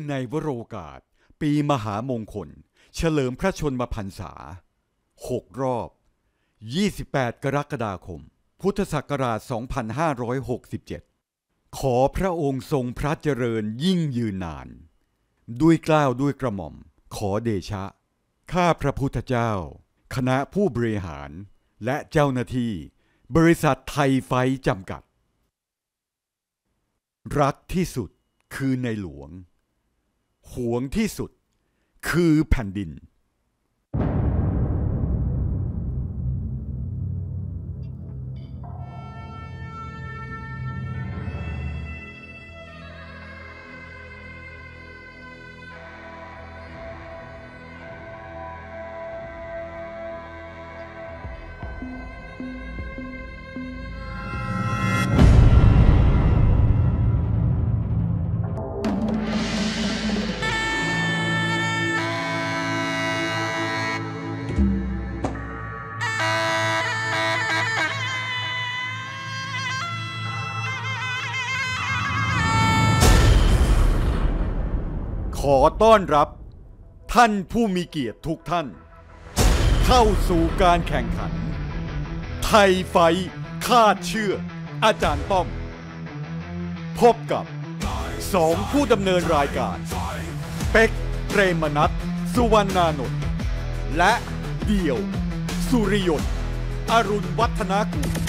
ในวโรกาสปีมหามงคลเฉลิมพระชนมพรรษา6 รอบ28 กรกฎาคมพุทธศักราช 2567 ขอพระองค์ทรงพระเจริญยิ่งยืนนานด้วยเกล้าด้วยกระหม่อมขอเดชะข้าพระพุทธเจ้าคณะผู้บริหารและเจ้าหน้าที่บริษัทไทยไฟท์จำกัดรักที่สุดคือในหลวงหวงที่สุดคือแผ่นดินขอต้อนรับท่านผู้มีเกียรติทุกท่านเข้าสู่การแข่งขันไทยไฟท์คาดเชือกอาจารย์ป้อมพบกับ2ผู้ดำเนินรายการเป็กเปรมนัสสุวรรณานนท์และเดี่ยวสุริยนต์อรุณวัฒนากุล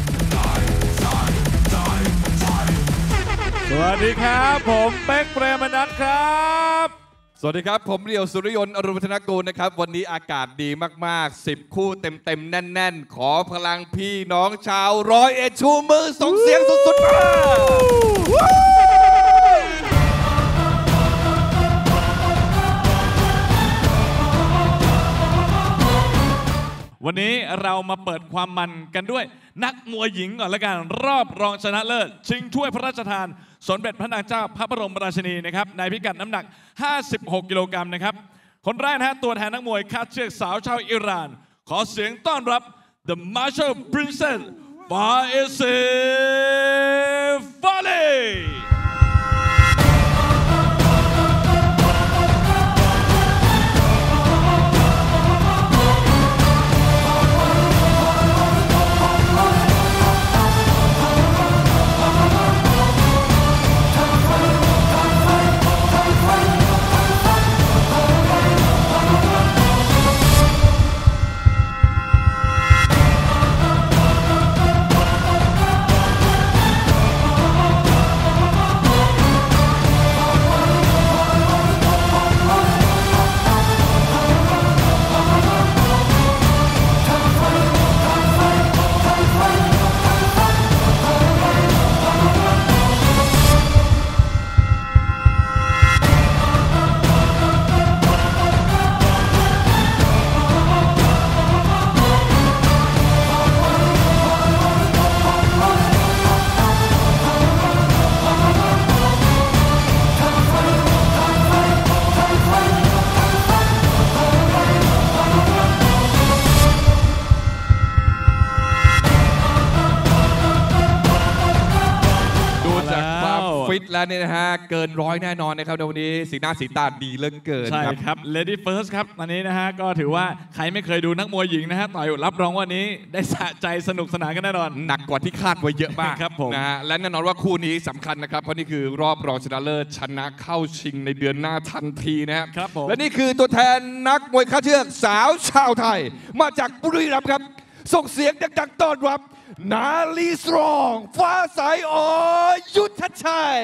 สวัสดีครับผมเป็กเปรมนัสครับสวัสดีครับผมเดี่ยวสุริยนต์อรุณวัฒนากุลนะครับวันนี้อากาศดีมากๆ10 คู่เต็มๆแน่นๆขอพลังพี่น้องชาว101ชูมือส่งเสียงสุดๆมาวันนี้เรามาเปิดความมันกันด้วยนักมวยหญิงก่อนละกันรอบรองชนะเลิศชิงถ้วยพระราชทานสมเด็จพระนางเจ้าพระบรมราชินีนะครับในพิกัดน้ำหนัก56 กิโลกรัมนะครับคนแรกนะฮะตัวแทนนักมวยคาดเชือกสาวชาวอิหร่านขอเสียงต้อนรับ The Martial Princess Faiza Fali ฟิตแล้วเนี่ยนะฮะเกิน100แน่นอนนะครับในวันนี้สีหน้าสีตาดีเหลือเกินใช่ครับ Lady First ครับตอนนี้นะฮะก็ถือว่าใครไม่เคยดูนักมวยหญิงนะฮะต่อยรับรองว่านี้ได้สะใจสนุกสนานกันแน่นอนหนักกว่าที่คาดไว้เยอะมากครับผมนะฮะและแน่นอนว่าคู่นี้สำคัญนะครับเพราะนี่คือรอบรองชนะเลิศชนะเข้าชิงในเดือนหน้าทันทีนะครับผมและนี่คือตัวแทนนักมวยคาดเชือกสาวชาวไทยมาจากบุรีรัมย์ครับส่งเสียงดังๆต้อนรับนาลีสตรองฟ้าใสอยุทธชัย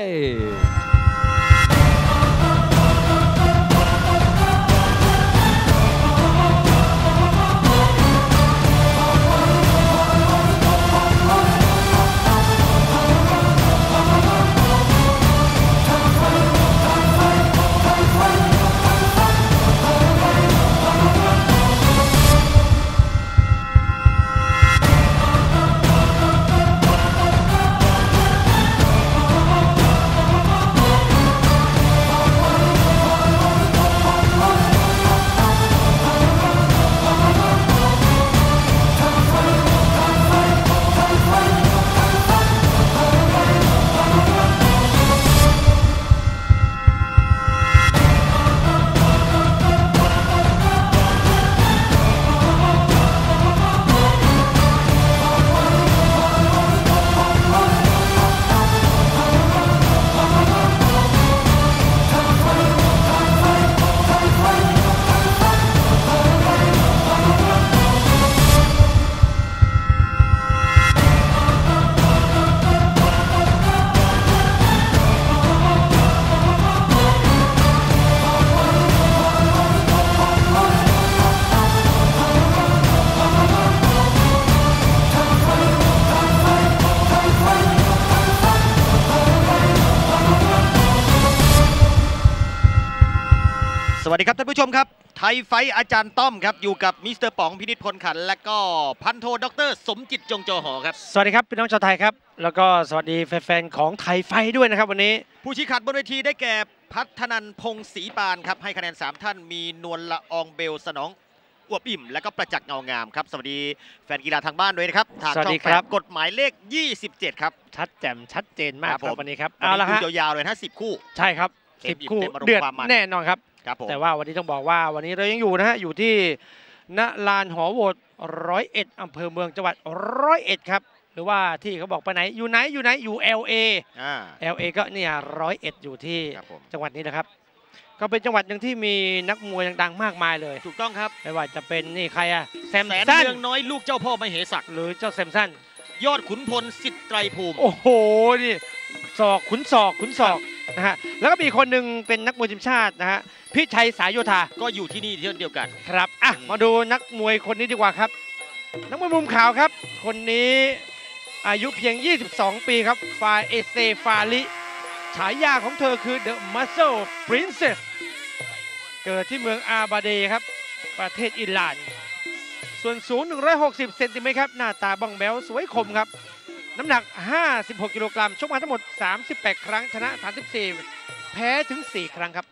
สวัสดีครับท่านผู้ชมครับไทยไฟอาจารย์ต้อมครับอยู่กับมิสเตอร์ป๋องพินิจพลขันและก็พันโทดร.สมจิตจงโจหอครับสวัสดีครับพี่น้องชาวไทยครับแล้วก็สวัสดีแฟนๆของไทยไฟด้วยนะครับวันนี้ผู้ชี้ขาดบนเวทีได้แก่พัฒนันพงศรีปานครับให้คะแนน3ท่านมีนวลละอองเบลสนองอวบอิ่มและก็ประจักษ์เงางามครับสวัสดีแฟนกีฬาทางบ้านด้วยนะครับทางช่อง8กฎหมายเลข27ครับชัดแจ่มชัดเจนมากครับวันนี้ครับเอาละฮะยาวๆเลยนะ10คู่ใช่ครับ10คู่เดือดแน่นอนครับแต่ว่าวันนี้ต้องบอกว่าวันนี้เรายังอยู่นะฮะอยู่ที่ณลานหอโหวต101อำเภอเมืองจังหวัด101ครับหรือว่าที่เขาบอกไปไหนอยู่ LA LA ก็เนี่ย101อยู่ที่จังหวัดนี้นะครับก็เป็นจังหวัดหนึ่งที่มีนักมวยดังๆมากมายเลยถูกต้องครับไม่ว่าจะเป็นนี่ใครอะแซมสันเมืองน้อยลูกเจ้าพ่อมเหศักดิ์หรือเจ้าแซมสันยอดขุนพลสิทธิ์ไตรภูมิโอ้โหนี่ขุนศอกนะฮะแล้วก็มีคนหนึ่งเป็นนักมวยทีมชาตินะฮะพิชัยสายโยธาก็อยู่ที่นี่เช่นเดียวกันครับอ่ะมาดูนักมวยคนนี้ดีกว่าครับนักมวยมุมขาวครับคนนี้อายุเพียง22ปีครับฟาเอเซฟาลิฉายาของเธอคือ The Muscle Princess เกิดที่เมืองอาบาเดครับประเทศอิหร่านส่วนสูง160เซนติเมตรครับหน้าตาบ้องแบ้วสวยคมครับน้ำหนัก56กิโลกรัมชกมาทั้งหมด38ครั้งชนะ34แพ้ถึง4ครั้งครับ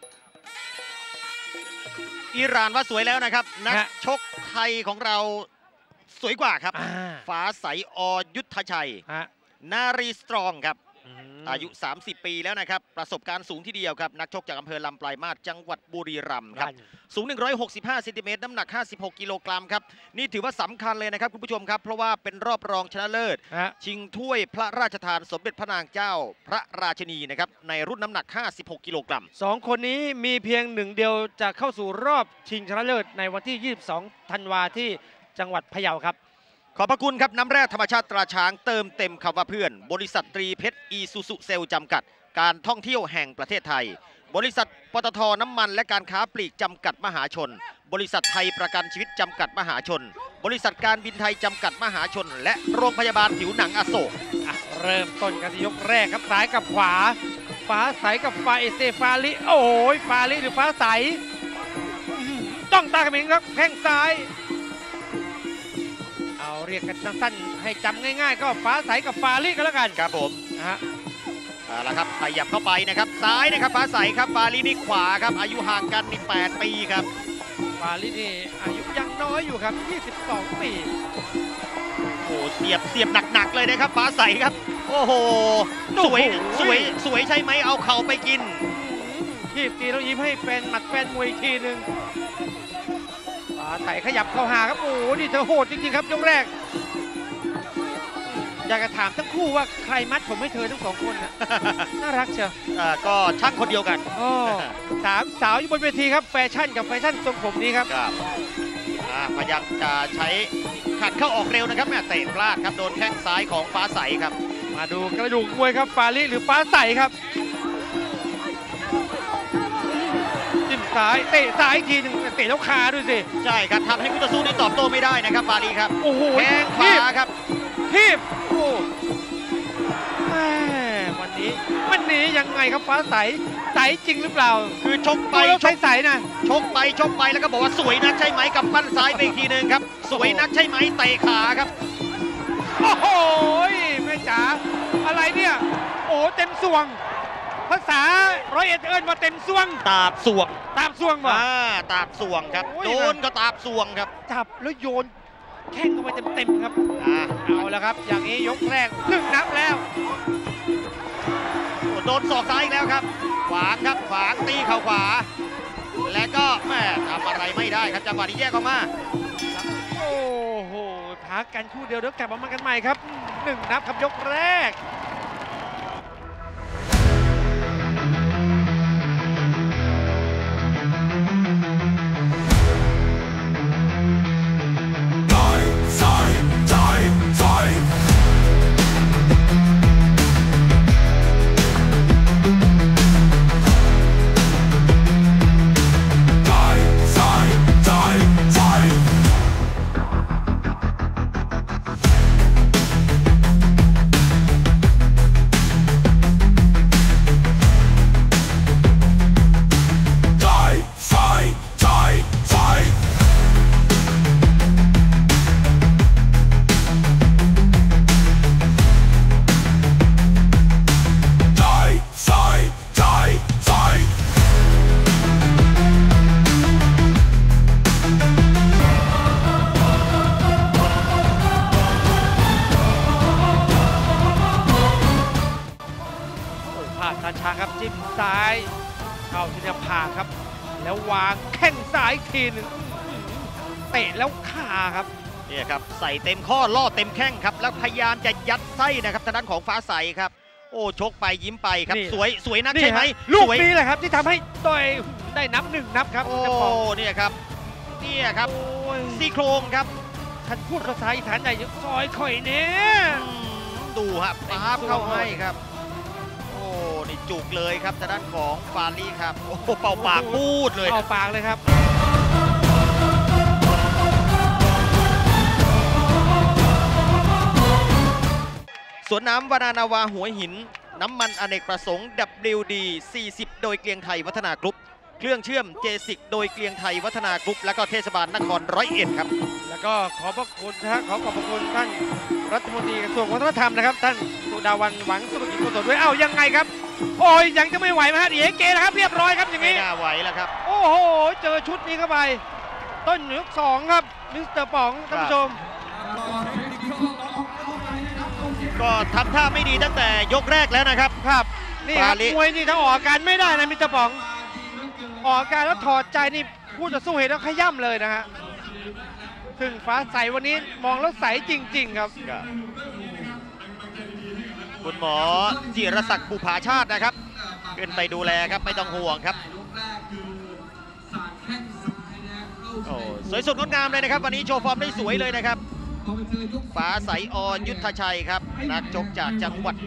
อิหร่านว่าสวยแล้วนะครับนักชกไทยของเราสวยกว่าครับฟ้าใสอยุทธชัยนารีสตรองครับอายุ30ปีแล้วนะครับประสบการณ์สูงที่เดียวครับนักชกจากอำเภอลำปลายมาศจังหวัดบุรีรัมย์ครับสูง165เซนติเมตรน้ำหนัก56กิโลกรัมครับนี่ถือว่าสำคัญเลยนะครับคุณผู้ชมครับเพราะว่าเป็นรอบรองชนะเลิศชิงถ้วยพระราชทานสมเด็จพระนางเจ้าพระราชินีนะครับในรุ่นน้ำหนัก56กิโลกรัม 2คนนี้มีเพียงหนึ่งเดียวจะเข้าสู่รอบชิงชนะเลิศในวันที่22ธันวาที่จังหวัดพะเยาครับขอบพระคุณครับน้ำแร่ธรรมชาติตราช้างเติมเต็มคำว่าเพื่อนบริษัทตรีเพชรอีซูซุเซลจำกัดการท่องเที่ยวแห่งประเทศไทยบริษัทปตท.น้ำมันและการค้าปลีกจำกัดมหาชนบริษัทไทยประกันชีวิตจำกัดมหาชนบริษัทการบินไทยจำกัดมหาชนและโรงพยาบาลผิวหนังอโศกเริ่มต้นกันที่ยกแรกครับซ้ายกับขวาฟ้าใสกับฟาเอเซฟาลิโอ้ยฟาลิหรือฟ้าใสต้องตากระมิงครับแข้งซ้ายเอาเรียกกันสั้นๆให้จำง่ายๆก็ฟ้าใสกับฟาลิกันแล้วกันครับผมนะฮะแล้วครับขยับเข้าไปนะครับซ้ายนะครับฟ้าใสครับฟาลินี่ขวาครับอายุห่างกันนี่8ปีครับฟาลินี่อายุยังน้อยอยู่ครับ22ปีโอ้เสียบหนักๆเลยนะครับฟ้าใสครับโอ้โหสวยใช่ไหมเอาเข่าไปกินทีบตีแล้วยิ้มให้แฟนหมัดแฟนมวยอีกทีหนึ่งไต่ขยับเข้าหาครับโอ้นี่เธอโหดจริงๆครับยกแรกอยากจะถามทั้งคู่ว่าใครมัดผมให้เธอทั้ง2คนนะน่ารักเชียวก็ช่างคนเดียวกัน 3 สาวอยู่บนเวทีครับแฟชั่นกับแฟชั่นทรงผมนี้ครับพยายามจะใช้ขัดเข้าออกเร็วนะครับแม่เตะพลาดครับโดนแข้งซ้ายของฟ้าใสครับมาดูกระดูกมวยครับฟาลิหรือฟ้าใสครับซ้ายเตะซ้ายทีหนึ่งเตะแล้วคาด้วยสิใช่ครับทำให้คู่ต่อสู้นี่ตอบโต้ไม่ได้นะครับฟาลีครับโอ้โหแข้งขวาครับทีบโอ้วันนี้ยังไงครับฟ้าใสจริงหรือเปล่าคือชกไปใสนะชกไปแล้วก็บอกว่าสวยนักใช่ไหมกับปั้นซ้ายไปอีกทีหนึ่งครับสวยนักใช่ไหมเตะขาครับโอ้โหแม่จ๋าอะไรเนี่ยโอ้เต็มสวงภาษา101เอิ้นว่าเต็มส่วงตาบสวงว่ะตาบสวงครับโดนก็ตาบสวงครับจับแล้วโยนแข้งเข้าไปเต็มครับเอาแล้วครับอย่างนี้ยกแรก1 นับแล้วโดนศอกซ้ายอีกแล้วครับขวางครับขวางตีเข่าขวาและก็แม่ทำอะไรไม่ได้ครับจังหวะนี้แยกออกมาโอ้โหพักกันคู่เดียวเดี๋ยวกลับมากันใหม่ครับ1 นับครับยกแรกาดช้าๆครับจิ้มซ้ายเข้าที่หน้าผากครับแล้ววางแข้งซ้ายอีกทีหนึ่งเตะแล้วขาครับเนี่ยครับใส่เต็มข้อล่อเต็มแข้งครับแล้วพยายามจะยัดไส้นะครับทางด้านของฟ้าใสครับโอ้ชกไปยิ้มไปครับสวยนักใช่ไหมลูกนี้แหละครับที่ทำให้ต่อยได้นับ1 นับครับโอ้เนี่ยครับซี่โครงครับท่านพูดภาษาอีสานใหญ่ซอยข่อยเนี่ยดูฮะป๊าบเข้าให้ครับโอ้นี่จุกเลยครับทางด้านของฟาลี่ครับโอ้เป่าปากพูดเลยเป่าปากเลยครับสวนน้ำวานานาวาหัวหินน้ำมันอเนกประสงค์ WD 40โดยเกลียงไทยวัฒนากรุ๊ปเครื่องเชื่อมเจสิกโดยเกลียงไทยวัฒนากรุ๊ปและก็เทศบาลนคร101ครับแล้วก็ขอบพระคุณนะขอบพระคุณท่านรัฐมนตรีกระทรวงวัฒนธรรมนะครับท่านสุดาวันหวังสุภกิจกุศลด้วยยังไงครับโอ้ยยังจะไม่ไหวไหมฮะเอ๋เกนะครับเรียบร้อยครับอย่างนี้ไม่น่าไหวแล้วครับโอ้โหเจอชุดนี้เข้าไปต้นยก2ครับมิสเตอร์ป๋องท่านผู้ชมก็ทำท่าไม่ดีตั้งแต่ยกแรกแล้วนะครับนี่ครับมวยนี่ถ้าออกอาการไม่ได้นะมิสเตอร์ป๋องออกอาการแล้วถอดใจนี่พูดจะสู้เหตุแล้วขย่ำเลยนะฮะถึงฟ้าใสวันนี้มองแล้วใสจริงๆครับคุณหมอจิรศักดิ์บุภาชาตินะครับขึ้นไปดูแลครับไม่ต้องห่วงครับโอ้สวยสดงดงามเลยนะครับวันนี้โชว์ฟอร์มได้สวยเลยนะครับฟ้าใสอยุทธชัยครับนักชกจากจังหวัด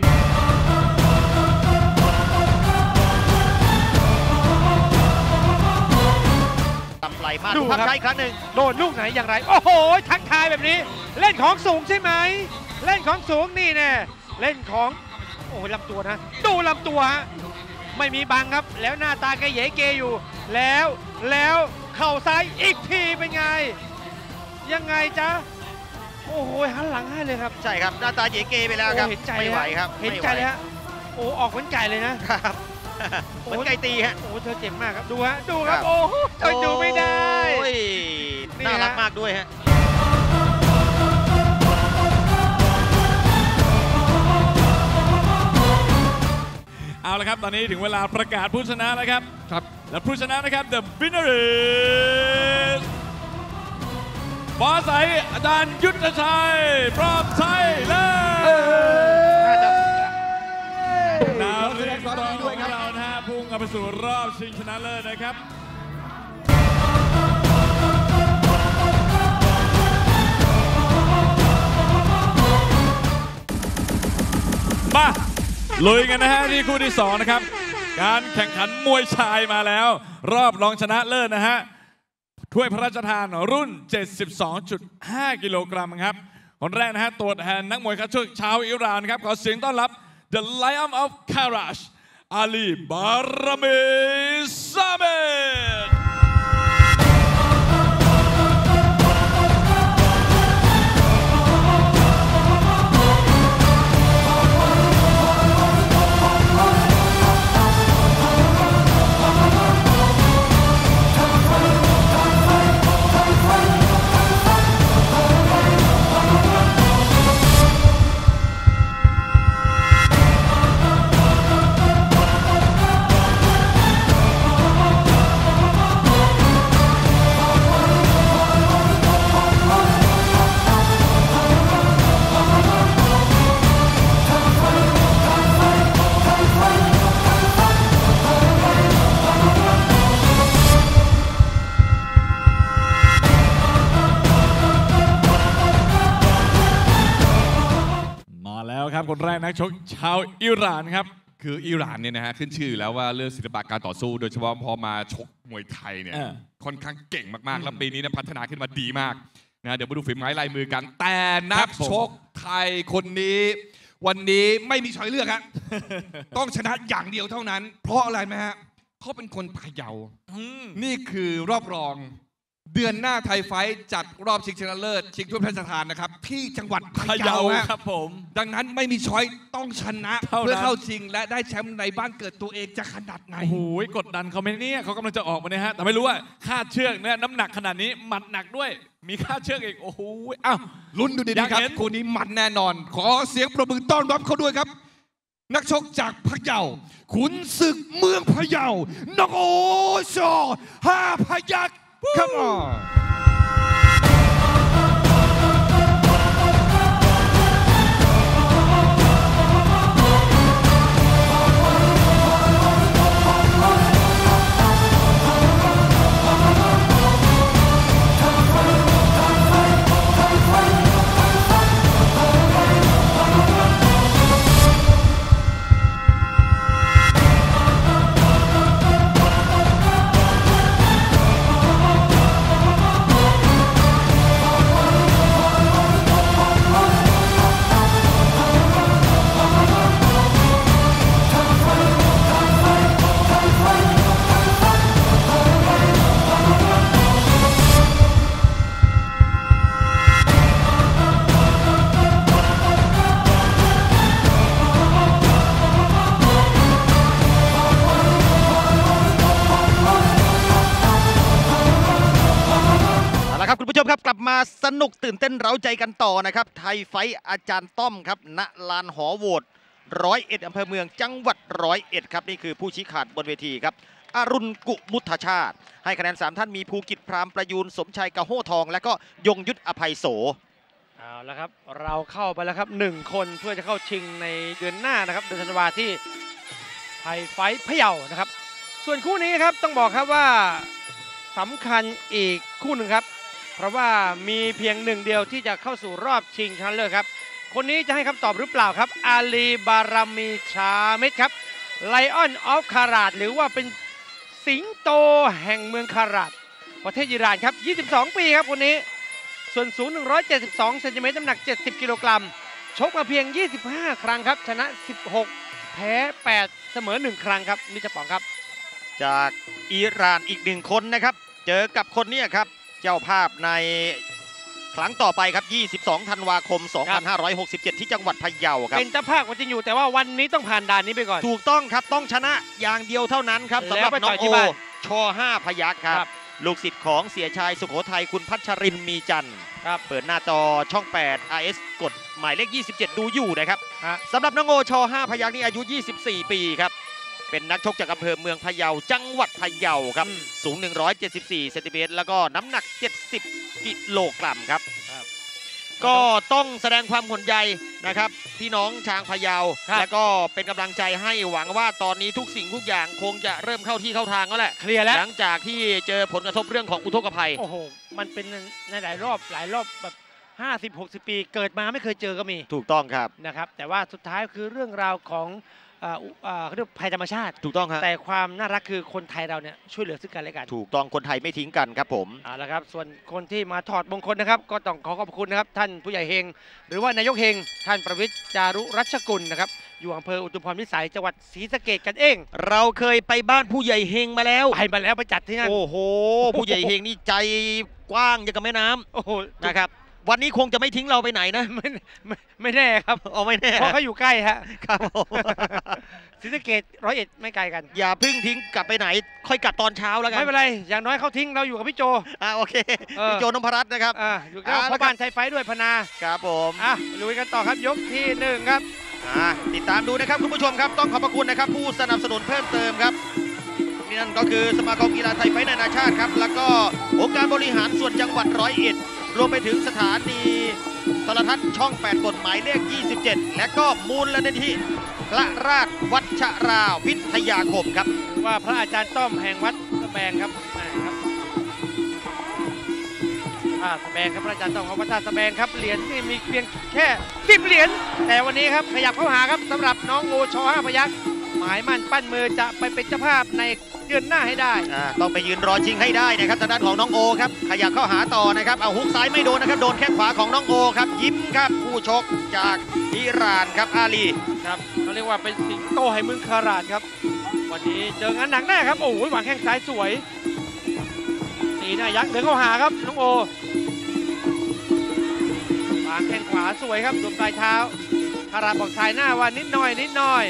ตำไหลมาดูภาพช้าอีกครั้งหนึ่งโดนลูกไหนอย่างไรโอ้โหทักทายแบบนี้เล่นของสูงใช่ไหมเล่นของสูงนี่แน่เล่นของโอ้ลำตัวนะดูลำตัวฮะไม่มีบังครับแล้วหน้าตาแกเยเกอยู่แล้วเข่าซ้ายอีกทีเป็นไงยังไงจ๊ะโอ้โหหันหลังให้เลยครับใช่ครับหน้าตาเยเกไปแล้วครับไม่ไหวครับเห็นใจเลยฮะโอ้ออกเหมือนไก่เลยนะครับเหมือนไก่ตีฮะโอ้เธอเจ็บมากครับดูฮะดูครับโอ้เธอดูไม่ได้น่ารักมากด้วยฮะเอาละครับตอนนี้ถึงเวลาประกาศผู้ชนะแล้วครับและผู้ชนะนะครับ The winner is ฟ้าใสอาจารย์ยุทธชัยพร้อมไทยเลยนารีสตรองของเรานะฮะพุ่งเข้าไปสู่รอบชิงชนะเลิศนะครับมาลุยกันนะฮะที่คู่ที่2นะครับการแข่งขันมวยชายมาแล้วรอบรองชนะเลิศนะฮะถ้วยพระราชทานรุ่น 72.5 กิโลกรัมครับคนแรกนะฮะตัวแทนนักมวยคัดเชือกชาวอิหร่านครับขอเสียงต้อนรับ The Lion of Karash อาลีบารเมซาเมดคนแรกนักชกชาวอิหร่านครับคืออิหร่านเนี่ยนะฮะขึ้นชื่อแล้วว่าเรื่องศิลปะการต่อสู้โดยเฉพาะพอมาชกมวยไทยเนี่ยค่อนข้างเก่งมากๆแล้วปีนี้พัฒนาขึ้นมาดีมากนะเดี๋ยวมาดูฝีไม้ลายมือกันแต่นักชกไทยคนนี้วันนี้ไม่มีช้อยเลือกฮะต้องชนะอย่างเดียวเท่านั้นเพราะอะไรไหมฮะเขาเป็นคนพะเยานี่คือรอบรองเดือนหน้าไทยไฟท์จัดรอบชิงชนะเลิศชิงถ้วยพระราชทานนะครับที่จังหวัดพะเยาครับผมดังนั้นไม่มีช้อยต้องชนะเพื่อเข้าชิงและได้แชมป์ในบ้านเกิดตัวเองจะขนาดไหนโอ้โหกดดันเขาไหมเนี่ยเขากำลังจะออกมาเนี่ยฮะแต่ไม่รู้ว่าคาดเชือกเนี่ยน้ำหนักขนาดนี้หมัดหนักด้วยมีคาดเชือกอีกโอ้โหอ้าวลุ้นดูดีๆครับคู่นี้มันแน่นอนขอเสียงปรบมือต้อนรับเขาด้วยครับนักชกจากพะเยาขุนศึกเมืองพะเยาน้องโอชอ5 พยัคฆ์ Come on ครับคุณผู้ชมครับกลับมาสนุกตื่นเต้นเร้าใจกันต่อนะครับไทยไฟท์อาจารย์ต้อมครับณลานหอโหวต101อำเภอเมืองจังหวัด101ครับนี่คือผู้ชี้ขาดบนเวทีครับอรุณกุมุทชาติให้คะแนน3ท่านมีภูกิจพรามประยูนสมชัยกะโห้ทองและก็ยงยุทธอภัยโสเอาละครับเราเข้าไปแล้วครับ1คนเพื่อจะเข้าชิงในเดือนหน้านะครับเดือนธันวาที่ไทยไฟท์พะเยานะครับส่วนคู่นี้ครับต้องบอกครับว่าสำคัญอีกคู่หนึ่งครับเพราะว่ามีเพียงหนึ่งเดียวที่จะเข้าสู่รอบชิงชนะเลิศครับคนนี้จะให้คำตอบหรือเปล่าครับอาลีบารามีชามิดครับไลออนออฟคาราดหรือว่าเป็นสิงโตแห่งเมืองคาราดประเทศอิหร่านครับ22 ปีครับคนนี้ส่วนสูง172 เซนติเมตรน้ำหนัก70 กิโลกรัมชกมาเพียง25 ครั้งครับชนะ16แพ้8เสมอ1ครั้งครับมิสเตอร์ป๋องครับจากอิหร่านอีก1คนนะครับเจอกับคนนี้ครับเจ้าภาพในครั้งต่อไปครับ22 ธันวาคม 2567 ที่จังหวัดพะเยาครับเป็นเจ้าภาพก็จริงอยู่แต่ว่าวันนี้ต้องผ่านด่านนี้ไปก่อนถูกต้องครับต้องชนะอย่างเดียวเท่านั้นครับสำหรับน้องโอช5 พยัคฆ์ครับลูกศิษย์ของเสียชายสุโขทัยคุณพัชรินทร์มีจันทร์เปิดหน้าจอช่อง8 RS กดหมายเลข27ดูอยู่นะครับสำหรับน้องโอช5 พยัคฆ์นี่อายุ24 ปีครับเป็นนักชกจากอำเภอเมืองพะเยาจังหวัดพะเยาครับสูง174 เซนติเมตรแล้วก็น้ำหนัก70 กิโลกรัมครับก็ต้องแสดงความห่วงใยนะครับพี่น้องชาวพะเยาและก็เป็นกำลังใจให้หวังว่าตอนนี้ทุกสิ่งทุกอย่างคงจะเริ่มเข้าที่เข้าทางแล้วแหละเคลียร์แล้วหลังจากที่เจอผลกระทบเรื่องของอุทกภัยโอ้โหมันเป็นในหลายรอบแบบ50-60 ปีเกิดมาไม่เคยเจอก็มีถูกต้องครับนะครับแต่ว่าสุดท้ายคือเรื่องราวของเขาเรียกภัยธรรมชาติถูกต้องครับแต่ความน่ารักคือคนไทยเราเนี่ยช่วยเหลือซึ่งกันและกันถูกต้องคนไทยไม่ทิ้งกันครับผมแล้วครับส่วนคนที่มาถอดมงคลนะครับก็ต้องขอบคุณนะครับท่านผู้ใหญ่เฮงหรือว่านายกเฮงท่านประวิตรจารุรัชกุลนะครับอยู่อำเภออุทุมพรพิสัยจังหวัดศรีสะเกษกันเองเราเคยไปบ้านผู้ใหญ่เฮงมาแล้วไปจัดที่นั่นโอ้โหผู้ใหญ่เฮงนี่ใจกว้างอย่างกับแม่น้ำโอ้โหนะครับวันนี้คงจะไม่ทิ้งเราไปไหนนะไม่แน่ครับไม่แน่เพราะเขาอยู่ใกล้ฮะครับศรีสะเกษ101ไม่ไกลกันอย่าพึ่งทิ้งกลับไปไหนค่อยกลับตอนเช้าแล้วกันไม่เป็นไรอย่างน้อยเขาทิ้งเราอยู่กับพี่โจโอเคพี่โจนพรัตน์นะครับอยู่กับพ่อบ้านไทยไฟด้วยพนาครับผมลุยกันต่อครับยกที่1ครับติดตามดูนะครับคุณผู้ชมครับต้องขอบพระคุณนะครับผู้สนับสนุนเพิ่มเติมครับนั่นก็คือสมาคมกีฬาไทยไฟนานาชาติครับแล้วก็องค์การบริหารส่วนจังหวัด101รวมไปถึงสถานีโทรทัศน์ช่อง8กฎหมายเลข27และก็มูลนิธิพระราชวัชราวิทยาคมครับว่าพระอาจารย์ต้อมแห่งวัดสะแบงครับท่าสะแบงครับพระอาจารย์ต้อมของวัดท่าสะแบงครับเหรียญนี่มีเพียงแค่10 เหรียญแต่วันนี้ครับขยับเข้าหาครับสำหรับน้องโอช5 พยัคฆ์หมายมั่นปั้นมือจะไปเป็นเจ้าภาพในเดือนหน้าให้ได้ต้องไปยืนรอชิงให้ได้นะครับทางด้านของน้องโอครับขยับเข้าหาต่อนะครับเอาฮุกซ้ายไม่โดนนะครับโดนแข้งขวาของน้องโอครับยิ้มครับผู้ชกจากอิหร่านครับอาลีครับเขาเรียกว่าเป็นสิงโตให้เมืองคาราดครับวันนี้เจองานหนักแน่ครับโอ้ยวางแข้งซ้ายสวยตีหน้ายักษ์เดินเข้าหาครับน้องโอวางแข้งขวาสวยครับโดนปลายเท้าคาราดบอกสายหน้าว่านิดหน่อย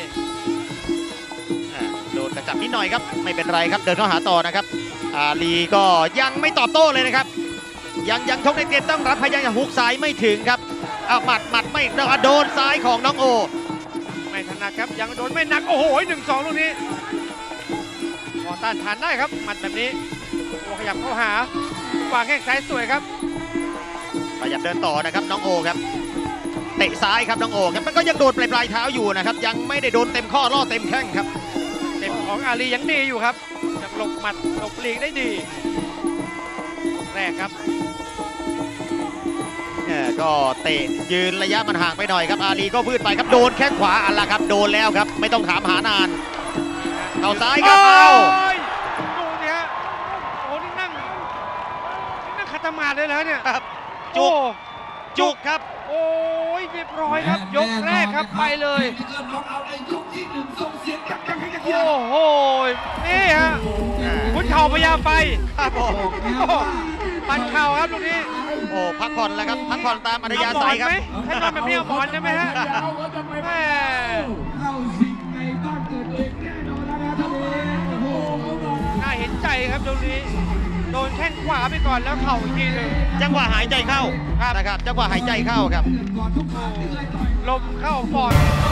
โดนกระจับนิดหน่อยครับไม่เป็นไรครับเดินเข้าหาต่อนะครับอาลีก็ยังไม่ตอบโต้เลยนะครับยังชกในเกมต้องรับพยายามจะฮุกซ้ายไม่ถึงครับหมัดไม่โดนซ้ายของน้องโอไม่ถนัดนักครับยังโดนไม่หนักโอ้โห1-2ลูกนี้พอต้านทานได้ครับหมัดแบบนี้โอ้ขยับเข้าหาวางแข้งซ้ายสวยครับขยับเดินต่อนะครับน้องโอครับเตะซ้ายครับน้องโอครับมันก็ยังโดนปลายเท้าอยู่นะครับยังไม่ได้โดนเต็มข้อล่อเต็มแข้งครับเต็มของอาลียังดีอยู่ครับยังหลบหมัดหลบหลีกได้ดีแรกครับก็เตะยืนระยะมันห่างไปหน่อยครับอาลีก็พืดไปครับโดนแข้งขวาอันละครับโดนแล้วครับไม่ต้องถามหานานเข่าซ้ายครับเอาดูเนี่ยฮะโอ้นี่นั่งขัดสมาธิเลยแล้วเนี่ยจุกครับโอ้ยเรียบร้อยครับยกแรกครับไปเลยโอ้โหนี่ฮะขุนเข่าพญาไฟครับผมปั่นเข่าครับลูกนี้โอ้พักผ่อนแล้วครับพักผ่อนตามอัธยาศัยครับให้นอนแบบนี้เอาหมอนใช่ไหมฮะแม่น่าเห็นใจครับตรงนี้โดนแข้งขวาไปก่อนแล้วเข่าอีกทีหนึ่งจังหวะหายใจเข้านะครับจังหวะหายใจเข้าครับลมเข้าปอด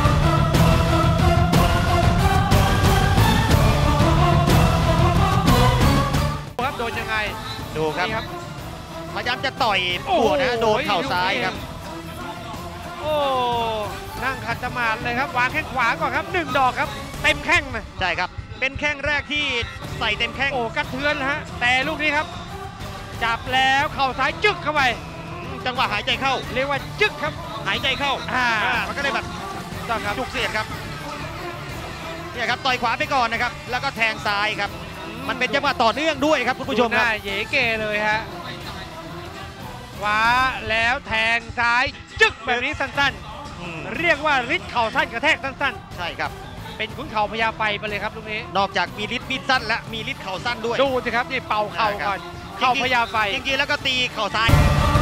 ครับโดนยังไงดูครับพยายามจะต่อยปวดนะโดนเข่าซ้ายครับโอ้นั่งขัดสมาธิเลยครับวางแข้งขวาก่อนครับ1 ดอกครับเต็มแข้งนะใช่ครับเป็นแข้งแรกที่ใส่เต็มแข้งโอ้กระเทือนฮะแต่ลูกนี้ครับจับแล้วเข่าซ้ายจึ๊กเข้าไปจังหวะหายใจเข้าเรียกว่าจึ๊กครับหายใจเข้ามันก็เลยแบบจุกเสียดครับเนี่ยครับต่อยขวาไปก่อนนะครับแล้วก็แทงซ้ายครับมันเป็นจังหวะต่อเนื่องด้วยครับคุณผู้ชมครับเย่เกเลยฮะขวาแล้วแทงซ้ายจึ๊กแบบนี้สั้นๆเรียกว่าฤทธิ์เข่าสั้นกระแทกสั้นๆใช่ครับเป็นขุนเข่าพญาไฟไปเลยครับตรงนี้นอกจากมีฤทธิ์มีดสั้นและมีฤทธิ์เข่าสั้นด้วยดูสิครับนี่เป่าเข่าก่อนเข่าพญาไฟจริงๆแล้วก็ตีเข่าซ้าย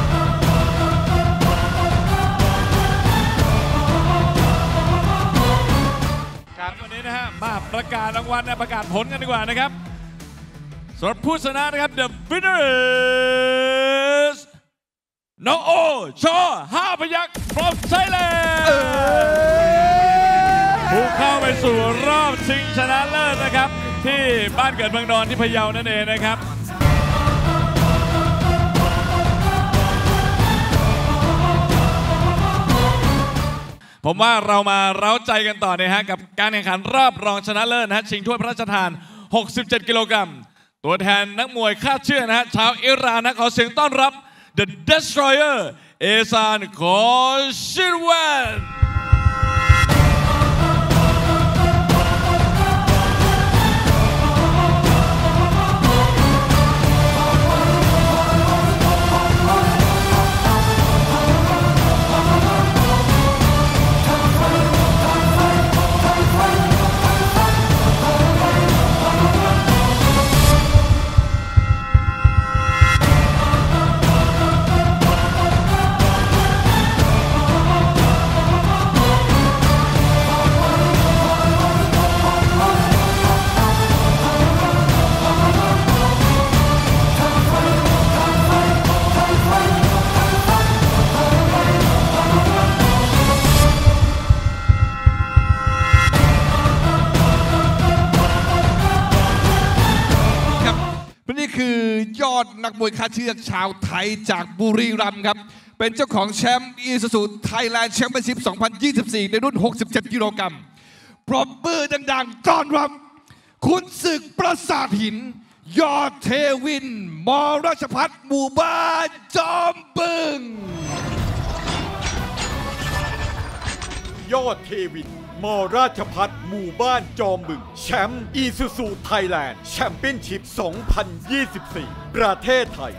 ครับวันนี้นะฮะมาประกาศรางวัลประกาศผลกันดีกว่านะครับสำหรับผู้ชนะนะครับ The winner is น้องโอชอ5 พยัคฆ์ from Thailand ผู้เข้าไปสู่รอบชิงชนะเลิศนะครับที่บ้านเกิดเมืองนอนที่พะเยานั่นเองนะครับผมว่าเรามาเร้าใจกันต่อนะฮะกับการแข่งขันรอบรองชนะเลิศนะฮะชิงถ้วยพระราชทาน67 กิโลกรัมตัวแทนนักมวยคาดเชื่อนะฮะชาวอิหร่านนะขอเสียงต้อนรับ The Destroyer เอซานคอชิรวันคือยอดนักมวยคาดเชือกชาวไทยจากบุรีรัมย์ครับเป็นเจ้าของแชมป์อีซูซูไทยแลนด์แชมเปี้ยนชิพ 2024 ในรุ่น 67 กิโลกรัมปรบมือดังๆต้อนรับขุนศึกปราสาทหินยอดเทวินม.ราชภัฏหมู่บ้านจอมบึงยอดเทวินม.ราชภัฏหมู่บ้านจอมบึงแชมป์อีซูซูไทยแลนด์แชมเปี้ยนชิพ 2024 ประเทศไทย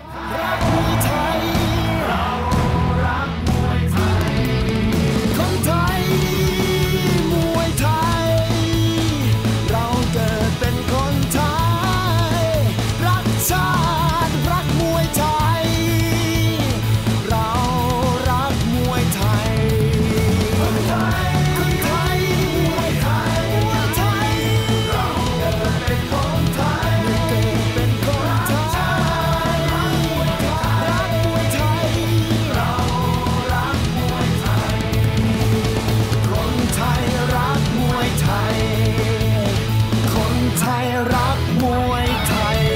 ไทยรักมวยไทย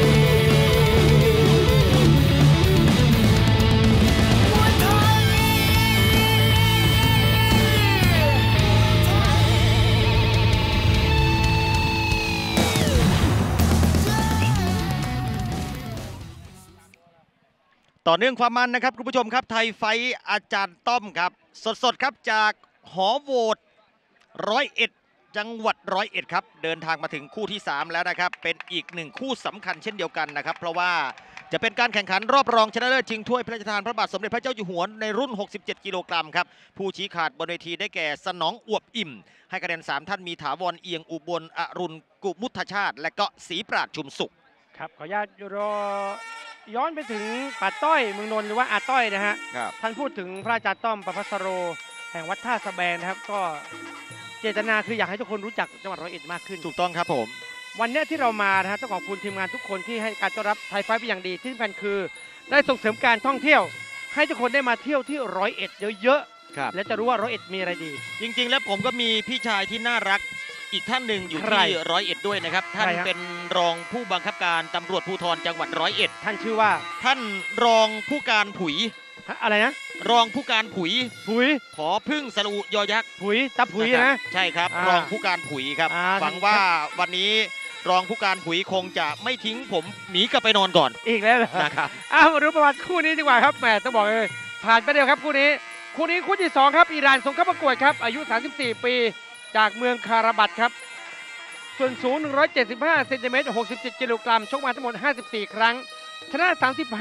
ต่อเนื่องความมันนะครับคุณผู้ชมครับไทยไฟท์อาจารย์ต้อมครับสดๆครับจากหอโหวต101จังหวัด101ครับเดินทางมาถึงคู่ที่3แล้วนะครับเป็นอีก1คู่สำคัญเช่นเดียวกันนะครับเพราะว่าจะเป็นการแข่งขันรอบรองชนะเลิศชิงถ้วยพระราชทานพระบาทสมเด็จพระเจ้าอยู่หัวในรุ่น67กิโลกรัมครับผู้ชี้ขาดบนเวทีได้แก่สนองอวบอิ่มให้คะแนน3ท่านมีถาวรเอียงอุบลอรุณกุมุทชาติและก็ศรีปราชชุมสุขครับขออนุญาตย้อนไปถึงป่าต้อยเมืองนนท์หรือว่าอาต้อยนะฮะท่านพูดถึงพระอาจารย์ต้อมประภัสโรแห่งวัดท่าสะแบงนะครับก็เจตนาคืออยากให้ทุกคนรู้จักจังหวัด101มากขึ้นถูกต้องครับผมวันนี้ที่เรามานะฮะต้องขอบคุณทีมงานทุกคนที่ให้การต้อนรับไทยไฟท์เป็นอย่างดีที่สำคัญคือได้ส่งเสริมการท่องเที่ยวให้ทุกคนได้มาเที่ยวที่101เยอะๆและจะรู้ว่า101มีอะไรดีจริงๆแล้วผมก็มีพี่ชายที่น่ารักอีกท่านหนึ่งอยู่ที่101ด้วยนะครับท่านเป็นรองผู้บังคับการตำรวจภูธรจังหวัด101 ท่านชื่อว่าท่านรองผู้การผุยอะไรนะรองผู้การผุยขอพึ่งสระอุยอยักษ์ผุยตาผุยนะใช่ครับรองผู้การผุยครับหวังว่าวันนี้รองผู้การผุยคงจะไม่ทิ้งผมหนีกลับไปนอนก่อนอีกแล้วนะครับมาดูประวัติคู่นี้ดีกว่าครับแหมต้องบอกเลยผ่านไปเดียวครับคู่นี้คู่ที่2ครับอิหร่านส่งเข้าประกวดครับอายุ34ปีจากเมืองคาราบัตครับส่วนสูง175เซนติเมตร67กิโลกรัมชกมาทั้งหมด54ครั้งชนะ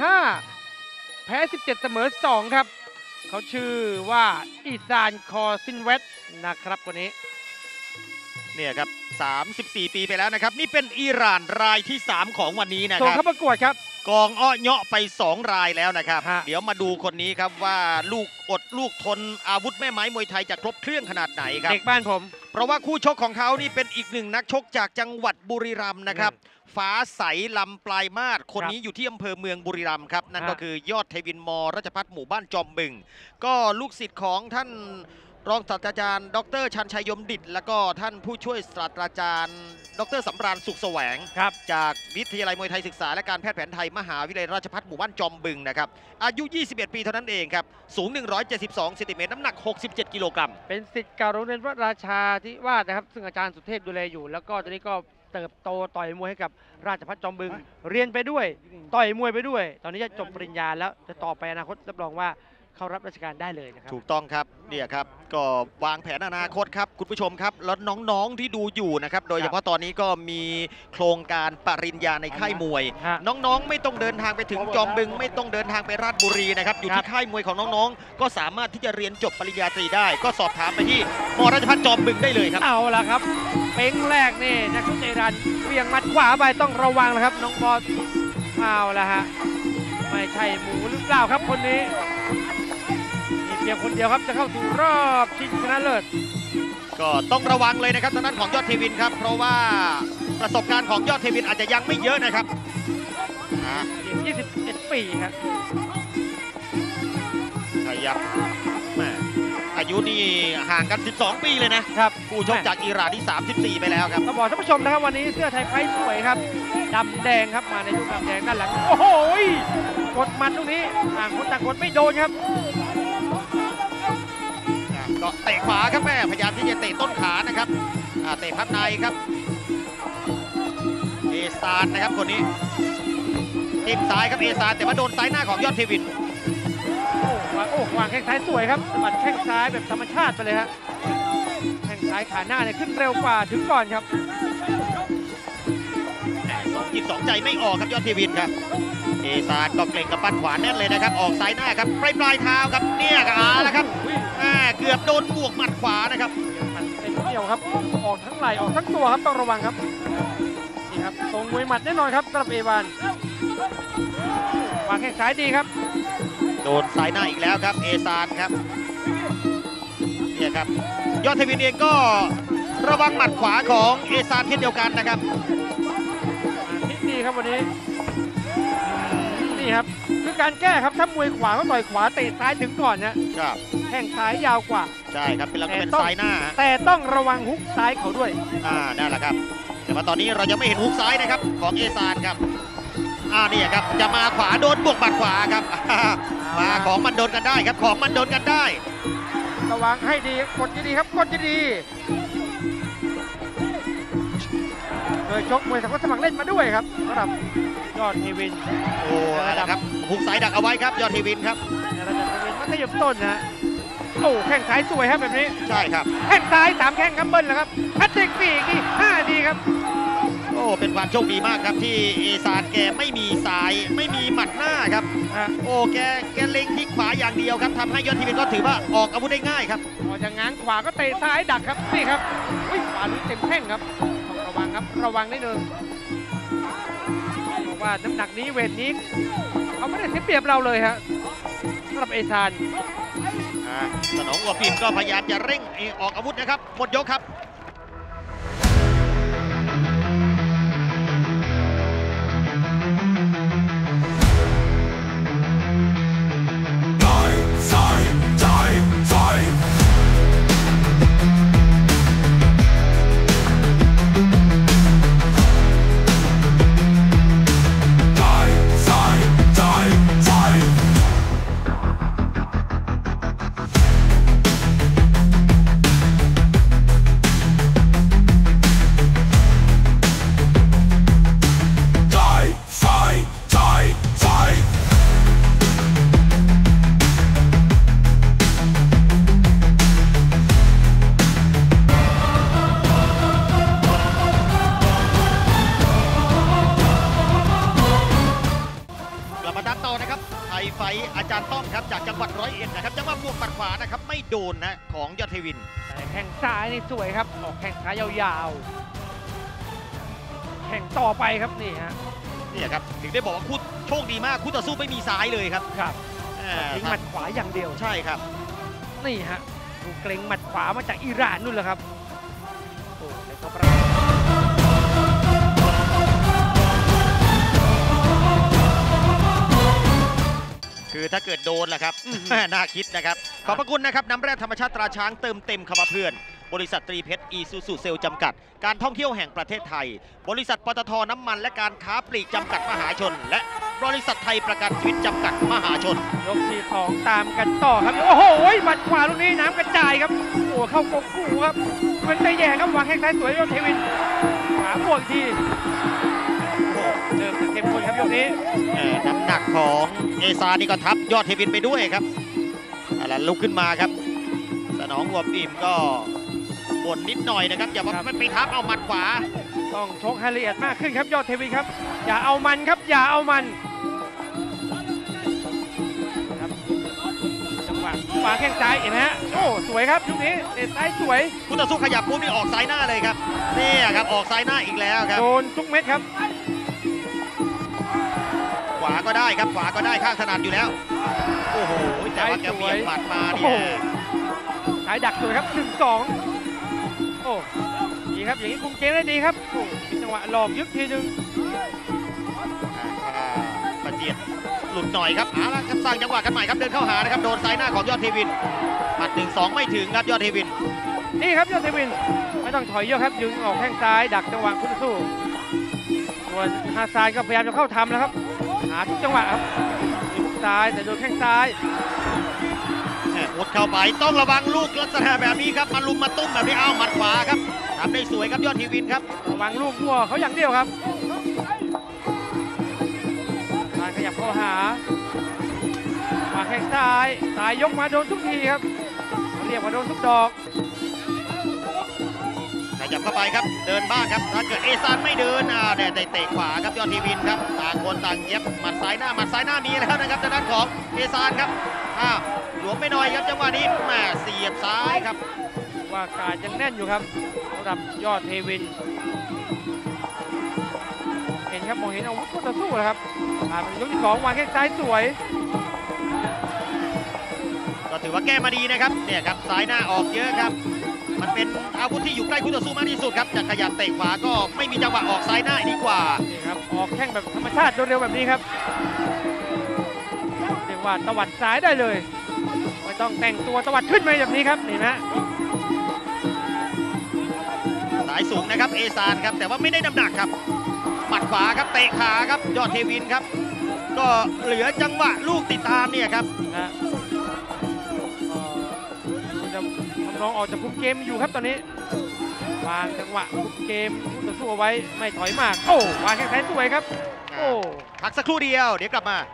35แพ้17เสมอ2ครับเขาชื่อว่าอิซานคอซินเวตนะครับคนนี้เนี่ยครับ34ปีไปแล้วนะครับนี่เป็นอิหร่านรายที่3ของวันนี้นะครับส่งเข้าประกวดครับกองอ้อเนาะไป2รายแล้วนะครับเดี๋ยวมาดูคนนี้ครับว่าลูกอดลูกทนอาวุธแม่ไม้มวยไทยจะครบเครื่องขนาดไหนครับเด็กบ้านผมเพราะว่าคู่ชกของเขานี่เป็นอีกหนึ่งนักชกจากจังหวัดบุรีรัมย์นะครับฟ้าใสลำปลายมาศคนนี้อยู่ที่อำเภอเมืองบุรีรัมย์ครับนั่นก็คือยอดเทวินมราชภัฏหมู่บ้านจอมบึงก็ลูกศิษย์ของท่านรองศาสตราจารย์ดร.ชันชัยยมดิษฐ์และก็ท่านผู้ช่วยศาสตราจารย์ดร.สำราญสุขแสวงจากวิทยาลัยมวยไทยศึกษาและการแพทย์แผนไทยมหาวิทยาลัยราชภัฏหมู่บ้านจอมบึงนะครับอายุ21ปีเท่านั้นเองครับสูง172เซนติเมตรน้ำหนัก67กิโลกรัมเป็นศิษย์เก่าโรงเรียนวัดราชาธิวาสนะครับซึ่งอาจารย์สุเทพดูแลอยู่แล้วก็ตอนนี้ก็เติบโตต่อยมวยให้กับราชภัฏจอมบึงเรียนไปด้วยต่อยมวยไปด้วยตอนนี้จะจบปริญญาแล้วจะต่อไปอนาคตรับรองว่าเข้ารับราชการได้เลยนะครับถูกต้องครับเนี่ยครับก็วางแผนอนาคตครับคุณผู้ชมครับแล้วน้องๆที่ดูอยู่นะครับโดยเฉพาะตอนนี้ก็มีโครงการปริญญาในค่ายมวยน้องๆไม่ต้องเดินทางไปถึงจอมบึงไม่ต้องเดินทางไปราชบุรีนะครับอยู่ที่ค่ายมวยของน้องๆก็สามารถที่จะเรียนจบปริญญาตรีได้ก็สอบถามไปที่มราชภัฏจอมบึงได้เลยครับเอาล่ะครับเป้งแรกนี่นักชกเจรันเวียงมัดขวาไปต้องระวังนะครับน้องบอลเอาล่ะฮะไม่ใช่หมูหรือเปล่าครับคนนี้เพียงคนเดียวครับจะเข้าสู่รอบชิงชนะเลิศก็ต้องระวังเลยนะครับทางด้านของยอดเทวินครับเพราะว่าประสบการณ์ของยอดเทวินอาจจะยังไม่เยอะนะครับ 21ปีครับขยับอายุนี่ห่างกัน12ปีเลยนะครับผู้ชกจากอิหร่านที่34ไปแล้วครับต้องบอกท่านผู้ชมนะครับวันนี้เสื้อไทยไฟท์สวยครับดำแดงครับมาในชุดดำแดงด้านหลังโอ้โหกดมันตรงนี้ต่างคนต่างกดไม่โดนครับก็เตะขวาครับแม่พยายามที่จะเตะต้นขานะครับเตะพับในครับเอซานนะครับคนนี้ทิ่มซ้ายครับเอซานแต่ว่าโดนซ้ายหน้าของยอดเทวินโอ้วางแข้งซ้ายสวยครับสะบัดแข้งซ้ายแบบธรรมชาติไปเลยฮะแข้งซ้ายขาหน้าเนี่ยขึ้นเร็วกว่าถึงก่อนครับ 2 จิต 2 ใจไม่ออกครับยอดเทวินครับเอซานก็เกรงกับปั้นขวาแน่นเลยนะครับออกซ้ายหน้าครับปลายเท้าครับเนี่ยก็แล้วครับเกือบโดนบวกหมัดขวานะครับเต็มเดี่ยวครับออกทั้งไหล่ออกทั้งตัวครับต้องระวังครับนี่ครับตรงมวยหมัดแน่นอนครับสำหรับเอวานวางแข้งซ้ายดีครับโดนซ้ายหน้าอีกแล้วครับเอซานครับเนี่ยครับยอดเทวินเองก็ระวังหมัดขวาของเอซานเช่นเดียวกันนะครับนี่ครับวันนี้นี่ครับคือการแก้ครับถ้ามวยขวาก็ต่อยขวาเตะซ้ายถึงก่อนนะครับแข้งซ้ายยาวกว่าใช่ครับเป็นซ้ายหน้าแต่ต้องระวังฮุกซ้ายเขาด้วยนั่นแหละครับแต่ว่าตอนนี้เรายังไม่เห็นฮุกซ้ายนะครับของเอซานครับนี่ครับจะมาขวาโดนบวกบัดขวาครับมาของมันโดนกันได้ครับของมันโดนกันได้ระวังให้ดีกดดีๆครับกดดีๆโดยชกมวยสมัครเล่นมาด้วยครับสำหรับยอดเทวินนะครับฮุกซ้ายดักเอาไว้ครับยอดเทวินครับระดับเทวินมัธยมต้นนะแข้งซ้ายสวยครับแบบนี้ใช่ครับแข้งซ้าย3แข้งครับเบิ้ลแล้วครับแฮตทริก4อีก5ทีครับเป็นความโชคดีมากครับที่เอซานแกไม่มีซ้ายไม่มีหมัดหน้าครับแกเล็งที่ขวาอย่างเดียวครับทำให้ยอดทีวีก็ถือว่าออกอาวุธได้ง่ายครับพอจะง้างขวาก็เตะซ้ายดักครับนี่ครับขวาลุกเต็มแข้งครับระวังครับระวังนิดนึงบอกว่าน้ำหนักนี้เวทนี้เขาไม่ได้เสียเปรียบเราเลยฮะสำหรับเอซานสนองอัวปิ่มก็พยายามจะเร่งออกอาวุธนะครับหมดยกครับอาจารย์ต้อมครับจากจังหวัด101นะครับจังหวะบวกปัดขวานะครับไม่โดนนะของยอดเทวินแต่แข้งซ้ายนี่สวยครับออกแข้งซ้ายยาวๆแข้งต่อไปครับนี่ฮะนี่ครับถึงได้บอกว่าคู่โชคดีมากคู่ต่อสู้ไม่มีซ้ายเลยครับครับทิ้งหมัดขวาอย่างเดียวใช่ครับนี่ฮะดูเกรงหมัดขวามาจากอิหร่านนู่นแหละครับคือถ้าเกิดโดนล่ะครับน่าคิดนะครับขอบพระคุณนะครับน้ำแร่ธรรมชาติตราช้างเติมเต็มคำว่าเพื่อนบริษัทตรีเพชรอีซูซูเซลจำกัดการท่องเที่ยวแห่งประเทศไทยบริษัทปตท.น้ำมันและการค้าปลีกจำกัดมหาชนและบริษัทไทยประกันชีวิตจำกัดมหาชนยกที่2ตามกันต่อครับโอ้โหหมัดขวาลูกนี้น้ำกระจายครับโอ้เข้ากบกูครับเป็นตะแย่ครับวางแข้งซ้ายสวยยอดเทวินขวาบวกทีเริ่มเข้มข้นครับยกนี้น้ำหนักของเอซานี่ก็ทับยอดเทวินไปด้วยครับลุกขึ้นมาครับสนองอัวปิ่มก็บ่นนิดหน่อยนะครับอย่ามันไปทับเอาหมัดขวาต้องชกให้ละเอียดมากขึ้นครับยอดเทวินครับอย่าเอามันครับอย่าเอามันจังหวะขวาแข้งซ้ายเห็นไหมฮะโอ้สวยครับลูกนี้เตะซ้ายสวยคู่ต่อสู้ขยับปุ๊บนี่ออกซ้ายหน้าเลยครับนี่ครับออกซ้ายหน้าอีกแล้วครับโดนทุกเม็ดครับขวาก็ได้ครับขวาก็ได้ข้างถนัดอยู่แล้วโอ้โหแต่ว่าแกเบี่ยงหมัดมาเนี่ยสายดักสวยครับ1-2โอ้ดีครับอย่างนี้คุมเกมได้ดีครับโอ้จังหวะหลอกยึกทีนึงประเจียดหลุดหน่อยครับแล้วสร้างจังหวะกันใหม่ครับเดินเข้าหานะครับโดนซ้ายหน้าของยอดเทวินหมัด1-2ไม่ถึงครับยอดเทวินนี่ครับยอดเทวินไม่ต้องถอยเยอะครับยึงออกแข้งซ้ายดักจังหวะคู่สู้ส่วนฮาซานก็พยายามจะเข้าทำแล้วครับหาทุกจังหวะครับมีลูกซ้ายแต่โดนแข้งซ้ายมุดเข้าไปต้องระวังลูกลักษณะแบบนี้ครับมาลุมมาตุ้มแบบนี้เอาหมัดขวาครับทำได้สวยครับยอดเทวินครับระวังลูกมั่วเขาอย่างเดียวครับการขยับเข้าหาแข้งซ้ายยกมาโดนทุกทีครับเรียกว่าโดนทุกดอกขยับเข้าไปครับเดินบ้างครับถ้าเกิดเอซานไม่เดินได้เตะขวาครับยอดเทวินครับต่างคนต่างเย็บหมัดซ้ายหน้ามีแล้วนะครับจากด้านของเอซานครับหลวมไปหน่อยครับจังหวะนี้แม่เสียบซ้ายครับว่าการยังแน่นอยู่ครับสำหรับยอดเทวินเห็นครับมองเห็นอาวุธคู่ต่อสู้แล้วครับยกที่2วางแข้งซ้ายสวยก็ถือว่าแก้มาดีนะครับเนี่ยครับซ้ายหน้าออกเยอะครับมันเป็นอาวุธที่อยู่ใกล้คู่ต่อสู้มากที่สุดครับจะขยับเตะขวาก็ไม่มีจังหวะออกซ้ายหน้าดีกว่านี่ครับออกแข้งแบบธรรมชาติเร็วๆแบบนี้ครับเรียกว่าตวัดซ้ายได้เลยไม่ต้องแต่งตัวตวัดขึ้นมาแบบนี้ครับนี่นะสายสูงนะครับเอซานครับแต่ว่าไม่ได้น้ำหนักครับหมัดขวาครับเตะขาครับยอดเทวินครับก็เหลือจังหวะลูกติดตามเนี่ยครับนะจะทำนองออกจากคุมเกมอยู่ครับตอนนี้วางจังหวะคุมเกมคู่ต่อสู้เอาไว้ไม่ถอยมากโอ้วางแข้งซ้ายสวยครับโอ้พักสักครู่เดียวเดี๋ยวกลับมา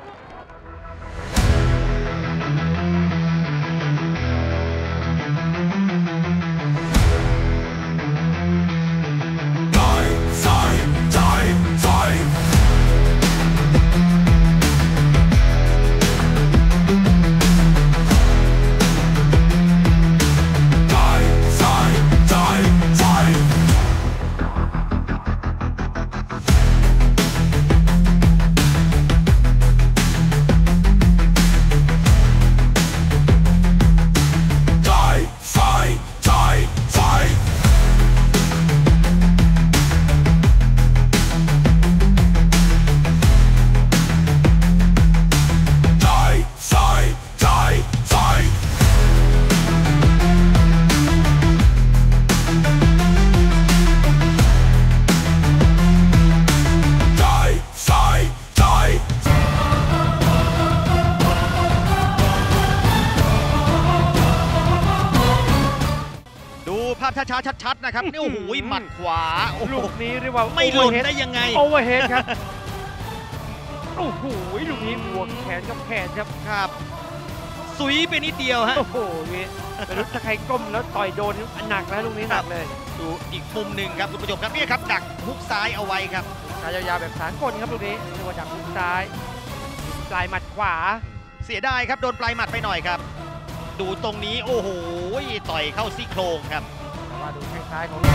ช้าๆชัดๆนะครับนี่โอ้โหหมัดขวาลูกนี้เรียกว่าไม่หล่นได้ยังไงโอเวอร์เฮดครับโอ้โหลูกนี้บวกแขนกับแขนครับครับสุยไปนิดเดียวฮะโอ้โหไม่รู้ถ้าใครก้มแล้วต่อยโดนหนักแล้วลูกนี้หนักเลยดูอีกมุมหนึ่งครับคุณผู้ชมครับนี่ครับดักฮุกซ้ายเอาไว้ครับซ้ายยาวๆแบบสากลครับลูกนี้เรียกว่าดักฮุกซ้ายปลายหมัดขวาเสียดายครับโดนปลายหมัดไปหน่อยครับดูตรงนี้โอ้โหต่อยเข้าซี่โครงครับว่าดูแข้งซ้ายของ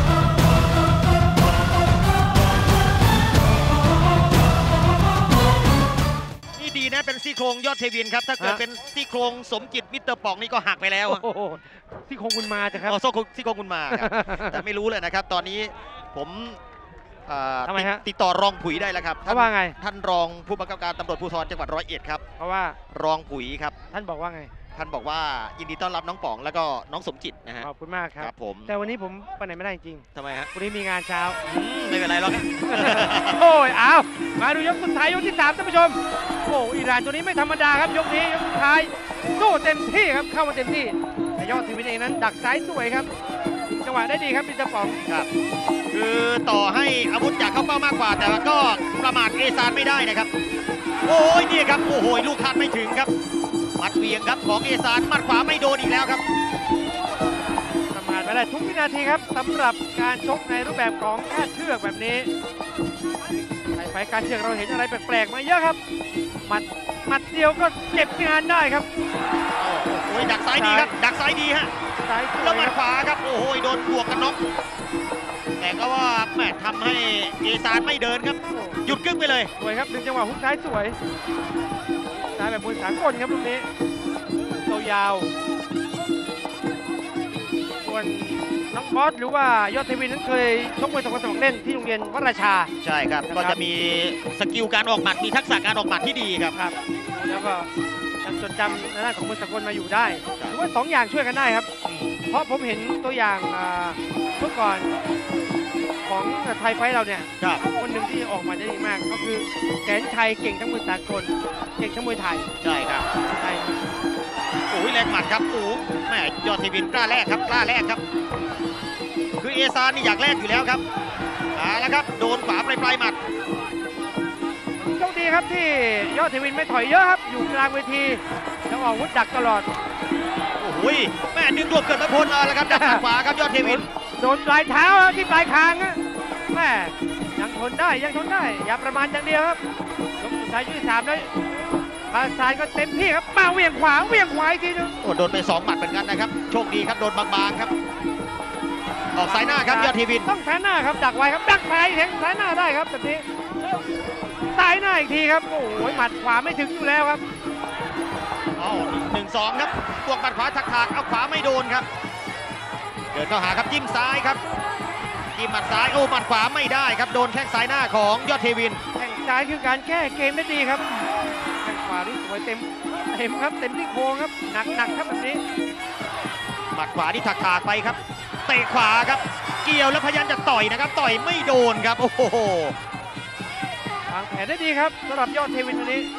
นี่ดีนะเป็นซี่โครงยอดเทวินครับถ้าเกิดเป็นซี่โครงสมจิตมิสเตอร์ป๋องนี่ก็หักไปแล้วซี่โครงคุณมาจ้ะครับซี่โครงคุณมาครับแต่ไม่รู้เลยนะครับตอนนี้ผมทำไมฮะติดต่อรองผุยได้แล้วครับเขาว่าไงท่านรองผู้บังคับการตำรวจภูธรจังหวัด101ครับเพราะว่ารองผุยครับท่านบอกว่าไงท่านบอกว่ายินดีต้อนรับน้องป๋องแล้วก็น้องสมจิตนะฮะขอบคุณมากครับผมแต่วันนี้ผมไปไหนไม่ได้จริงทำไมฮะวันนี้มีงานเช้าไม่เป็นไรหรอกโอ้ยเอามาดูยกสุดท้ายยกที่3ท่านผู้ชมโอ้อิหร่านตัวนี้ไม่ธรรมดาครับยกนี้ยกสุดท้ายสู้เต็มที่ครับเข้ามาเต็มที่แต่ยอดทีวินเองนั้นดักซ้ายสวยครับจังหวะได้ดีครับมิสเตอร์ป๋องครับคือต่อให้อาวุธอยากเข้าเป้ามากกว่าแต่ก็ประมาทเอซานไม่ได้นะครับโอ้ยนี่ครับโอ้โหลูกคาดไม่ถึงครับหมัดเวียงครับของเอซานหมัดขวาไม่โดนอีกแล้วครับประมาทไปได้ทุกวินาทีครับสำหรับการชกในรูปแบบของคาดเชือกแบบนี้ไฟการเชือกเราเห็นอะไรแปลกๆมาเยอะครับหมัดเดียวก็เก็บงานได้ครับโอ้ยดักซ้ายดีครับดักซ้ายดีฮะแล้วหมัดขวาครับโอ้โหโดนบวกกันน็อกแต่ก็ว่าแม่ทำให้เอซานไม่เดินครับหยุดกึ่งไปเลยสวยครับดึงจังหวะฮุกซ้ายสวยซ้ายแบบมวยสากลครับลูกนี้ยาวส่วนน้องบอสหรือว่ายอดเทวินนั้นเคยชกมวยสากลสมัครเล่นที่โรงเรียนวราชาใช่ครับก็จะมีสกิลการออกหมัดมีทักษะการออกหมัดที่ดีครับแล้วก็จดจำในด้านของมวยสากลมาอยู่ได้ถือว่า2 อย่างช่วยกันได้ครับเพราะผมเห็นตัวอย่างเมื่อก่อนของไทยไฟเราเนี่ยคนหนึ่งที่ออกมาได้ดีมากก็คือแสนชัยเก่งทั้งมวยสากลเก่งทั้งมวยไทยใช่ครับใช่โอ้ยแรงหมัดครับโอ้แม่ยอดเทวินกล้าแรกครับกล้าแรกครับคือเอซานนี่อยากแรกอยู่แล้วครับแล้วครับโดนขวาปลายหมัดโชคดีครับที่ยอดเทวินไม่ถอยเยอะครับอยู่กลางเวทีแล้วออกวุธดักตลอดโอ้ยแม่ดึงรวบเกิดมาพ้นแล้วครับดักขวาครับยอดเทวินโดนปลายเท้าที่ปลายคางแม่ยังทนได้อย่าประมาณอย่างเดียวครับยกสุดท้ายยกที่3แล้วพาซานก็เต็มที่ครับมาเวียงขวาอีกทีนึงโอ้โดนไป2 หมัดเหมือนกันนะครับโชคดีครับโดนบางๆครับออกซ้ายหน้าครับยอดเทวินต้องซ้ายหน้าครับดักไว้ครับดักซ้ายแทงซ้ายหน้าได้ครับแบบนี้ซ้ายหน้าอีกทีครับโอ้ยหมัดขวาไม่ถึงอยู่แล้วครับ 1-2ครับบวกหมัดขวาถักๆเอาขวาไม่โดนครับเดินเข้าหาครับจิ้มซ้ายครับจิ้มหมัดซ้ายโอ้หมัดขวาไม่ได้ครับโดนแข้งซ้ายหน้าของยอดเทวินแข้งซ้ายคือการแก้เกมได้ดีครับแข้งขวานี่สวยเต็มครับเต็มที่โค้งครับหนักครับแบบนี้หมัดขวาที่ถักๆไปครับเตะขวาครับเกี่ยวแล้วพยายามจะต่อยนะครับต่อยไม่โดนครับโอ้โหวางแผนได้ดีครับสำหรับยอดเทวินวันนี้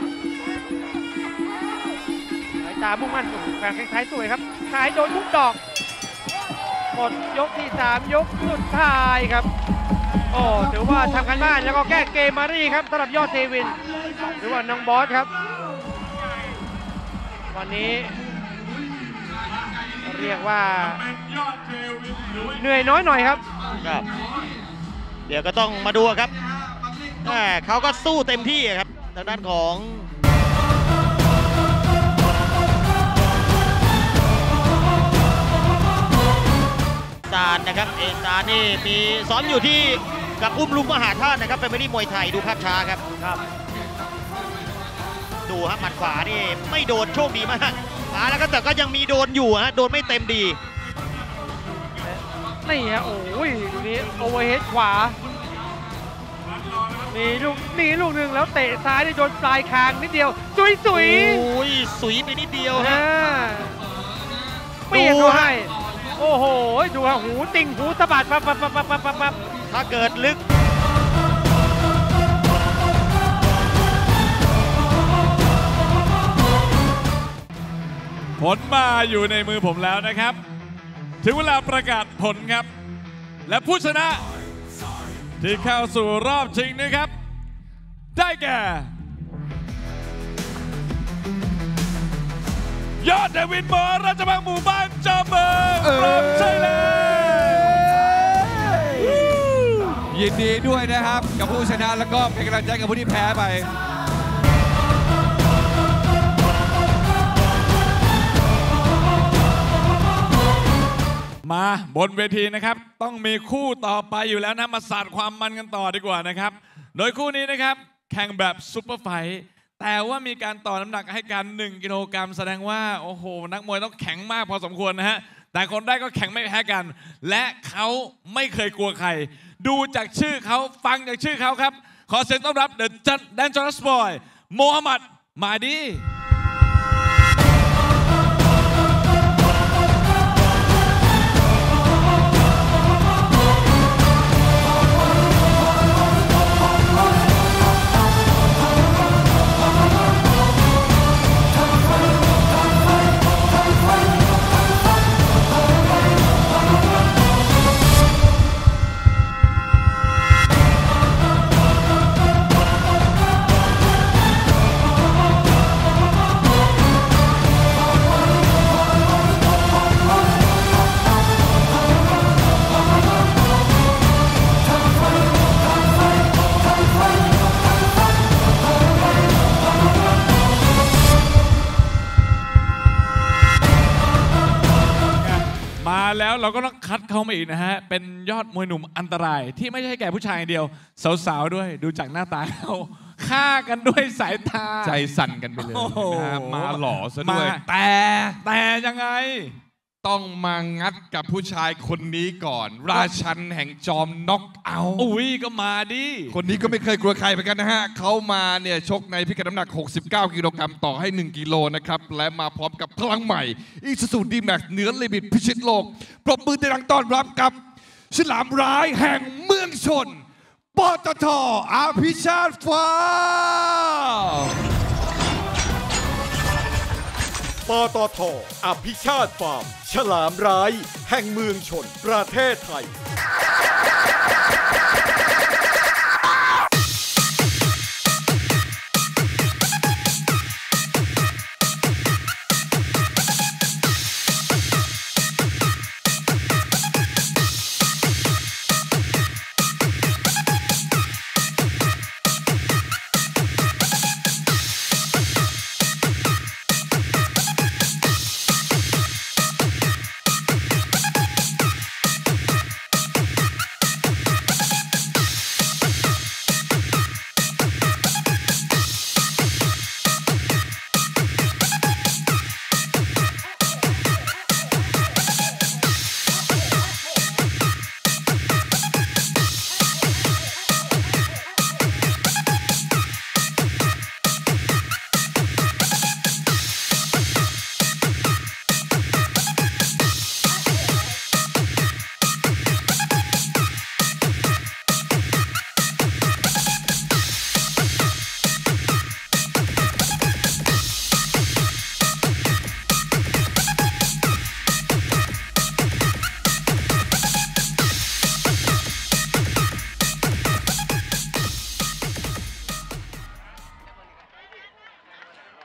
สายตามุ่งมั่นแข่งท้ายสวยครับขายโดนทุกดอกหมดยกที่3ยกสุดท้ายครับโอ้ถือว่าทำกันบ้านแล้วก็แก้เกมมารีครับสำหรับยอดเทวินหรือว่าน้องบอสครับวันนี้เรียกว่าเหนื่อยน้อยหน่อยครับเดี๋ยวก็ต้องมาดูครับเขาก็สู้เต็มที่ครับทางด้านของซานนะครับเอซานนี่มีซ้อมอยู่ที่กับอุ้มลุงมหาธาตุนะครับเป็นไม่ได้มวยไทยดูภาพช้าครับดูฮะหมัดขวานี่ไม่โดนโชคดีมากแล้วก็แต่ก็ยังมีโดนอยู่ฮะโดนไม่เต็มดีนี่ฮะโอ้ยดูนี้โอเวอร์เฮดขวามีลูกหนึ่งแล้วเตะซ้ายได้โดนปลายคางนิดเดียวสุยโอ้ยสุยไปนิดเดียวฮะเปียกเขาให้โอ้โหดูฮะหูติ่งหูสะบัดปั๊บถ้าเกิดลึกผลมาอยู่ในมือผมแล้วนะครับถึงเวลาประกาศผลครับและผู้ชนะที่เข้าสู่รอบชิงนะครับได้แก่ยอดเทวินมอราชบังหมู่บ้านจอมเมืองพร้อมใช่เลยยินดีด้วยนะครับกับผู้ชนะแล้วก็เป็นกำลังใจกับผู้ที่แพ้ไปมาบนเวทีนะครับต้องมีคู่ต่อไปอยู่แล้วนะมาสาดความมันกันต่อดีกว่านะครับโดยคู่นี้นะครับแข่งแบบซุปเปอร์ไฟท์แต่ว่ามีการต่อน้ำหนักให้กัน1กิโลกรัมแสดงว่าโอ้โหนักมวยต้องแข็งมากพอสมควรนะฮะแต่คนได้ก็แข็งไม่แพ้กันและเขาไม่เคยกลัวใครดูจากชื่อเขาฟังจากชื่อเขาครับขอเสียงต้อนรับ The Dangerous Boy โมฮัมหมัดมาดีแล้วเราก็ต้องคัดเขามาอีกนะฮะเป็นยอดมวยหนุ่มอันตรายที่ไม่ใช่แก่ผู้ชายอย่างเดียวสาวๆด้วยดูจากหน้าตาเขาฆ่ากันด้วยสายตาใจสั่นกันไปเลยนะมาหล่อซะด้วยแต่ยังไงต้องมางัดกับผู้ชายคนนี้ก่อนราชันแห่งจอมน็อกเอาท์อุ้ยก็มาดิคนนี้ก็ไม่เคยกลัวใครเหมือนกันนะฮะเขามาเนี่ยชกในพิกัดน้ำหนัก69กิโลกรัมต่อให้1กิโลนะครับและมาพร้อมกับพลังใหม่อีซูซูดีแม็กซ์เหนือลิมิตพิชิตโลกปรบมือดังต้อนรับกับฉลามร้ายแห่งเมืองชนปตท.อภิชาติฟ้าปตท.อภิชาติฟาร์มฉลามร้ายแห่งเมืองชนประเทศไทย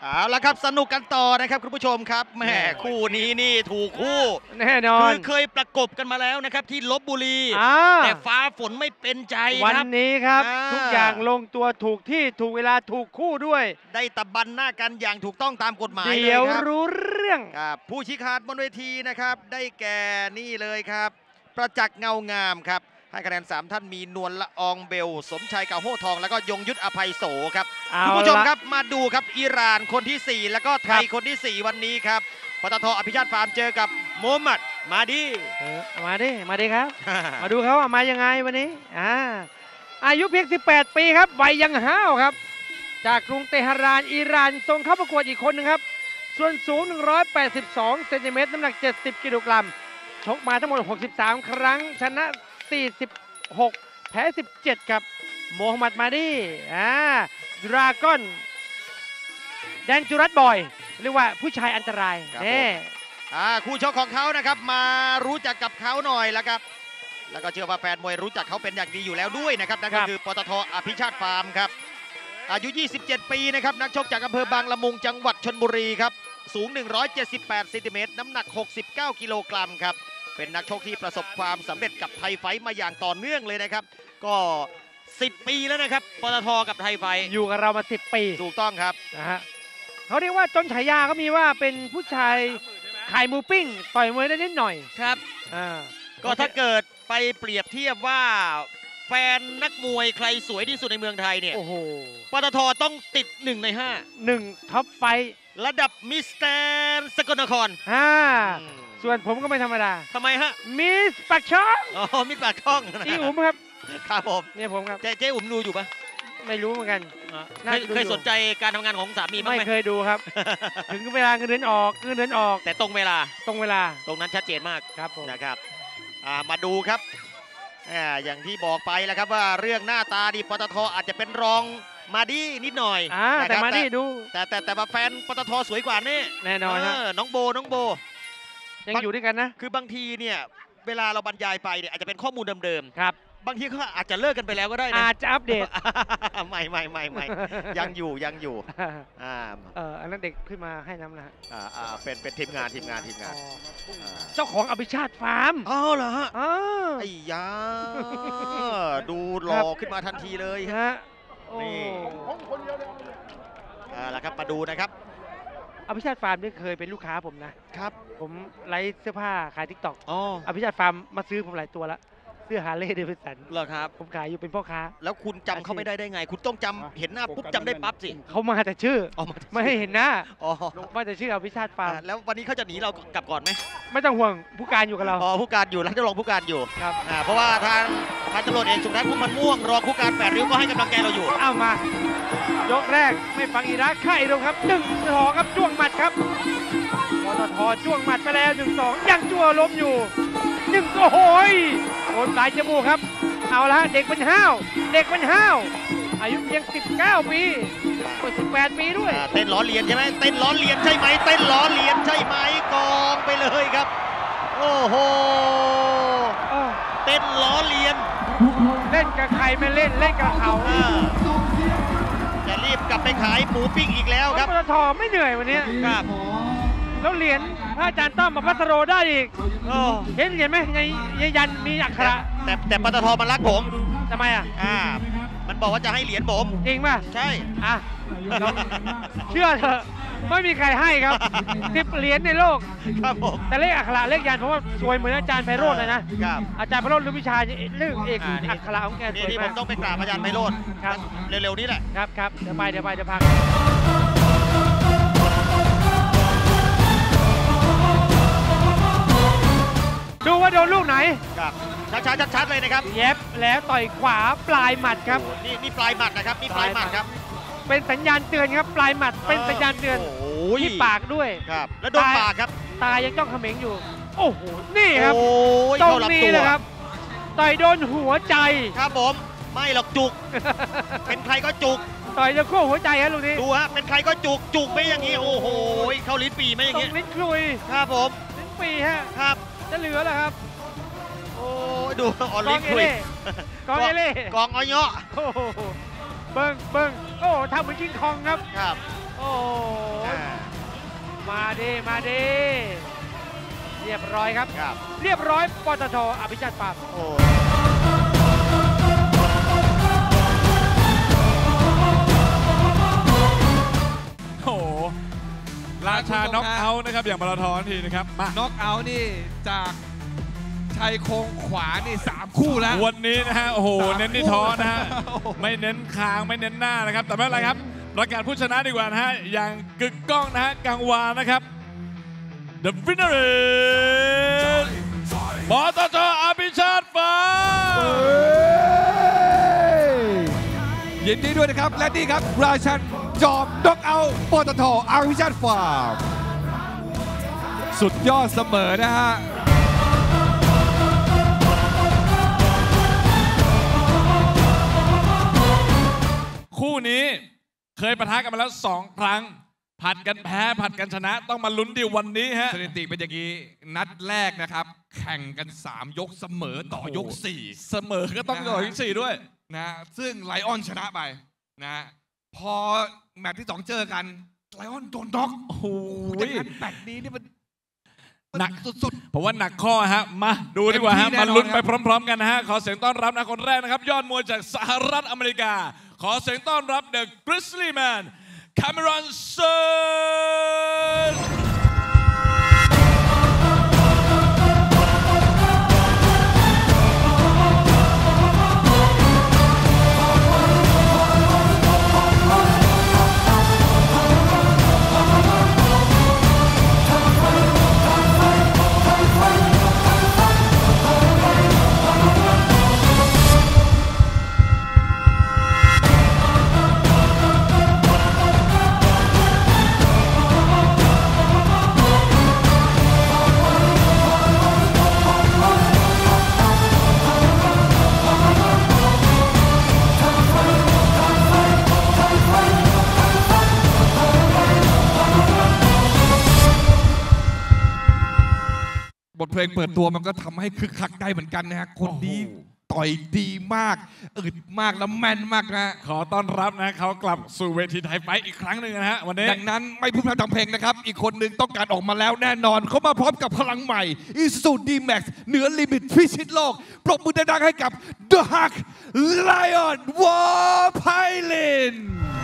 เอาละครับสนุกกันต่อนะครับคุณผู้ชมครับแหมคู่นี้นี่ถูกคู่แน่นอคืนอเคยประกบกันมาแล้วนะครับที่ลพบุรี แต่ฟ้าฝนไม่เป็นใจวันครับนี้ครับอ่าทุกอย่างลงตัวถูกที่ถูกเวลาถูกคู่ด้วยได้ตะบันหน้ากันอย่างถูกต้องตามกฎหมายเลยเดี๋ยวครับรู้เรื่องครับผู้ชี้ขาดบนเวทีนะครับได้แก่นี่เลยครับ ประจักษ์เงางามครับให้คะแนน3ท่านมีนวลละอองเบล สมชัยเก่าโฮทองแล้วก็ยงยุทธอภัยโสครับเอาคุณผู้ชมละครับมาดูครับอิหร่านคนที่ 4 แล้วก็ไทยครับคนที่ 4 วันนี้ครับปตทอภิชาติฟาร์มเจอกับโมฮัมหมัดมาดีมาดิครับ มาดูเขาว่ามายังไงวันนี้อายุเพียง 18 ปีครับวัยยังห้าวครับ จากกรุงเตหะรานอิหร่านส่งเข้าประกวดอีกคนหนึงครับ ส่วนสูง 182 เซนติเมตรน้ำหนัก 70 กิโลกรัมชกมาทั้งหมด 63 ครั้ง ชนะ 46 แพ้ 17 ครับโมฮัมหมัดมาดีดราก้อนแดนจุรัตบอยเรียกว่าผู้ชายอันตรายครับแน่คู่ชกของเขานะครับมารู้จักกับเขาหน่อยแล้วครับแล้วก็เชื่อว่าแฟนมวยรู้จักเขาเป็นอย่างดีอยู่แล้วด้วยนะครับนั่นก็คือปตทอภิชาติฟาร์มครับอายุ 27 ปีนะครับนักชกจากอำเภอบางละมุงจังหวัดชลบุรีครับสูง 178 เซนติเมตรน้ำหนัก 69 กิโลกรัมครับเป็นนักชกที่ประสบความสำเร็จกับไทยไฟท์มาอย่างต่อเนื่องเลยนะครับก็ 10 ปีแล้วนะครับปตทกับไทยไฟท์อยู่กับเรามา 10 ปีถูกต้องครับนะฮะเขาเรียกว่าจนฉายาเขามีว่าเป็นผู้ชายขายหมูปิ้งต่อยมวยได้นิดหน่อยครับ ก็ถ้าเกิดไปเปรียบเทียบว่าแฟนนักมวยใครสวยที่สุดในเมืองไทยเนี่ยโอ้โหปตทต้องติด1 ใน 1ท็อปไฟ 5 ระดับมิสแตนสกลนครส่วนผมก็ไม่ธรรมดาทำไมฮะมิสปักช่องอ๋อมิสปากช่องนะอีอุ๋มครับครับผมเนี่ยผมครับเจ๊อุ๋มดูอยู่ปะไม่รู้เหมือนกัน น่าจะดูอยู่เคยสนใจการทำงานของสามีบ้างไม่ไหมเคยดูครับ ถึงเวลาเงินเดือนออกเงินเดือนออกแต่ตรงเวลาตรงเวลาตรงนั้นชัดเจนมากครับผมนะครับมาดูครับอย่างที่บอกไปแล้วครับว่าเรื่องหน้าตาดีปตทอาจจะเป็นรองมาดีนิดหน่อยนะแต่ครับมานี่ดูแต่ว่าแฟนปตทสวยกว่านี่แน่นอนฮะน้องโบยังอยู่ด้วยกันนะคือบางทีเนี่ยเวลาเราบรรยายไปเนี่ยอาจจะเป็นข้อมูลเดิมครับๆบางทีเขาอาจจะเลิกกันไปแล้วก็ได้นะอาจจะอัปเดตไม่ยังอยู่อันนั้นเด็กขึ้นมาให้น้ำนะฮะเป็นทีมงานเจ้าของอภิชาติฟาร์มอ๋อเหรอฮะอ๋อไอ้ยาดูหล่อขึ้นมาทันทีเลยฮะโอ้นี่ แล้วครับมาดูนะครับอภิชาติฟาร์มนี่เคยเป็นลูกค้าผมนะครับผมไลฟ์เสื้อผ้าขายทิกตอกอ๋ออภิชาติฟาร์มมาซื้อผมหลายตัวละเสื้อฮาร์เลย์เดวิสันเหรอครับผมขายอยู่เป็นพ่อค้าแล้วคุณจำเขาไม่ได้ไง คุณต้องจำเห็นหน้าปุ๊บจำได้ปั๊บสิเขามาแต่ชื่ออ๋อมาไม่ให้เห็นหน้าอ๋อมาแต่ชื่ออภิชาติฟาร์มแล้ววันนี้เขาจะหนีเรากลับก่อนไหมไม่ต้องห่วงผู้การอยู่กับเราอ๋อผู้การอยู่แล้วจะรองผู้การอยู่ครับเพราะว่าทางพันตำรวจเอกสุทัศน์พุ่มพันธ์ม่วงรองผู้การ8ริ้วก็ให้กำลังใจเราอยู่เอามา ยกแรกไม่ฟังอีรักค่ายลงครับ1-2ครับจ้วงหมัดครับปตทจ้วงหมัดไปแล้ว1-2ยังจั่วล้มอยู่1โอ้โหโดนปลายจมูกครับเอาละเด็กมันห้าวอายุเพียง19 ปี18 ปีด้วยเต้นล้อเลียนใช่ไหมเต้นล้อเลียนใช่ไหมเต้นล้อเลียนใช่ไหมกองไปเลยครับ โอ้โหเต้นล้อเลียนเล่นกับใครไม่เล่นกับเขาจะรีบกลับไปขายหมูปิ้งอีกแล้วครับปตทไม่เหนื่อยวันนี้ครับแล้วเหรียญพระอาจารย์ต้อมมาพัสโรได้อีกเห็นเหรียญไหมในยันมีอักขระแต่ปตทมันรักผมทำไมอ่ะมันบอกว่าจะให้เหรียญผมจริงป่ะใช่เชื่อเถอะไม่มีใครให้ครับ10 เหรียญในโลกครับผมแต่เลขอักขระเลขยันเพราะว่าสวยเหมือนอาจารย์ไพโรจน์เลยนะครับอาจารย์ไพโรจน์หรือวิชาเรื่องเอกอักขระของแกสนี่วยที่ผมมากต้องไปกราบอาจารย์ไพโรจน์ครับเร็วๆนี้แหละครับเดี๋ยวพักดูว่าโดนลูกไหนครับช้าๆชัดๆเลยนะครับเย็บแล้วต่อยขวาปลายหมัดครับนี่ปลายหมัดนะครับนี่ปลายหมัดครับเป็นสัญญาณเตือนครับปลายหมัดเป็นสัญญาณเตือนโอ้ยที่ปากด้วยครับแล้วโดนปากครับตายังจ้องเขม็งอยู่ โอ้โหนี่ครับโอ้ยตรเข้าง ลำนี้ตัวนะครับต่อยโดนหัวใจครับผมไม่หรอกจุก เป็นใครก็จุกต่อยจะคู่หัวใจครับลูกนี้ดูฮะเป็นใครก็จุกไม่อย่างนี้โอ้โหเข้าลิ้นปี่ไม่อย่างตรนี้งลิ้นคลุยครับผมลิ้นปีฮะครับจะเหลือเหรอครับโอ้ยดูอ่อนลิ้นคุยกองเอเล่กองอ้อยเงาะโอ้โหเบิ้งโอ้ทำเหมือนกิงคองครับครับโอ้มาดิมาดิเรียบร้อยครับ เรียบร้อยปตท.อภิชาติฟาร์มโอ้โหราชาน็อกเอาท์นะครับอย่างปตท.ทีนะครับมาน็อกเอาท์นี่จากชายโครงขวานี่3 คู่แล้ววันนี้นะฮะโอ้โหเน้นที่ท้อนะฮะไม่เน้นคางไม่เน้นหน้านะครับแต่ไม่เป็นไรครับประกาศผู้ชนะดีกว่านะฮะอย่างกึกก้องนะฮะกังวานนะครับ The winner is ปตท.อภิชาติฟาร์มยินดีด้วยนะครับและนี่ครับราชันจอมน็อกเอาท์ปตท.อภิชาติฟาร์มสุดยอดเสมอนะฮะคู่นี้เคยปะทะกันมาแล้ว2 ครั้งผัดกันแพ้ผัดกันชนะต้องมาลุ้นดีวันนี้ฮะสถิติเป็นอย่างนี้นัดแรกนะครับแข่งกัน3 ยกเสมอต่อยก4 เสมอก็ต้องต่อยก4ด้วยนะซึ่งไลออนชนะไปนะพอแมตช์ที่2เจอกันไลออนโดนน็อกโอ้โหแมตช์นี้นี่มันหนักสุดๆผมว่าหนักข้อฮะมาดูดีกว่าฮะมาลุ้นไปพร้อมๆกันนะฮะขอเสียงต้อนรับนะคนแรกนะครับยอดมวยจากสหรัฐอเมริกาขอเสียงต้อนรับ The Grizzly Man Cameron Sun บทเพลงเปิดตัวมันก็ทำให้คึกคักได้เหมือนกันนะฮะคนนี้ต่อยดีมากอึดมากแล้วแม่นมากนะขอต้อนรับนะเขากลับสู่เวทีไทยไฟท์อีกครั้งหนึ่งนะฮะวันนี้ดังนั้นไม่พูดพร่ำทำเพลงนะครับอีกคนหนึ่งต้องการออกมาแล้วแน่นอนเขามาพร้อมกับพลังใหม่ Isuzu D-Max เหนือลิมิตพิชิตโลกปรบมือดังๆให้กับ The Hulk Lion Warpailin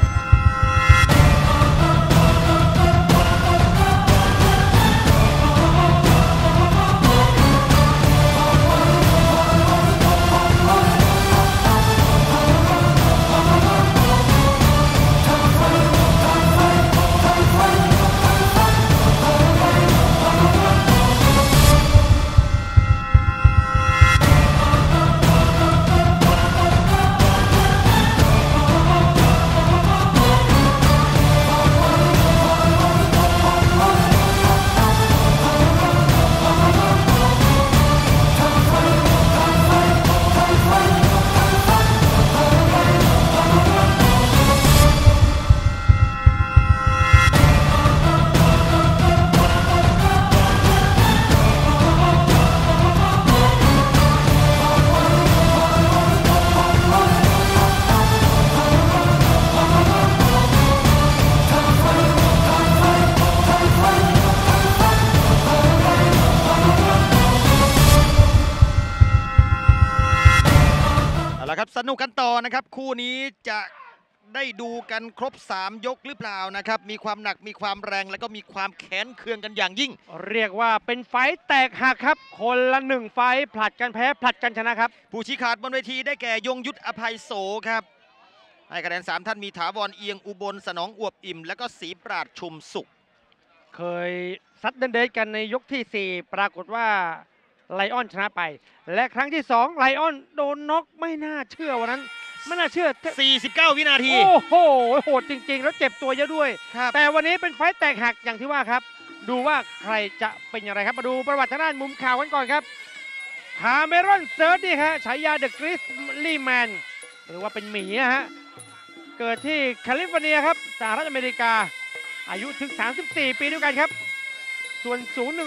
สนุกกันต่อนะครับคู่นี้จะได้ดูกันครบ3 ยกหรือเปล่านะครับมีความหนักมีความแรงแล้วก็มีความแค้นเคืองกันอย่างยิ่งเรียกว่าเป็นไฟต์แตกหักครับคนละ1 ไฟต์ผลัดกันแพ้ผลัดกันชนะครับผู้ชี้ขาดบนเวทีได้แก่ยงยุทธอภัยโสครับให้คะแนน3 ท่านมีถาวรเอียงอุบลสนองอวบอิ่มและก็ศรีปราดชุมสุขเคยซัดเดนกันในยกที่4ปรากฏว่าไลออนชนะไปและครั้งที่2ไลออนโดนน็อกไม่น่าเชื่อวันนั้นไม่น่าเชื่อ 49 วินาทีโอ้โหโหดจริงๆแล้วเจ็บตัวเยอะด้วยแต่วันนี้เป็นไฟต์แตกหักอย่างที่ว่าครับดูว่าใครจะเป็นอย่างไรครับมาดูประวัติทางด้านมุมข่าวกันก่อนครับคาเมรอนเซิร์ชนี่ฮะฉายา The Grizzly Man หรือว่าเป็นหมีฮะเกิดที่แคลิฟอร์เนียครับสหรัฐอเมริกาอายุถึง34 ปีด้วยกันครับส่วนสูง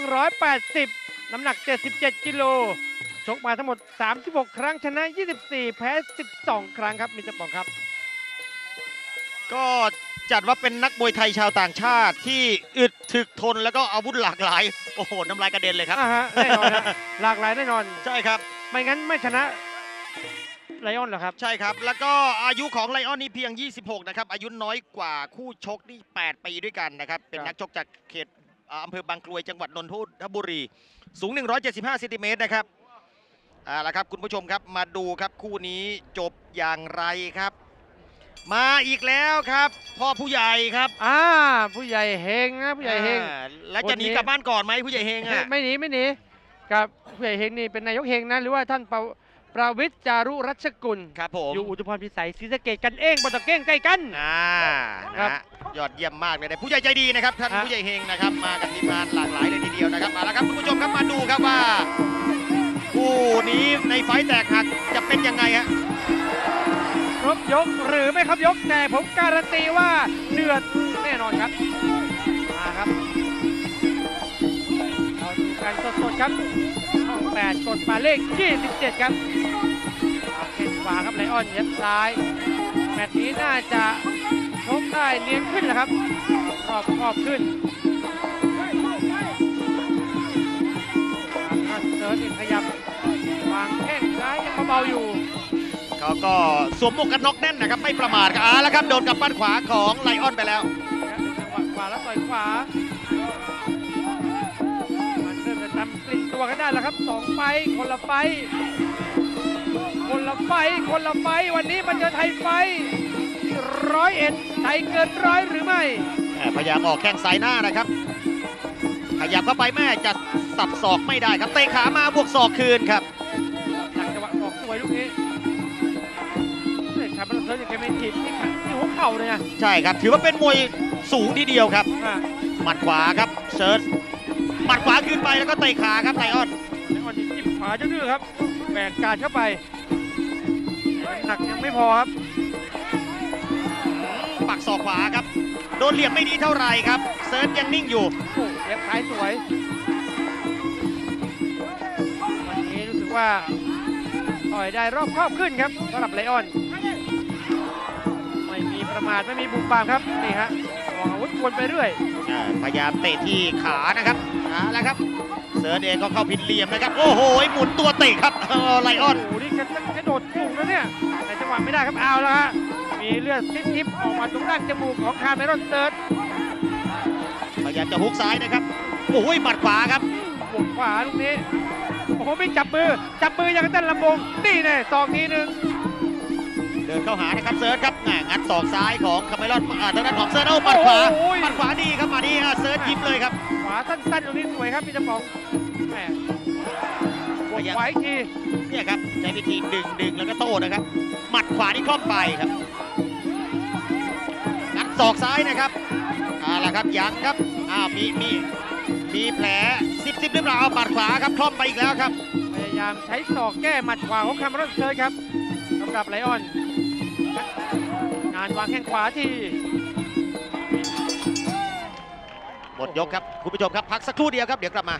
180น้ำหนัก77 กิโลชกมาทั้งหมด36 ครั้งชนะ24แพ้12 ครั้งครับมิสเตอร์ปองครับก็จัดว่าเป็นนักมวยไทยชาวต่างชาติที่อึดถึกทนแล้วก็อาวุธหลากหลายโอ้โหน้ำลายกระเด็นเลยครับแน่นอนนะหลากหลายแน่นอนใช่ครับไม่งั้นไม่ชนะไลออนเหรอครับใช่ครับแล้วก็อายุของไลออนนี่เพียง26นะครับอายุน้อยกว่าคู่ชกนี่8 ปีด้วยกันนะครับเป็นนักชกจากเขตอำเภอบางกรวยจังหวัดนนทบุรีสูง175 เซนติเมตรนะครับแล้วครับคุณผู้ชมครับมาดูครับคู่นี้จบอย่างไรครับมาอีกแล้วครับพ่อผู้ใหญ่ครับผู้ใหญ่เฮงนะผู้ใหญ่เฮงแล้วจะหนีกลับบ้านก่อนไหมผู้ใหญ่เฮงไม่หนีกับผู้ใหญ่เฮงนี่เป็นนายกเฮงนะหรือว่าท่านประวิตรจารุรัชกุลครับผมอยู่อุทุมพรพิสัยศรีสะเกษกันเองบนตะเก้งใกล้กันครับยอดเยี่ยมมากเลยผู้ใหญ่ใจดีนะครับท่านผู้ใหญ่เฮงนะครับมากับทีมงานหลากหลายเลยทีเดียวนะครับมาแล้วครับคุณผู้ชมครับมาดูครับว่าคู่นี้ในไฟแตกหักจะเป็นยังไงฮะครบยกหรือไม่ครบยกแต่ผมการันตีว่าเดือดแน่นอนครับมาครับเราดูกันสดๆครับช่อง8กดหมายเลข27ครับเข็นขวาครับไลออนยัดซ้ายแมตช์นี้น่าจะชกได้เลี้ยงขึ้นนะครับรอบขึ้นเซิร์ชขยับวางแข้งซ้ายยังเบาๆอยู่เขาก็สวมหมวกกันน็อกแน่นนะครับไม่ประมาทครับแล้วครับโดนกับปั้นขวาของไลออนไปแล้วจังหวะขวาแล้วต่อยขวามันเริ่มจะทำกลิ่นตัวกันได้แล้วครับ2 ไฟคนละไฟวันนี้มันจะไทยไฟ101ไทยเกิน100หรือไม่พยายามออกแข้งซ้ายหน้านะครับขยับเข้าไปแม่จะสับศอกไม่ได้ครับเตะขามาบวกศอกคืนครับหลังจังหวะศอกสวยลูกนี้ครับมันเซิร์ฟอย่างแกไม่ถีบที่หัวเข่าเลยนะใช่ครับถือว่าเป็นมวยสูงทีเดียวครับหมัดขวาครับเซิร์ฟหมัดขวาคืนไปแล้วก็เตะขาครับไลออนจิบขวาดื้อครับแหวกการเข้าไปหนักยังไม่พอครับปักศอกขวาครับโดนเหลี่ยมไม่ดีเท่าไหร่ครับเซิร์ฟยังนิ่งอยู่เย็บท้ายสวยวันนี้รู้สึกว่าต่อยได้รอบครอบขึ้นครับสำหรับไลออนไม่มีประมาทไม่มีบุกบามครับนี่ฮะวางอาวุธวนไปเรื่อยพยายามเตะที่ขานะครับแล้วครับเซิร์ฟเองก็เข้าผิดเหลี่ยมนะครับโอ้โหหมุนตัวเตะครับไลออนโอ้โหนี่กระโดดสูงแล้วเนี่ยแต่จังหวะไม่ได้ครับเอาแล้วฮะมีเลือดทิพย์ออกมาตรงด้านจมูกของคาร์เมรอนเซิร์ฟพยายามจะฮุกซ้ายนะครับโอ้ยหมัดขวาครับบุกขวาลูกนี้โอ้โหไม่จับมืออย่างเต้นลำบงนี่แน่ศอกทีนึงเดินเข้าหานะครับเซิร์ฟครับงัดศอกซ้ายของคาร์เมรอนทางด้านของเซิร์ฟหมัดขวาดีครับมาดีเซิร์ฟยิ้มเลยครับขวาสั้นๆตรงนี้สวยครับพี่เจ้าของแหมบวกขวาอีกทีเนี่ยครับใช้วิธีดึงแล้วก็โต้นะครับหมัดขวานี่คล่อมไปครับงัดศอกซ้ายนะครับล่ะครับยังครับมีแผล10หรือเปล่าหมัดขวาครับคล่อมไปอีกแล้วครับพยายามใช้ศอกแก้หมัดขวาของคาร์เมรอนเซิร์ฟครับสำหรับไลออนงานวางแข้งขวาที่หมดยกครับคุณผู้ชมครับพักสักครู่เดียวครับเดี๋ยวกลับมา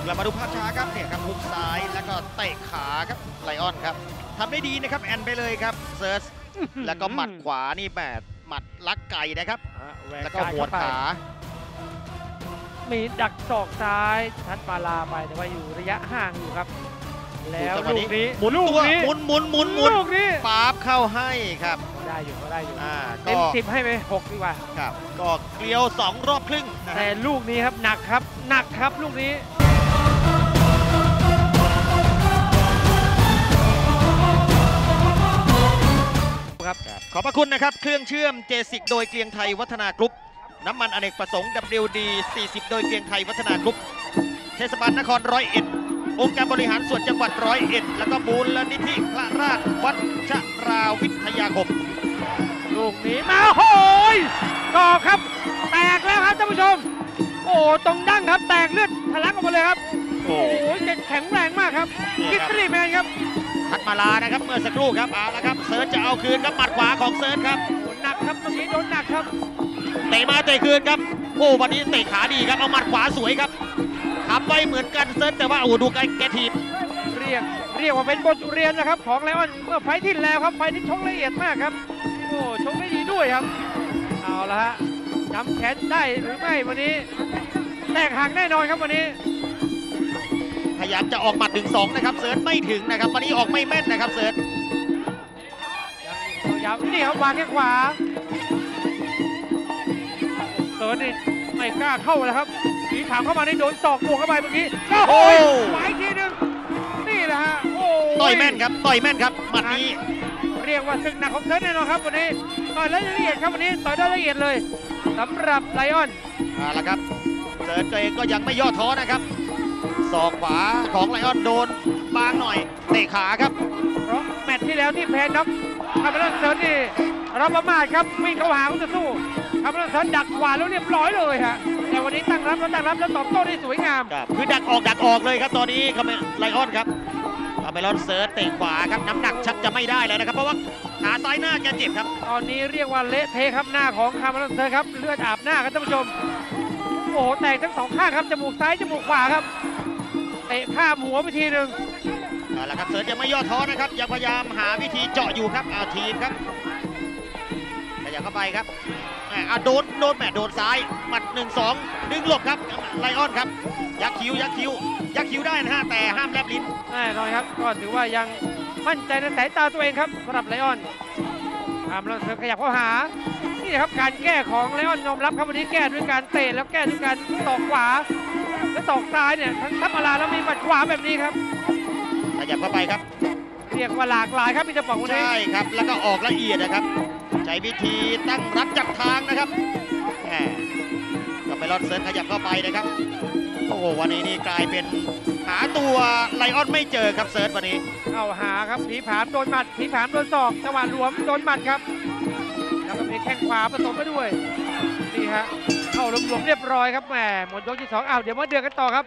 ลับมาดูภาพช้าครับเนี่ยครับฮุกซ้ายแล้วก็เตะขาครับไลออนครับทำได้ดีนะครับแอนไปเลยครับเซิร์ชแล้วก็หมัดขวานี่แบบหมัดลักไก่นะครับแล้วก็หัวขามีดักศอกซ้ายทัดปาลาไปแต่ว่าอยู่ระยะห่างอยู่ครับแล้วลูกนี้หมุนตัวหมุนลูกนี้ปาบเข้าให้ครับได้อยู่เต็ม10ให้ไป6ดีกว่าครับก็เกลียว2รอบครึ่งแต่ลูกนี้ครับหนักครับลูกนี้ขอบพระคุณนะครับเครื่องเชื่อมเจสิกโดยเกรียงไทยวัฒนากรุ๊ปน้ำมันอเนกประสงค์ WD 40 โดยเกรียงไทยวัฒนากรุ๊ปเทศบาลนคร101องค์การบริหารส่วนจังหวัด101แล้วก็มูลนิธิพระราชวัชราวิทยาคมลูกนี้มาโหยก่อครับแตกแล้วครับท่านผู้ชมโอ้ตรงดั้งครับแตกเลือดทะลักออกมาเลยครับโอ้ยแข็งแรงมากครับกิตตี้แมนครับทัดมาลานะครับเมื่อสักครู่ครับเอาละครับเซิร์ชจะเอาคืนครับหมัดขวาของเซิร์ชครับหนักครับตรงนี้โดนหนักครับเตะมาเตะคืนครับโอ้วันนี้เตะขาดีครับเอาหมัดขวาสวยครับทำไว้เหมือนกันเซิร์ชแต่ว่าโอ้ดูแกทีบเรียกว่าเป็นบทเรียนนะครับของไลออนเมื่อไฟที่แล้วครับไฟที่ชกละเอียดมากครับโอ้ชกได้ดีด้วยครับเอาละฮะจำแขนได้หรือไม่วันนี้แตกหักแน่นอนครับวันนี้พยายามจะออกหมัด1-2นะครับเซิร์ชไม่ถึงนะครับวันนี้ออกไม่แม่นนะครับเซิร์ชยาวนี่ครับวางแค่ขวาเซิร์ชนี่ไม่กล้าเข้าแล้วครับผีขาวเข้ามาในโดนศอกบวกเข้าไปเมื่อกี้โอ้ยไหวทีนึงนี่แหละฮะโอ้ต่อยแม่นครับหมัดนี้เรียกว่าศึกหนักของเซิร์ชแน่นอนครับวันนี้ต่อยละเอียดครับวันนี้ต่อยได้ละเอียดเลยสำหรับไลออนเอาละครับเซิร์ชเองก็ยังไม่ย่อท้อนะครับศอกขวาของไลออนโดนบางหน่อยเตะขาครับเพราะแมตช์ที่แล้วที่แพ้น็อกคาร์เมลอนเซิร์ชนี่รับประมาทครับวิ่งเข้าหาคู่ต่อสู้คาร์เมลอนเซิร์ชดักขวาแล้วเรียบร้อยเลยฮะแต่วันนี้ตั้งรับแล้วตอบโต้ได้สวยงามคือดักออกเลยครับตอนนี้ไลออนครับคาร์เมลอนเซิร์ชเตะขวาครับน้ำหนักชักจะไม่ได้แล้วนะครับเพราะว่าขาซ้ายหน้าแกเจ็บครับตอนนี้เรียกว่าเละเทะครับหน้าของคาร์เมลอนเซิร์ชครับเลือดอาบหน้าครับท่านผู้ชมโอ้โหแตกทั้ง2ข้างครับจมูกซ้ายจมูกขวาครับเตะข้ามหัวไปทีหนึ่งเอาละครับเซิร์ชยังไม่ย่อท้อนะครับยังพยายามหาวิธีเจาะอยู่ครับเอาทีมครับขยับเข้าไปครับโดนซ้ายหมัด1-2ดึงหลบครับไลออนครับยักคิ้วได้นะฮะแต่ห้ามแลบลิ้นแน่นอนครับก็ถือว่ายังมั่นใจในสายตาตัวเองครับสำหรับไลออนคาร์เมลอนเซิร์ชขยับเข้าหานี่ครับการแก้ของไลออนยอมรับครับวันนี้แก้ด้วยการเตะแล้วแก้ด้วยการตอกขวาและตอกซ้ายเนี่ยทั้งทับมาลาแล้วมีหมัดขวาแบบนี้ครับขยับเข้าไปครับเรียกว่าหลากหลายครับพี่จะบอกวันนี้ใช่ครับแล้วก็ออกละเอียดนะครับใช้วิธีตั้งรับจับทางนะครับก็ไปลอนเซิร์ชขยับเข้าไปนะครับโอ้โหวันนี้นี่กลายเป็นหาตัวไลออนไม่เจอครับเซิร์ชวันนี้เข้าหาครับผีผามโดนหมัดผีผามโดนศอกจังหวะหลวมโดนหมัดครับแล้วก็มีแข้งขวาผสมไปด้วยนี่ฮะเข้ารวมๆเรียบร้อยครับแหมหมดยกที่2เดี๋ยวมาเดือดกันต่อครับ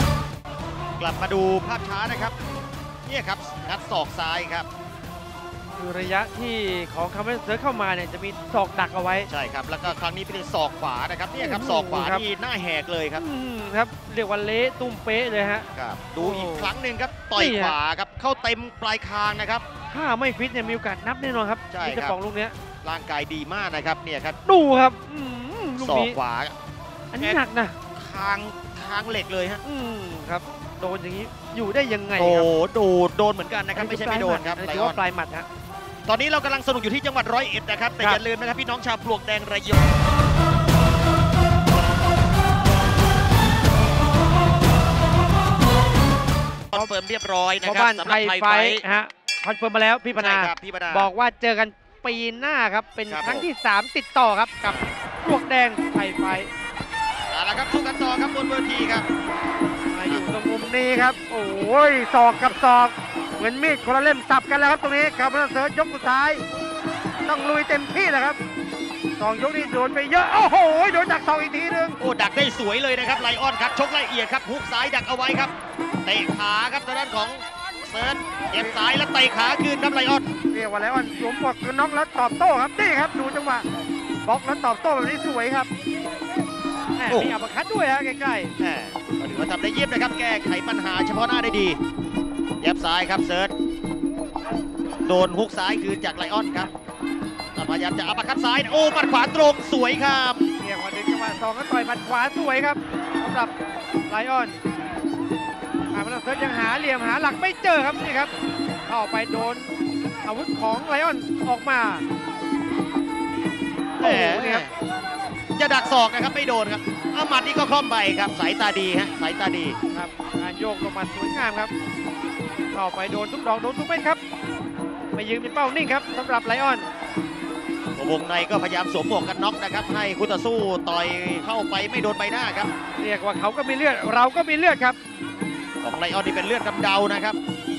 มาดูภาพช้านะครับนี่ครับงัดศอกซ้ายครับคือระยะที่ของคาร์เมนเซิร์ฟเข้ามาเนี่ยจะมีศอกดักเอาไว้ใช่ครับแล้วก็ครั้งนี้เป็นศอกขวานะครับเนี่ยครับศอกขวาที่หน้าแหกเลยครับครับเรียกว่าเละตุ้มเป๊ะเลยฮะครับดูอีกครั้งหนึ่งครับต่อยขวาครับเข้าเต็มปลายคางนะครับถ้าไม่ฟิตเนี่ยมีโอกาสนับแน่นอนครับใช่ครับจะปองลูกเนี้ยร่างกายดีมากนะครับเนี่ยครับดูครับลูกศอกนี้ขวาอันนี้หนักนะคางเหล็กเลยฮะครับโดนอย่างนี้อยู่ได้ยังไงโอ้ครับโดนเหมือนกันนะครับไม่ใช่ไม่โดนครับอัไลถือออว่าน ปลายหมัดฮะตอนนี้เรากำลังสนุกอยู่ที่จังหวัดร้อยเอ็ดนะครับแต่ครับอย่าลืมนะครับพี่น้องชาวปลวกแดงระยองคอนเฟิร์มเรียบร้อยนะเพราะครับบ้านสำหไทรับยไทยไฟไฟท์ฮะคอนเฟิร์มมาแล้วพี่พใช่นาครับพี่ปนาบอกว่าเจอกันปีหน้าครับเป็นครับครั้งผมที่ 3 ติดต่อครับกับปลวกแดงไทยไฟท์เอาละครับสู้กันต่อครับบนเวทีครับมาอยู่ตรงมุมนี้ครับโอ้ยศอกกับศอกเหมือนมีดคนละเล่มสับกันแล้วครับตรงนี้ครับเซิร์ชยกสุดท้ายต้องลุยเต็มที่แหละครับ2 ยกนี้โดนไปเยอะโอ้โหโดนดักศอกอีกทีนึงโอ้ดักได้สวยเลยนะครับไลออนครับชกละเอียดครับฮุกซ้ายดักเอาไว้ครับเตะขาครับทางด้านของเซิร์ชเก็บซ้ายแล้วเตะขาคืนครับไลออนเรียกว่าไลออนสวมหมวกกันน็อกแล้วตอบโต้ครับนี่ครับดูจังหวะบล็อกแล้วตอบโต้แบบนี้สวยครับแหมมีอัปเปอร์คัตด้วยฮะใกล้แหมก็ถือว่าทำได้เยี่ยมนะครับแก้ไขปัญหาเฉพาะหน้าได้ดีแย็บซ้ายครับเซิร์ชโดนฮุกซ้ายคืนจากไลออนครับพยายามจะอัปเปอร์คัตซ้ายโอ้หมัดขวาตรงสวยครับๆเรียกว่าดึงจังหวะ2ก็ต่อยหมัดขวาสวยครับสำหรับไลออนอาร์มันเซิร์ชยังหาเหลี่ยมหาหลักไม่เจอครับนี่ครับเข้าไปโดนอาวุธของไลออนออกมาแหมนี่ครับจะดักศอกนะครับไม่โดนครับเอาหมัดนี่ก็คล่อมไปครับสายตาดีฮะสายตาดีครับการโยกลงมาสวยงามครับเข้าไปโดนทุกดอกโดนทุกเม็ดครับไม่ยืนเป็นเป้านิ่งครับสำหรับไลออนวงในก็พยายามสวมหมวกกันน็อกนะครับให้คู่ต่อสู้ต่อยเข้าไปไม่โดนใบหน้าครับเรียกว่าเขาก็มีเลือดเราก็มีเลือดครับของไลออนนี่เป็นเลือดกำเดานะครับ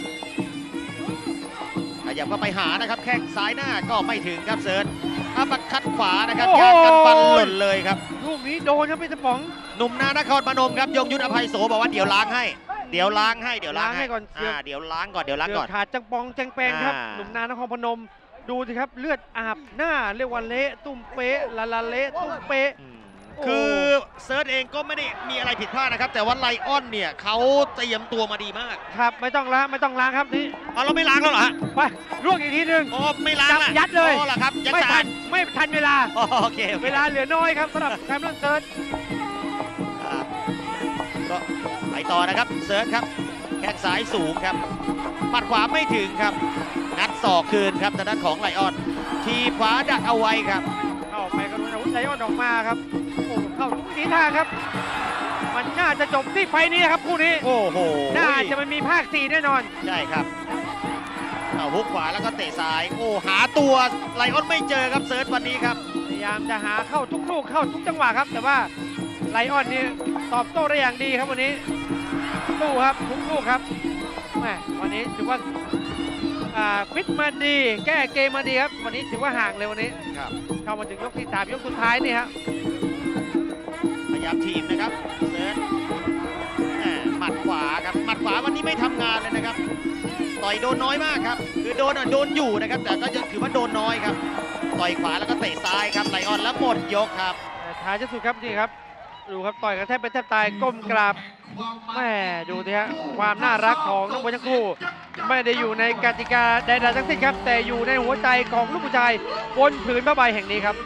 ขยับก็ไปหานะครับแข้งซ้ายหน้าก็ไม่ถึงครับเซิร์ชอัปเปอร์คัตขวานะครับโอ้โหยางกันฟันหล่นเลยครับลูกนี้โดนครับพี่สมองหนุ่มนานครพนมครับยงยุทธอภัยโสบอกว่าเดี๋ยวล้างให้เดี๋ยวล้างให้เดี๋ยวล้างให้ก่อนเดี๋ยวล้างก่อนเดี๋ยวล้างก่อนขาดจังปองแจงแปงครับอ่าหนุ่มนานครพนมดูสิครับเลือดอาบหน้าเรียกว่าเละตุ้มเป๊ะละเละตุ้มเป๊ะคือเซิร์ชเองก็ไม่ได้มีอะไรผิดพลาดนะครับแต่ว่าไลออนเนี่ยเขาเตรียมตัวมาดีมากครับไม่ต้องล้างครับนี่เอาเราไม่ล้างแล้วเหรอฮะไปล่วงอีกทีหนึ่งโอ้ไม่ล้างจับอะยัดเลยอ๋อเหรอครับยัดไม่จาทันนไม่ทันเวลาอ๋อโอเคเวลาเหลือน้อยครับสำหรับแคมป์เซิร์ชอ่าก็ไปต่อนะครับเซิร์ชครับแข้งซ้ายสูงครับหมัดขวาไม่ถึงครับงัดศอกคืนครับทางด้านของไลออนทีบขวาดักเอาไว้ครับเข้าไปกระโดดอาวุธไลออนออกมาครับโอ้เข้าทุกทีทางครับ มันน่าจะจบที่ไฟนี้ครับคู่นี้โอ้โหน่าจะมันมีภาค 4 แน่นอนใช่ครับเอาฮุกขวาแล้วก็เตะซ้ายโอ้หาตัวไลออนไม่เจอครับเซิร์ชวันนี้ครับพยายามจะหาเข้าทุกลูกเข้าทุกจังหวะครับ แต่ว่าไลออนนี่ตอบโต้ได้อย่างดีครับวันนี้สู้ครับทุกลูกครับแหมวันนี้ถือว่าฟิตมาดีแก้เกมมาดีครับวันนี้ถือว่าห่างเลยวันนี้ครับเข้ามาถึงยกที่ 3 ยกสุดท้ายนี่ครับพยายามทีมนะครับเซิร์ชหมัดขวาครับหมัดขวาวันนี้ไม่ทำงานเลยนะครับต่อยโดนน้อยมากครับคือโดนอยู่นะครับแต่ก็ยังถือว่าโดนน้อยครับต่อยขวาแล้วก็เตะซ้ายครับไลออนแล้วหมดยกครับแต่ท้ายที่สุดครับนี่ครับดูครับต่อยกันแทบเป็นแทบตายก้มกราบแม่ดูสิฮะความน่ารักของนักมวยทั้งคู่ไม่ได้อยู่ในกติกาใดๆทั้งสิ้นครับแต่อยู่ในหัวใจของลูกผู้ชายบนผืนผ้าใบแห่งนี้ครับ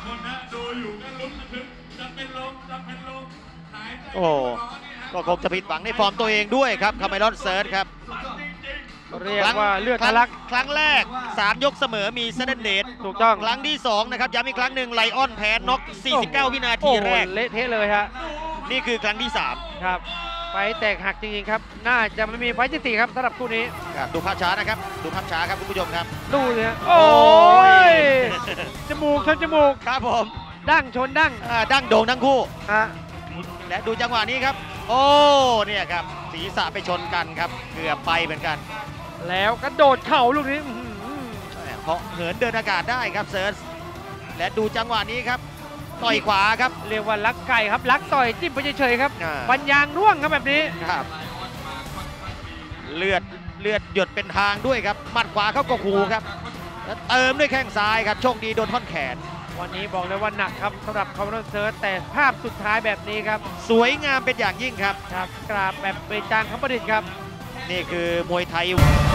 โอ้ก็คงจะผิดหวังในฟอร์มตัวเองด้วยครับคาเมรอนเซิร์ชครับเรียกว่าเลือดทะลักครั้งแรก3ยกเสมอมีเซเดนเดตถูกต้องครั้งที่2นะครับย้ำอีกครั้งหนึ่งไลออนแพ้น็อก49 วินาทีแรกโอ้โหเละเทะเลยฮะนี่คือครั้งที่ครับไฟแตกหักจริงๆครับน่าจะไม่มีไฟที่สี่ครับสำหรับคู่นี้ 3ครับดูภาพช้านะครับดูภาพช้าครับคุณผู้ชมครับดูเลยฮะโอ้ยจมูกชนจมูกครับผมดั้งชนดั้งดั้งโด่งทั้งคู่ฮะและดูจังหวะนี้ครับ โอ้เนี่ยครับศีรษะไปชนกันครับเกือบไปเหมือนกันแล้วกระโดดเข่าลูกนี้อื้อหือเพราะเหินเดินอากาศได้ครับเซิร์ชและดูจังหวะนี้ครับต่อยขวาครับเรียกว่าลักไก่ครับลักต่อยจิ้มไปเฉยๆครับอ่าปัญญางร่วงครับแบบนี้ครับเลือดหยดเป็นทางด้วยครับหมัดขวาเข้ากกหูครับแล้วเติมด้วยแข้งซ้ายครับโชคดีโดนท่อนแขนวันนี้บอกเลยว่าหนักครับสำหรับคอมมานเซิร์ชแต่ภาพสุดท้ายแบบนี้ครับสวยงามเป็นอย่างยิ่งครับครับกราบแบบเบญจางคประดิษฐ์ครับนี่คือมวยไทย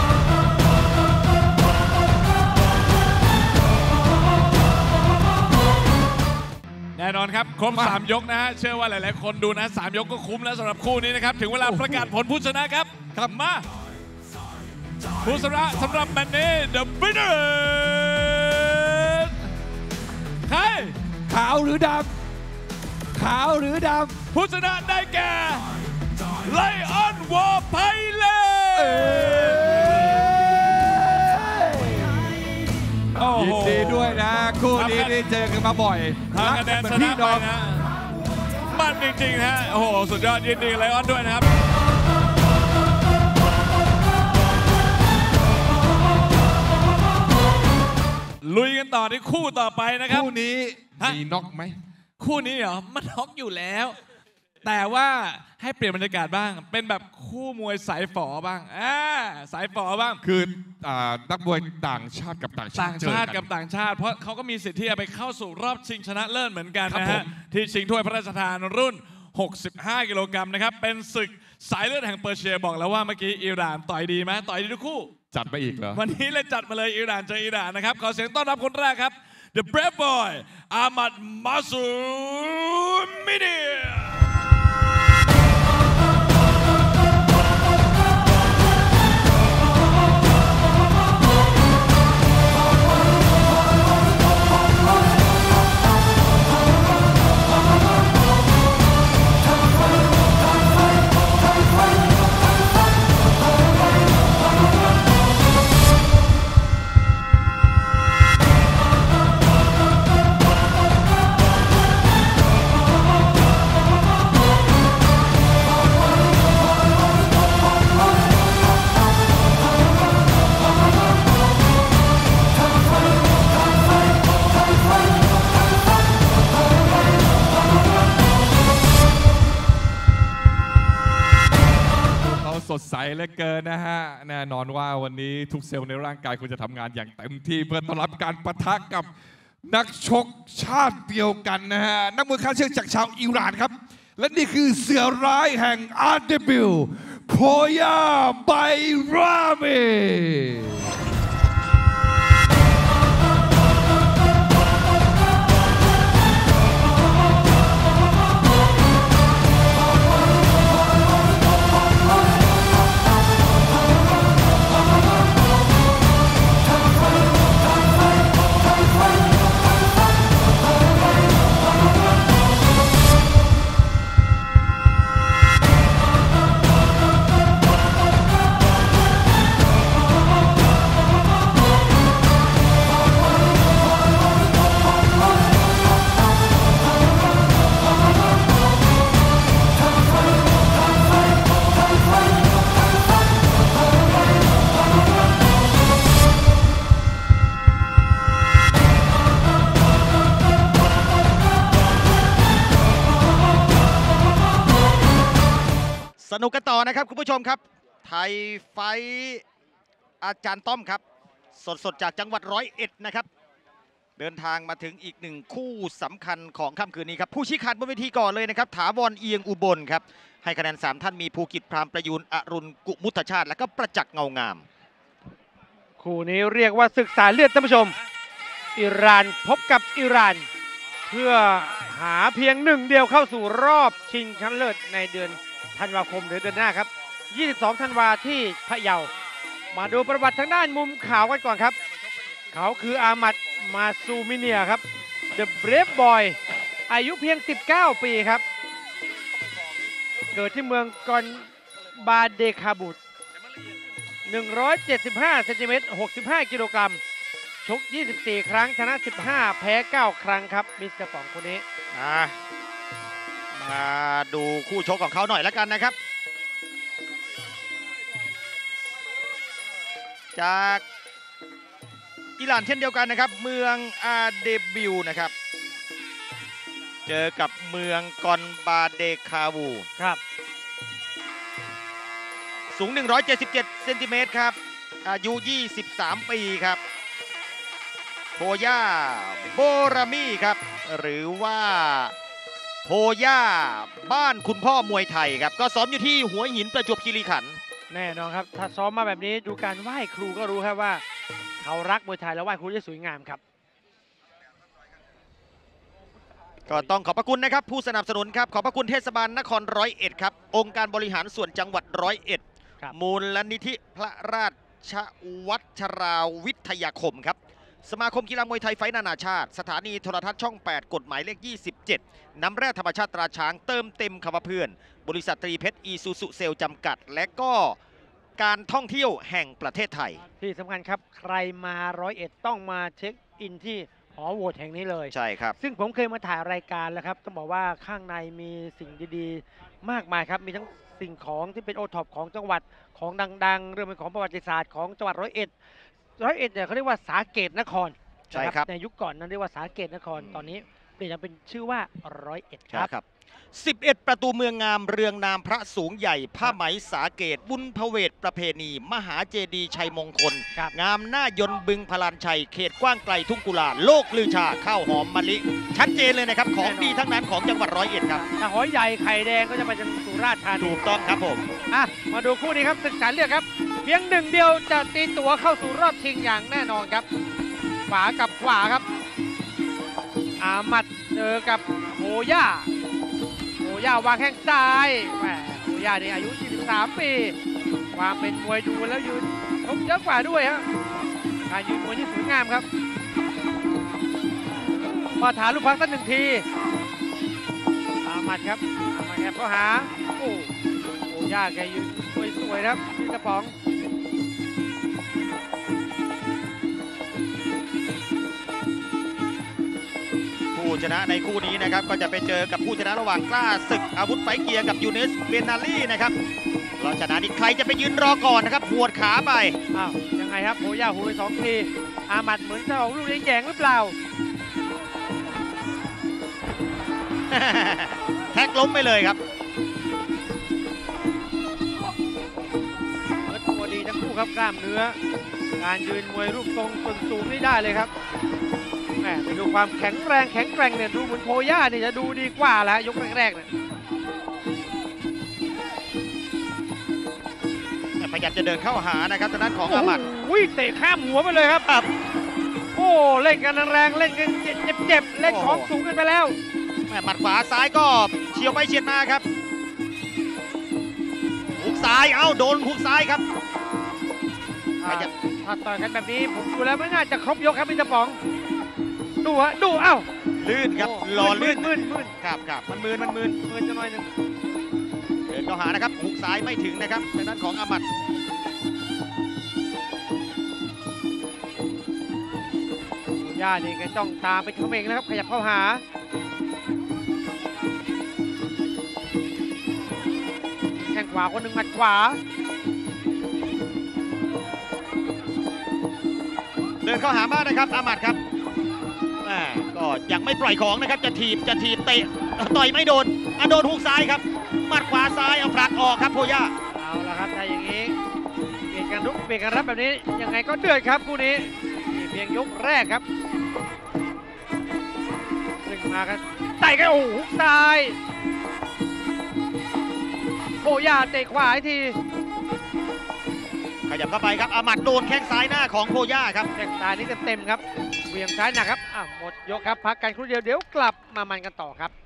แน่นอนครับครบ3 ยกนะฮะเชื่อว่าหลายๆคนดูนะ3 ยกก็คุ้มแล้วสำหรับคู่นี้นะครับถึงเวลาประกาศผลผู้ชนะครับครับมาผู้ชนะสำหรับแมตช์นี้ The winner ใครขาวหรือดำ ขาวหรือดำผู้ชนะได้แก่ไลออนวอร์ไพเลยินดีด้วยนะคู่นี้ได้เจอกันมาบ่อยทางคะแนนชนะไปนะมันจริงๆฮะโอ้โหสุดยอดยินดีไลออนด้วยนะครับลุยกันต่อที่คู่ต่อไปนะครับคู่นี้มีน็อกไหมคู่นี้เหรอมันน็อกอยู่แล้ว แต่ว่าให้เปลี่ยนบรรยากาศบ้างเป็นแบบคู่มวยสายฝอบ้างสายฝอบ้างคือนักมวยต่างชาติกับต่างชาติกับต่างชาติเพราะเขาก็มีสิทธิ์ที่จะไปเข้าสู่รอบชิงชนะเลิศเหมือนกันนะฮะที่ชิงถ้วยพระราชทานรุ่น65 กิโลกรัมนะครับเป็นศึกสายเลือดแห่งเปอร์เซียบอกแล้วว่าเมื่อกี้อิหร่านต่อยดีไหมต่อยดีทุกคู่จัดไปอีกเหรอวันนี้เลยจัดมาเลยอิหร่านเจออิหร่านนะครับขอเสียงต้อนรับคนแรกครับ The Brave Boy อามัดมาซูมิเนียสดใสเหลือเกินนะฮะแน่นอนว่าวันนี้ทุกเซลล์ในร่างกายคุณจะทำงานอย่างเต็มที่เพื่อต้อนรับการปะทะกับนักชกชาติเดียวกันนะฮะนักมวยค่าเชือกจากชาวอิหร่านครับและนี่คือเสือร้ายแห่งอาร์เดบิลโพยาไบราเมสนุกกันต่อนะครับคุณผู้ชมครับไทยไฟอาจารย์ต้อมครับสดจากจังหวัด101นะครับเดินทางมาถึงอีกหนึ่งคู่สำคัญของค่ำคืนนี้ครับผู้ชี้ขาดบนเวทีก่อนเลยนะครับถาวรเอียงอุบลครับให้คะแนน3ท่านมีภูกิจพรามประยูนอรุณกุมุทชาติและก็ประจักษ์เงางามคู่นี้เรียกว่าศึกสายเลือดท่านผู้ชมอิหร่านพบกับอิหร่านเพื่อหาเพียง1 เดียวเข้าสู่รอบชิงชนะเลิศในเดือนธันวาคมหรือเดือนหน้าครับ22 ธันวาที่พะเยามาดูประวัติทางด้านมุมขาวกันก่อนครับเขาคืออามัดมาซูมิเนียครับ The Brave Boy อายุเพียง19 ปีครับเกิดที่เมืองกอนบาเดคาบุต175 เซนติเมตร 65 กิโลกรัมชก 24 ครั้งชนะ 15 แพ้ 9 ครั้งครับมิสเตอร์ป๋องคนนี้มาดูคู่ชกของเขาหน่อยแล้วกันนะครับจากอิหร่านเช่นเดียวกันนะครับเมืองอาเดบิลนะครับเจอกับเมืองกอนบาเดคาวูครับสูง177 เซนติเมตรครับอายุ23 ปีครับโพย่าโบรามี่ครับหรือว่าโพย่าบ้านคุณพ่อมวยไทยครับก็ซ้อมอยู่ที่หัวหินประจวบคีรีขันธ์แน่นอนครับถ้าซ้อมมาแบบนี้ดูการไหว้ครูก็รู้ครับว่าเขารักมวยไทยแล้วไหว้ครูได้สวยงามครับก็ต้องขอบพระคุณนะครับผู้สนับสนุนครับขอบพระคุณเทศบาลนคร101ครับองค์การบริหารส่วนจังหวัด101มูลนิธิพระราชวัชราวิทยาคมครับสมาคมกีฬามวยไทยไฟนานาชาติสถานีโทรทัศน์ช่อง 8 กฎหมายเลข 27 น้ำแร่ธรรมชาติตราช้างเติมเต็มคำว่าเพื่อนบริษัทตรีเพชรอีซูซุเซลจำกัดและก็การท่องเที่ยวแห่งประเทศไทยที่สำคัญครับใครมา101ต้องมาเช็คอินที่หอโหวตแห่งนี้เลยใช่ครับซึ่งผมเคยมาถ่ายรายการแล้วครับต้องบอกว่าข้างในมีสิ่งดีๆมากมายครับมีทั้งสิ่งของที่เป็นโอท็อปของจังหวัดของดังๆเรื่องเป็นของประวัติศาสตร์ของจังหวัด101เนี่ยเขาเรียกว่าสาเกตนครใช่ครับในยุคก่อนนั้นเรียกว่าสาเกตนครตอนนี้เปลี่ยนเป็นชื่อว่า101 ครับ11 ประตูเมืองงามเรืองนามพระสูงใหญ่ผ้าไหมสาเกตบุญพเวทประเพณีมหาเจดีย์ชัยมงคลงามหน้ายนบึงพลานชัยเขตกว้างไกลทุ่งกุลาโลกลือชาข้าวหอมมะลิชัดเจนเลยนะครับของดีทั้งนั้นของจังหวัด101ครับถ้าหอยใหญ่ไข่แดงก็จะไปจังสุราษฎร์ธานีถูกต้องครับผมมาดูคู่นี้ครับศึกษาเลือกครับเพียงหนึ่งเดียวจะตีตั๋วเข้าสู่รอบชิงอย่างแน่นอนครับขวากับขวาครับอามัดเจอกับโพย่าวางแข้งซ้ายแหมโพย่านี่อายุ23ปีความเป็นมวยดูแล้วยืนชกเยอะกว่าด้วยฮะการยืนมวยที่สวยงามครับมาถาลูกพักตั้งหนึ่งทีอามัดครับเขาหาโพย่าแกยืนสวยๆครับพี่กระป๋องผู้ชนะในคู่นี้นะครับก็จะไปเจอกับผู้ชนะระหว่างกล้าศึกอาวุธไฟเกียร์กับยูเนสเบนาลี่นะครับเราชนะนี่ใครจะไปยืนรอก่อนนะครับหัวขาไปยังไงครับโพย่าหูไป2 ทีอามัดเหมือนจะออกลูกแยงหรือเปล่าแท็กล้มไปเลยครับตัวดีทั้งคู่ครับกล้ามเนื้อการยืนมวยรูปทรงส่วนสูงนี่ได้เลยครับไปดูความแข็งแกร่งเนี่ยดูเหมือนโพย่านี่จะดูดีกว่าแล้วยกแรกๆเนี่ยพยายามจะเดินเข้าหานะครับทางด้านของอามัดเตะข้ามหัวไปเลยครับโอ้เล่นกันแรงเล่นกันเจ็บเล่นของสูงกันไปแล้วหมัดขวาซ้ายก็เฉียวไปเฉียดมาครับหุกซ้ายโดนหุกซ้ายครับถ้าต่อยกันแบบนี้ผมดูแล้วไม่น่าจะครบยกครับพี่ตะป๋องดูลื่นครับหล่อลื่นครับมันมืนจะหน่อยนึงเดินเข้าหานะครับหุกซ้ายไม่ถึงนะครับทางด้านของอามัดย่านี่ก็ต้องตามไปเขาเองนะครับขยับเข้าหาแข้งขวาคนหนึ่งหมัดขวาเดินเข้าหาบ้านนะครับอามัดครับก็ยังไม่ปล่อยของนะครับจะถีบเตะต่อยไม่โดนโดนหุกซ้ายครับหมัดขวาซ้ายเอาผลักออกครับโพย่าเอาละครับถ้าอย่างนี้เปลี่ยนกันรุกเปลี่ยนกันรับแบบนี้ยังไงก็เดือดครับคู่นี้เพียงยกแรกครับซึ่งมากันไต่กันหุกซ้ายโพย่าเตะขวาอีกทีขยับเข้าไปครับอามัดโดนแข้งซ้ายหน้าของโพย่าครับแข้งซ้ายนี้เต็มครับเบี่ยงซ้ายหนักครับหมดยกครับพักกันครู่เดียวเดี๋ยวกลับมามันกันต่อครับ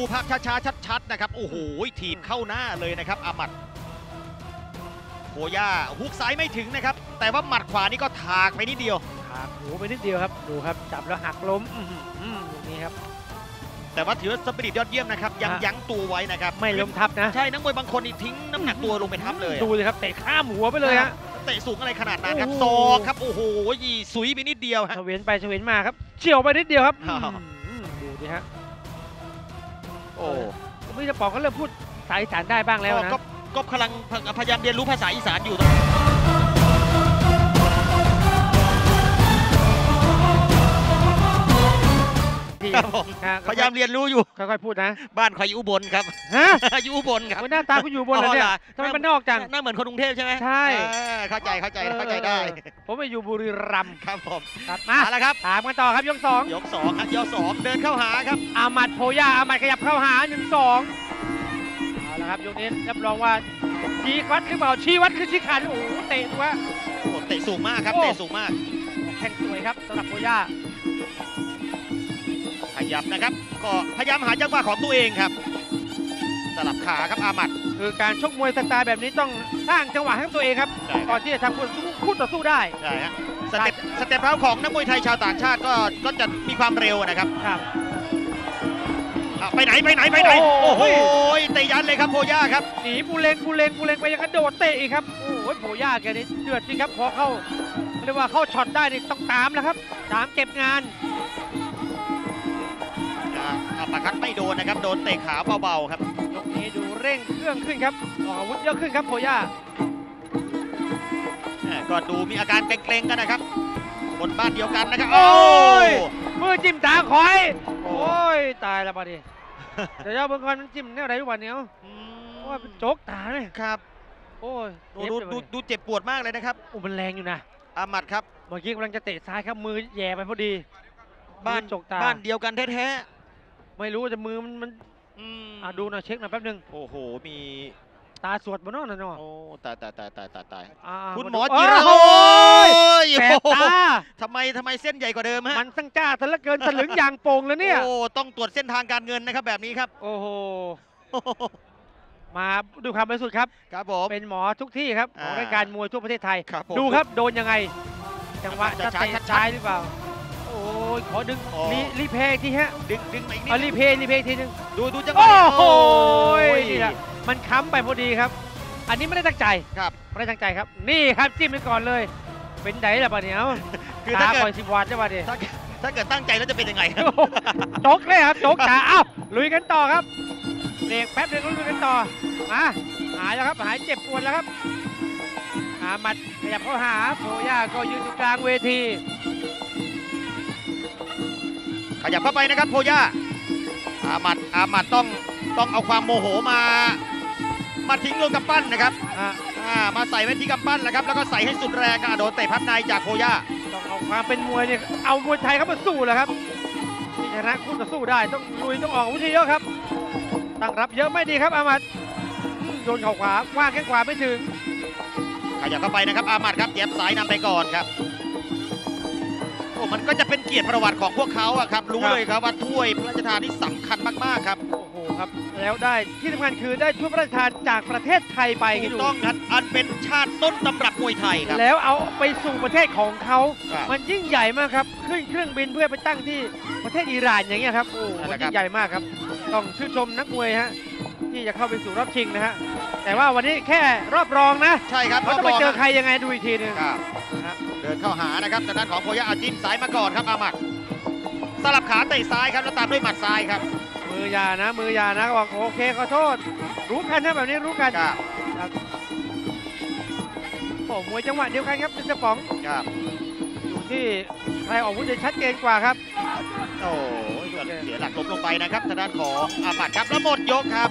ภาพช้าๆชัดๆนะครับโอ้โหถีบเข้าหน้าเลยนะครับอามัดโคย่าฮุกซ้ายไม่ถึงนะครับแต่ว่าหมัดขวานี่ก็ถากไปนิดเดียวถากหูไปนิดเดียวครับดูครับจับแล้วหักล้มตรงนี้ครับแต่ว่าถือว่าสปิริตยอดเยี่ยมนะครับยังยั้งตัวไว้นะครับไม่ล้มทับนะใช่นักมวยบางคนนี่ทิ้งน้ำหนักตัวลงไปทับเลยดูเลยครับเตะข้ามหัวไปเลยฮะเตะสูงอะไรขนาดนั้นครับศอกครับโอ้โหสุยไปนิดเดียวฮะเฉวียนไปเฉวียนมาครับเฉี่ยวไปนิดเดียวครับดูดิฮะโอ้ไม่จะบอกก็เริ่มพูดภาษาอีสานได้บ้างแล้วนะก็กำลังพยายามเรียนรู้ภาษาอีสานอยู่ครับผมพยายามเรียนรู้อยู่ค่อยๆพูดนะบ้านใครอยู่อุบลครับอยู่อุบลครับหน้าตาคุณอยู่อุบลเลยเนี่ยทำไมมันนอกจังหน้าเหมือนคนกรุงเทพใช่ไหมใช่เข้าใจได้ผมไปอยู่บุรีรัมย์ครับผมมาแล้วครับถามกันต่อครับยก2 ครับยก2เดินเข้าหาครับอามัดโพย่าอามัดขยับเข้าหา1-2เอาละครับยกนี้รับรองว่าชี้วัดหรือเปล่าชี้วัดคือชี้ขาดโอ้โหเตะตัวเตะสูงมากครับเตะสูงมากแข่งสวยครับสำหรับโพย่าขยับนะครับก็พยายามหาจังหวะของตัวเองครับสลับขาครับอามัดคือการชกมวยสไตล์แบบนี้ต้องสร้างจังหวะให้ตัวเองครับก่อนที่จะทำคู่ต่อสู้ได้ใช่ฮะสเต็ปเท้าของนักมวยไทยชาวต่างชาติก็จะมีความเร็วนะครับไปไหนโอ้โหเตะยันเลยครับโพย่าครับหนีปูเลงไปยังกระโดดเตะอีกครับโอ้โหโพย่าแกนี่เดือดจริงครับพอเข้าเรียกว่าเข้าช็อตได้นี่ต้องตามแล้วครับตามเก็บงานอัปคัดไม่โดนนะครับโดนเตะขาเบาๆครับยกนี้ดูเร่งเครื่องขึ้นครับออกอาวุธเยอะขึ้นครับโพย่าก็ดูมีอาการเกร็งๆกันนะครับบนบ้านเดียวกันนะครับโอ้ยมือจิ้มตาคอยโอ้ยตายแล้วป่ะดิเดี๋ยวเบิ่งก่อนมันจิ้มแนวไหนวันนี้ว่าเป็นโจกตาเลยครับโอ้ยดูเจ็บปวดมากเลยนะครับมันแรงอยู่นะอามัดครับเมื่อกี้กำลังจะเตะซ้ายครับมือแย่ไปพอดีบ้านเดียวกันแท้ไม่รู้จะมือมันดูหน่อยเช็คหน่อยแป๊บนึงโอ้โหมีตาสวดบนนอกนะเนาะโอ้ตายคุณหมอจิระโอ้ยแสบตาทำไมเส้นใหญ่กว่าเดิมฮะมันตั้งจ้าทะละเกินทะลึงอย่างโป่งแล้วเนี่ยโอ้ต้องตรวจเส้นทางการเงินนะครับแบบนี้ครับโอ้โหมาดูความบริสุทธิ์ครับครับผมเป็นหมอทุกที่ครับของรายการมวยทั่วประเทศไทยดูครับโดนยังไงจังหวะจะเตะซ้ายหรือเปล่าโอ้ยขอดึงรีเพย์ทีฮะดึงมาอีกนิดรีเพย์ทีนึงดูจังหวะโอ้ยนี่แหละมันค้ำไปพอดีครับอันนี้ไม่ได้ตั้งใจครับไม่ได้ตั้งใจครับนี่ครับจิ้มไปก่อนเลยเป็นไดล่ะป่ะเนี่ยคือถ้าเกิด 10 วัตต์ได้ป่ะดิถ้าเกิดตั้งใจแล้วจะเป็นยังไงจกเลยครับจกขาลุยกันต่อครับเด็กแป๊บเดียวลุยกันต่อมาหายแล้วครับหายเจ็บปวดแล้วครับอามัดขยับเข้าหาโพย่าก็ยืนอยู่กลางเวทีขยับเข้าไปนะครับโพย่าอามัดต้องเอาความโมโหมาทิ้งลงกำปั้นนะครับมาใส่ไว้ที่กำปั้นนะครับแล้วก็ใส่ให้สุดแรงโดนเตะพับในจากโพย่าต้องเอาความเป็นมวยเนี่ยเอามวยไทยเข้ามาสู้แหละครับที่ชนะคู่ต่อสู้ได้ต้องลุยต้องออกวิธีเยอะครับตั้งรับเยอะไม่ดีครับอามัดโดนเข่าขวาว่างแข้งขวาไม่ถึงขยับเข้าไปนะครับอามัดครับเย็บสายนำไปก่อนครับโอ้มันก็จะเป็นเกียรติประวัติของพวกเขาครับรู้เลยครับว่าถ้วยพระราชทานนี่สำคัญมากๆครับโอ้โหครับแล้วได้ที่สำคัญคือได้ถ้วยพระราชทานจากประเทศไทยไปถูกต้องครับอันเป็นชาติต้นตำรับมวยไทยครับแล้วเอาไปสู่ประเทศของเขามันยิ่งใหญ่มากครับขึ้นเครื่องบินเพื่อไปตั้งที่ประเทศอิหร่านอย่างเงี้ยครับโอ้มันยิ่งใหญ่มากครับต้องชื่นชมนักมวยฮะที่จะเข้าไปสู่รอบชิงนะฮะแต่ว่าวันนี้แค่รอบรองนะใช่ครับเขาจะไปเจอใครยังไงดูอีกทีนึงเดินเข้าหานะครับจากด้านของโพย่าจิ้มซ้ายมาก่อนครับอามัดสลับขาเตะซ้ายครับแล้วตามด้วยหมัดซ้ายครับมือยานะบอกโอเคขอโทษรู้กันนะแบบนี้รู้กันครับโอ้มวยจังหวะเดียวกันครับเป็นเจ้าของครับอยู่ที่ใครออกอาวุธชัดเจนกว่าครับโอ้เสียหลักล้มลงไปนะครับทางด้านของอามัดครับแล้วหมดยกครับ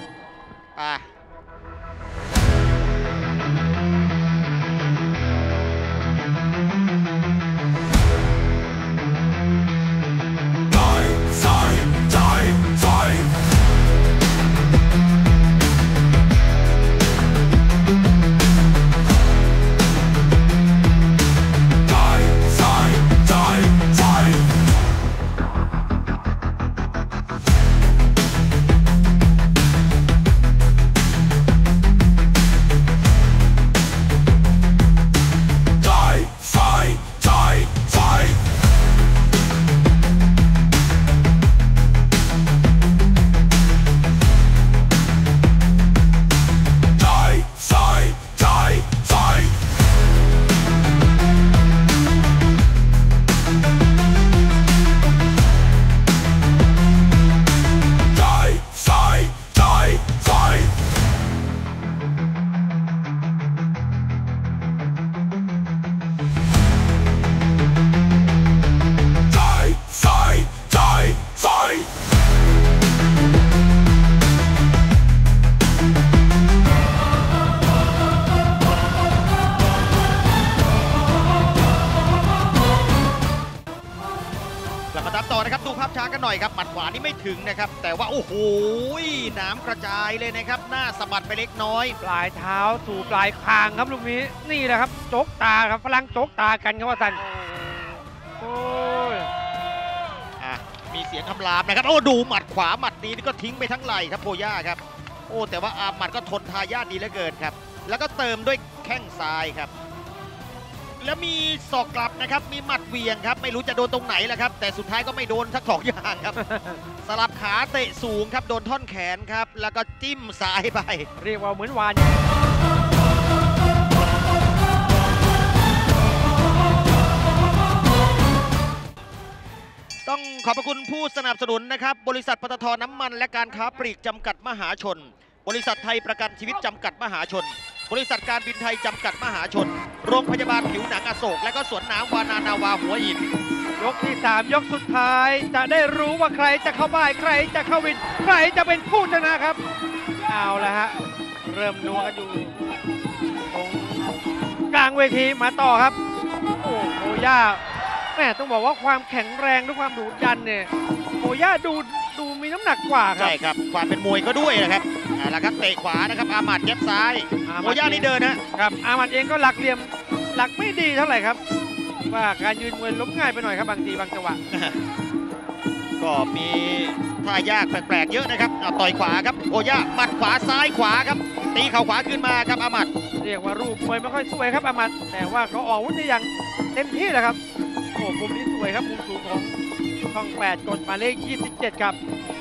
ครับหมัดขวานี่ไม่ถึงนะครับแต่ว่าโอ้โหน้ำกระจายเลยนะครับหน้าสะบัดไปเล็กน้อยปลายเท้าสู่ปลายคางครับลูกนี้นี่แหละครับโจกตาครับฝรั่งโจกตากันครับว่าสันโอ้ยมีเสียงคำรามนะครับโอ้ดูหมัดขวาหมัดนี้ก็ทิ้งไปทั้งไหล่ครับโพย่าครับโอ้แต่ว่าอาหมัดก็ทนทายาทดีเหลือเกินครับแล้วก็เติมด้วยแข้งซ้ายครับแล้วมีศอกกลับนะครับมีหมัดเวียงครับไม่รู้จะโดนตรงไหนแหละครับแต่สุดท้ายก็ไม่โดนทั้งสองอย่างครับ สลับขาเตะสูงครับโดนท่อนแขนครับแล้วก็จิ้มซ้ายไปเรียกว่าเหมือนวานต้องขอบพระคุณผู้สนับสนุนนะครับบริษัทปตท.น้ำมันและการค้าปลีกจำกัดมหาชนบริษัทไทยประกันชีวิตจำกัดมหาชนบริษัทการบินไทยจำกัดมหาชนโรงพยาบาลผิวหนังอโศกและก็สวนน้ำวานานาวาหัวหินยกที่3ยกสุดท้ายจะได้รู้ว่าใครจะเข้าบ้านใครจะเข้าวินใครจะเป็นผู้ชนะครับเอาละฮะเริ่มนัวกันอยู่ตรงกลางเวทีมาต่อครับโอ้โหย่าแม่ต้องบอกว่าความแข็งแรงด้วยความดุดันเนี่ยโอ้ย่าดูมีน้ำหนักกว่าครับใช่ครับความเป็นมวยก็ด้วยนะครับแล้วครับเตะขวานะครับอามัดเย็บซ้ายโอ้ย่านี่เดินนะครับอามัดเองก็หลักเหลี่ยมหลักไม่ดีเท่าไหร่ครับว่าการยืนมวยล้มง่ายไปหน่อยครับบางทีบางจังหวะก็มีท่ายากแปลกๆเยอะนะครับต่อยขวาครับโอ้ย่าหมัดขวาซ้ายขวาครับตีเข่าขวาขึ้นมาครับอามัดเรียกว่ารูปมวยไม่ค่อยสวยครับอามัดแต่ว่าเขาออกวุฒิอย่างเต็มที่แหละครับโอ้มุมนี้สวยครับมุมสูงของช่อง8กดหมายเลข27ครับ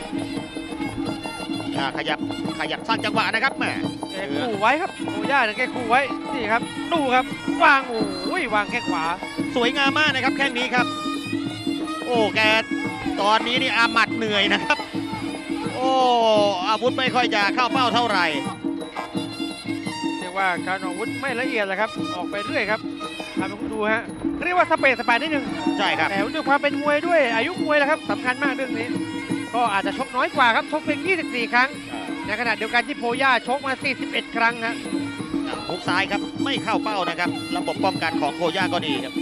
ขยับสร้างจังหวะนะครับแม่แกคู่ไว้ครับโอ้ย่าแกคู่ไว้นี่ครับดูครับวางโอ้ยวางแค่ขวาสวยงามมากนะครับแข้งนี้ครับโอ้แกตอนนี้นี่อามัดเหนื่อยนะครับโอ้อาวุธไม่ค่อยจะเข้าเป้าเท่าไหร่เรียกว่าการออกอาวุธไม่ละเอียดแหละครับออกไปเรื่อยครับทำให้คุณดูฮะเรียกว่าสเปซนิดนึงใช่ครับแต่ด้วยความเป็นมวยด้วยอายุมวยแล้วครับสำคัญมากเรื่องนี้ก็อาจจะชกน้อยกว่าครับชกเพียง24 ครั้งในขณะเดียวกันที่โพย่าชกมา41 ครั้งฮะหุกซ้ายครับไม่เข้าเป้านะครับระบบป้องกันของโพย่าก็ดีครับ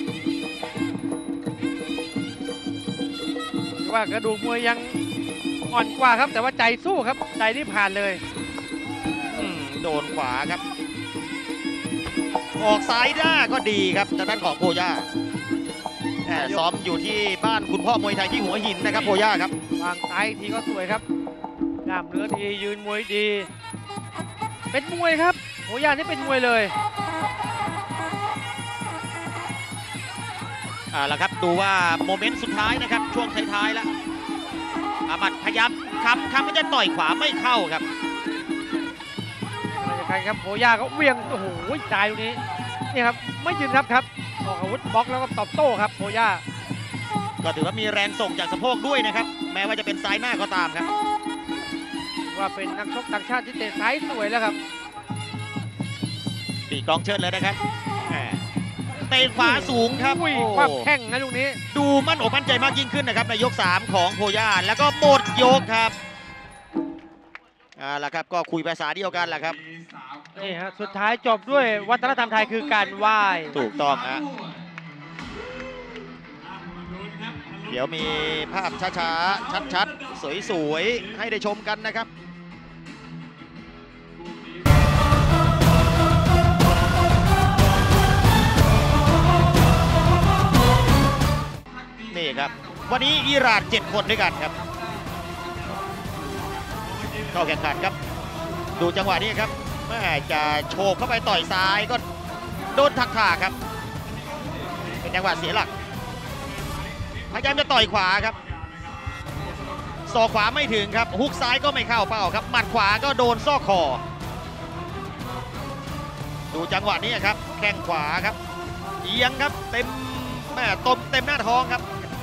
ว่ากระดูกมวยยังอ่อนกว่าครับแต่ว่าใจสู้ครับใจนี่ผ่านเลยโดนขวาครับออกซ้ายหน้าก็ดีครับจากด้านของโพย่าซ้อมอยู่ที่บ้านคุณพ่อมวยไทยที่หัวหินนะครับโพย่าครับวางซ้ายทีก็สวยครับกล้ามเนื้อดียืนมวยดีเป็นมวยครับโพย่านี่เป็นมวยเลยแล้วครับดูว่าโมเมนต์สุดท้ายนะครับช่วงท้ายๆแล้วอามัดพยายามคำก็จะต่อยขวาไม่เข้าครับใครครับโพย่าก็เวียงโอ้โหตายตรงนี้นี่ครับไม่ยืนครับออกอาวุธบล็อกแล้วก็ตอบโต้ครับโพย่าก็ถือว่ามีแรงส่งจากสะโพกด้วยนะครับแม้ว่าจะเป็นซ้ายหน้าก็ตามครับว่าเป็นนักชกต่างชาติที่เตะซ้ายสวยแล้วครับตีกองเชิดเลยนะครับเตะขวาสูงครับความแข้งนะลูกนี้ดูมั่นอกมั่นใจมากยิ่งขึ้นนะครับในยก3ของโพย่าแล้วก็หมดยกครับแล้วครับก็คุยภาษาเดียวกันแหละครับนี่ฮะสุดท้ายจบด้วยวัฒนธรรมไทยคือการไหว้ถูกต้องฮะเดี๋ยวมีภาพช้าๆชัดๆสวยๆให้ได้ชมกันนะครับนี่ครับวันนี้อิหร่าน7 คนด้วยกันครับเข้าแข่งขันครับดูจังหวะนี้ครับแม่จะโฉบเข้าไปต่อยซ้ายก็โดนถักขาครับเป็นจังหวะเสียหลักพยายามจะต่อยขวาครับศอกขวาไม่ถึงครับฮุกซ้ายก็ไม่เข้าเป้าครับหมัดขวาก็โดนซอกคอดูจังหวะนี้ครับแข้งขวาครับเอียงครับเต็มหน้าท้องครับ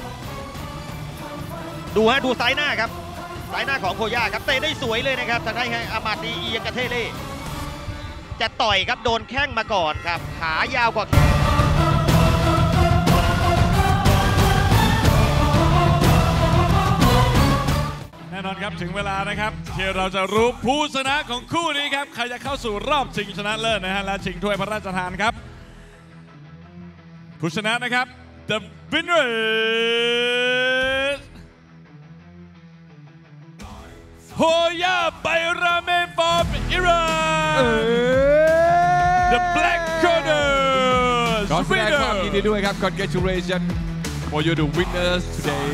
ดูฮะดูซ้ายหน้าครับซ้ายหน้าของโพย่าครับเตะได้สวยเลยนะครับทางด้านอามัดดีเอียงกระเทเล่จะต่อยครับโดนแข้งมาก่อนครับขายาวกว่าแน่นอนครับถึงเวลานะครับที่เราจะรู้ผู้ชนะของคู่นี้ครับใครจะเข้าสู่รอบชิงชนะเลิศนะฮะและชิงถ้วยพระราชทานครับผู้ชนะนะครับ The winner is Hoya Bayrameh from Iran The Black Corners ขอแสดงความยินดีด้วยครับ Congratulations for you the winners today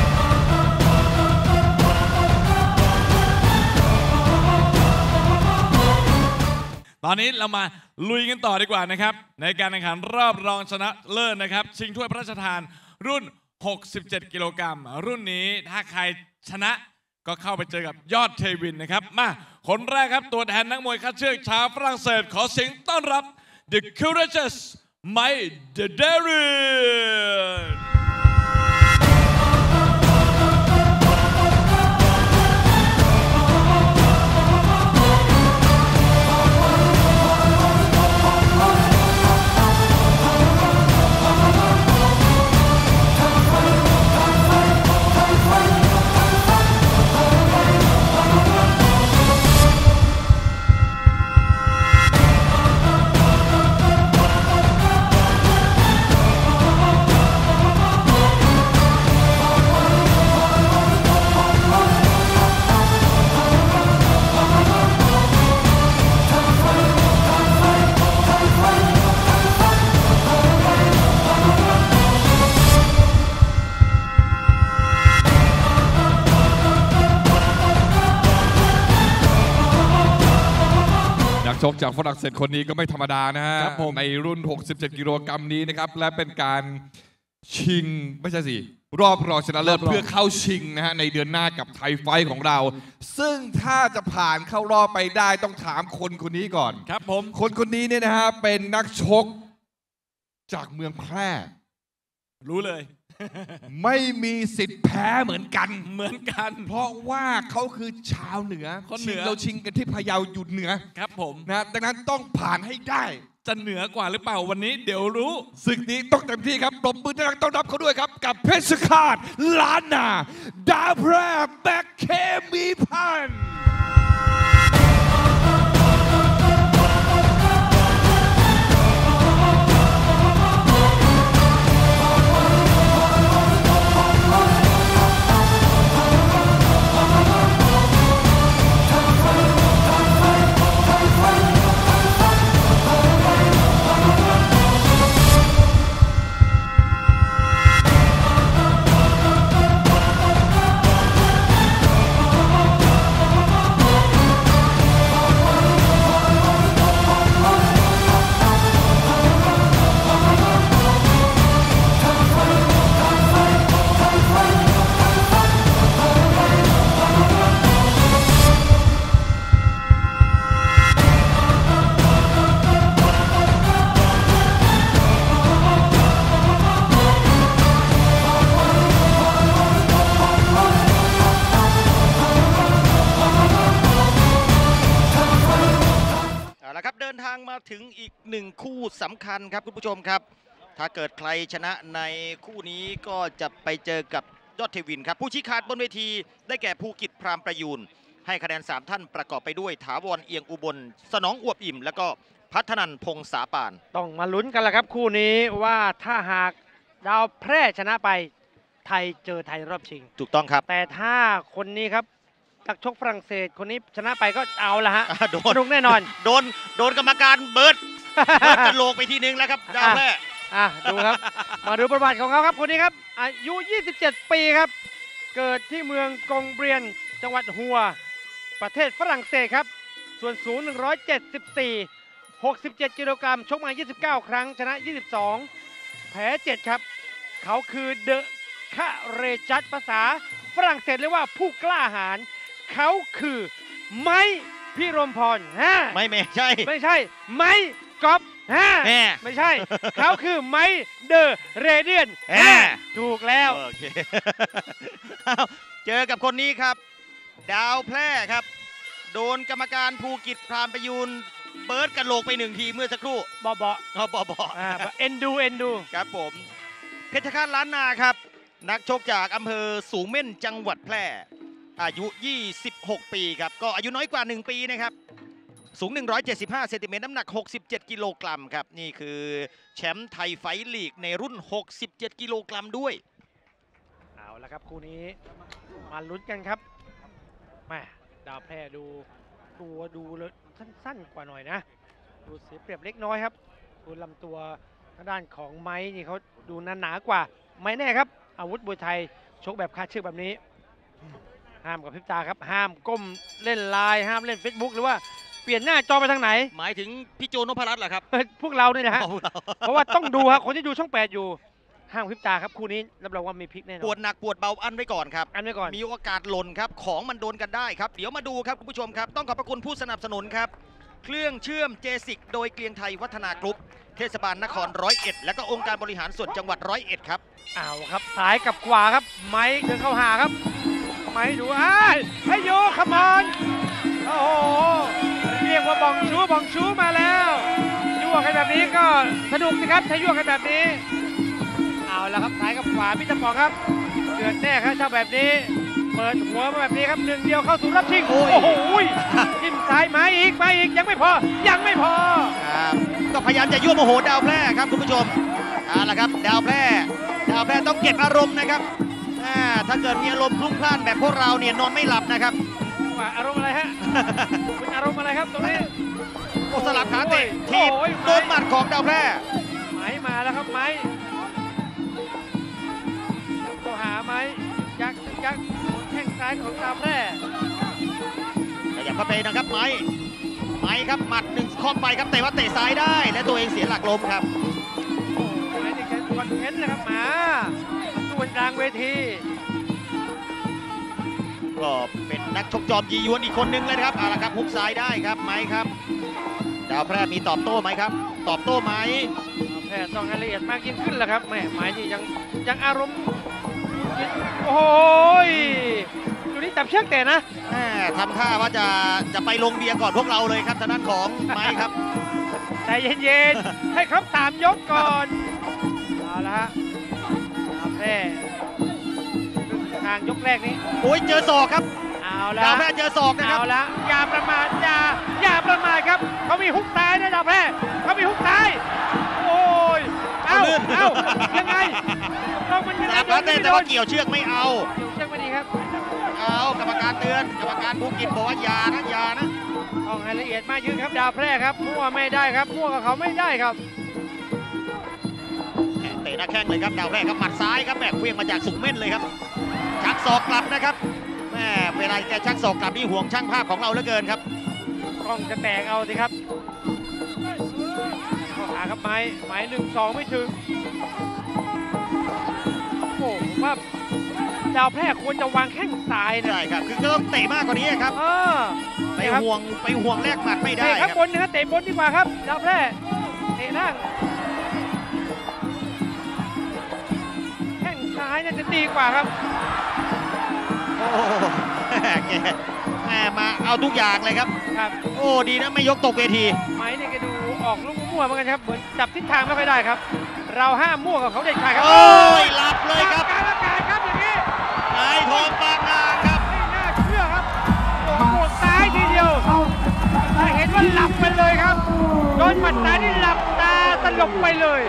ตอนนี้เรามาลุยกันต่อดีกว่านะครับในการแข่งขันรอบรองชนะเลิศนะครับชิงถ้วยพระราชทานรุ่น 67 กิโลกรัมรุ่นนี้ถ้าใครชนะก็เข้าไปเจอกับยอดเทวินนะครับมาคนแรกครับตัวแทนนักมวยคัดเชือกชาวฝรั่งเศสขอเสียงต้อนรับ The Courageous Mike Dedarian ชกจากฝรั่งเศสคนนี้ก็ไม่ธรรมดานะฮะในรุ่น 67 กิโลกรัมนี้นะครับและเป็นการชิงไม่ใช่สิรอบรองชนะเลิศเพื่อเข้าชิงนะฮะในเดือนหน้ากับไทยไฟท์ของเราซึ่งถ้าจะผ่านเข้ารอบไปได้ต้องถามคนนี้ก่อนครับผมคนนี้เนี่ยนะฮะเป็นนักชกจากเมืองแพร่รู้เลยไม่มีสิทธิ์แพ้เหมือนกันเพราะว่าเขาคือชาวเหนือเราชิงกันที่พะเยาอยู่เหนือครับผมนะดังนั้นต้องผ่านให้ได้จะเหนือกว่าหรือเปล่าวันนี้เดี๋ยวรู้ศึกนี้ต้องเต็มที่ครับปรบมือต้อนรับเขาด้วยครับกับเพชรฆาตล้านนาดาวแพร่แบ็คเคมีพันธ์มาถึงอีกหนึ่งคู่สำคัญครับคุณผู้ชมครับถ้าเกิดใครชนะในคู่นี้ก็จะไปเจอกับยอดเทวินครับผู้ชี้ขาดบนเวทีได้แก่ภูกิจพรามประยูนให้คะแนน3ท่านประกอบไปด้วยถาวรเอียงอุบลสนองอวบอิ่มแล้วก็พัฒนันพงษาปานต้องมาลุ้นกันละครับคู่นี้ว่าถ้าหากดาวแพร่ชนะไปไทยเจอไทยรอบชิงถูกต้องครับแต่ถ้าคนนี้ครับนักชกฝรั่งเศสคนนี้ชนะไปก็เอาละฮะสนุกแน่นอนโดนกรรมการเบิร์ดจะโลกไปทีนึงแล้วครับดาวแพร่ดูครับมาดูประวัติของเขาครับคนนี้ครับอายุ 27 ปีครับเกิดที่เมืองกงเบรียนจังหวัดฮัวประเทศฝรั่งเศสครับส่วนสูง174 67 กิโลกรัมชกมา29 ครั้งชนะ22แพ้7ครับเขาคือเดอะคาเรจัตภาษาฝรั่งเศสเรียกว่าผู้กล้าหาญเขาคือไม้พิรมพรไม่ใช่ไม้กอล์ฟไม่ใช่เขาคือไม้เดอะเรเดียนถูกแล้วโอเคเจอกับคนนี้ครับดาวแพร่ครับโดนกรรมการภูกิจพรามประยูนเบิร์ดกันโหลกไป1ทีเมื่อสักครู่บอเอ็นดูครับผมเพชรฆาตล้านนาครับนักชกจากอำเภอสูงเม่นจังหวัดแพร่อายุ26 ปีครับก็อายุน้อยกว่า1ปีนะครับสูง175เซนติเมตรน้ำหนัก67กิโลกรัมครับนี่คือแชมป์ไทยไฟท์ลีกในรุ่น67กิโลกรัมด้วยเอาละครับคู่นี้มาลุ้นกันครับแม่ดาวแพร่ดูตัวดูเลยสั้นๆกว่าหน่อยนะดูเสียเปรียบเล็กน้อยครับดูลำตัวทางด้านของไม้นี่เขาดูหนากว่าไม่แน่ครับอาวุธมวยไทยชกแบบคาดเชือกแบบนี้ห้ามกับพริบตาครับห้ามก้มเล่นไลน์ห้ามเล่น Facebook หรือว่าเปลี่ยนหน้าจอไปทางไหนหมายถึงพี่โจนพรัตน์เหรอครับพวกเราเนี่ยนะฮะเพราะว่าต้องดูครับคนที่ดูช่อง8อยู่ห้ามพริบตาครับคู่นี้รับรองว่ามีพลิกแน่นอนปวดหนักปวดเบาอันไว้ก่อนครับอันไว้ก่อนมีโอกาสหล่นครับของมันโดนกันได้ครับเดี๋ยวมาดูครับคุณผู้ชมครับต้องขอบพระคุณผู้สนับสนุนครับเครื่องเชื่อมเจสิกโดยเกรียงไทยวัฒนากรุ๊ปเทศบาลนคร101และก็องค์การบริหารส่วนจังหวัด101ครับเอาครับซ้ายกับขวาครับไม้เดินเข้าหาครับไม้ดูให้โยขมอนโอ้โหเรียกว่าบองชูมาแล้วยั่วกันแบบนี้ก็สนุกนะครับถ้ายั่วกันแบบนี้เอาละครับซ้ายกับขวาพี่ตะปองครับเดือดแน่ครับเจ้าแบบนี้เปิดหัวมาแบบนี้ครับ1 เดียวเข้าสู่รับชิงโอ้โหจิ้มซ้ายมาอีกยังไม่พอก็พยายามจะยั่วโมโหดาวแพร่ครับคุณผู้ชมเอาละครับดาวแพร่ต้องเก็บอารมณ์นะครับถ้าเกิดมีอารมณ์พลุ่งพล่านแบบพวกเราเนี่ยนอนไม่หลับนะครับอารมณ์อะไรฮะเป็นอารมณ์อะไรครับตรงนี้โอสลับขาเตะทีบโดนหมัดของดาวแพร่ไม้มาแล้วครับไม้ก็หาไม้ยักแข้งซ้ายของดาวแพร่ขยับเข้าไปนะครับไม้ครับหมัด1 ข้อไปครับแต่ว่าเตะซ้ายได้และตัวเองเสียหลักล้มครับไม้ในแขนคอนเทนต์นะครับมาส่วนกลางเวทีก็เป็นนักชกจอมยียวนอีกคนนึงเลยครับเอาละครับฮุกซ้ายได้ครับไม้ครับดาวแพร่มีตอบโต้ไหมครับตอบโต้ไหมแพร่ต้องให้ละเอียดมากยิ่งขึ้นแหละครับแม่ไม้นี่ยังอารมณ์โอ้ยดูนี่จับเชือกแต่นะทำท่าว่าจะไปลงเบียร์ก่อนพวกเราเลยครับทางด้านของไม้ครับใจเย็นๆให้ครบ3 ยกก่อนเอาละฮะแพร่ทางยกแรกนี้โอ้ยเจอศอกครับเอาละดาวแพร่เจอศอกนะครับเอาละอย่าประมาทอย่าประมาทครับเขามีฮุกซ้ายนะดาวแพร่เขามีฮุกซ้ายโอ้ยเอายังไงเรามันยังไงแต่ว่าเกี่ยวเชือกไม่เอาเชือกไม่ดีครับเอากรรมการเตือนกรรมการภูกิจบอกว่าอย่านะต้องให้ละเอียดมากยิ่งครับดาวแพร่ครับมั่วไม่ได้ครับมั่วกับเขาไม่ได้ครับเตะหน้าแข้งเลยครับดาวแพร่ครับหมัดซ้ายครับแม่เวียงมาจากสูงเม่นเลยครับชักศอกกลับนะครับแม่เวลาแกชักศอกกลับนี่ห่วงช่างภาพของเราเหลือเกินครับกล้องจะแตกเอาสิครับข้อหาครับไม้1 2ไม่ถึงโอ้ผมว่าดาวแพร่ควรจะวางแข้งซ้ายนะใช่ครับคือก็ต้องเตะมากกว่านี้ครับไปห่วงแลกหมัดไม่ได้ครับบนนะครับเตะบนดีกว่าครับดาวแพร่เตะล่างแข้งซ้ายน่าจะดีกว่าครับโอ้แกมาเอาทุกอย่างเลยครับโอ้ดีนะไม่ยกตกเวทีไม้เนี่ยแกดูออกลูกมั่วเหมือนกันครับเหมือนจับทิศทางไม่ค่อยได้ครับเราห้ามมั่วกับเขาเด็ดขาดครับโอ้ยหลับเลยครับการอากาศครับอย่างนี้นายทองบางนาครับไม่น่าเชื่อครับโดนซ้ายทีเดียวเห็นว่าหลับไปเลยครับโดนหมัดซ้ายนี่หลับตาสลบไปเลย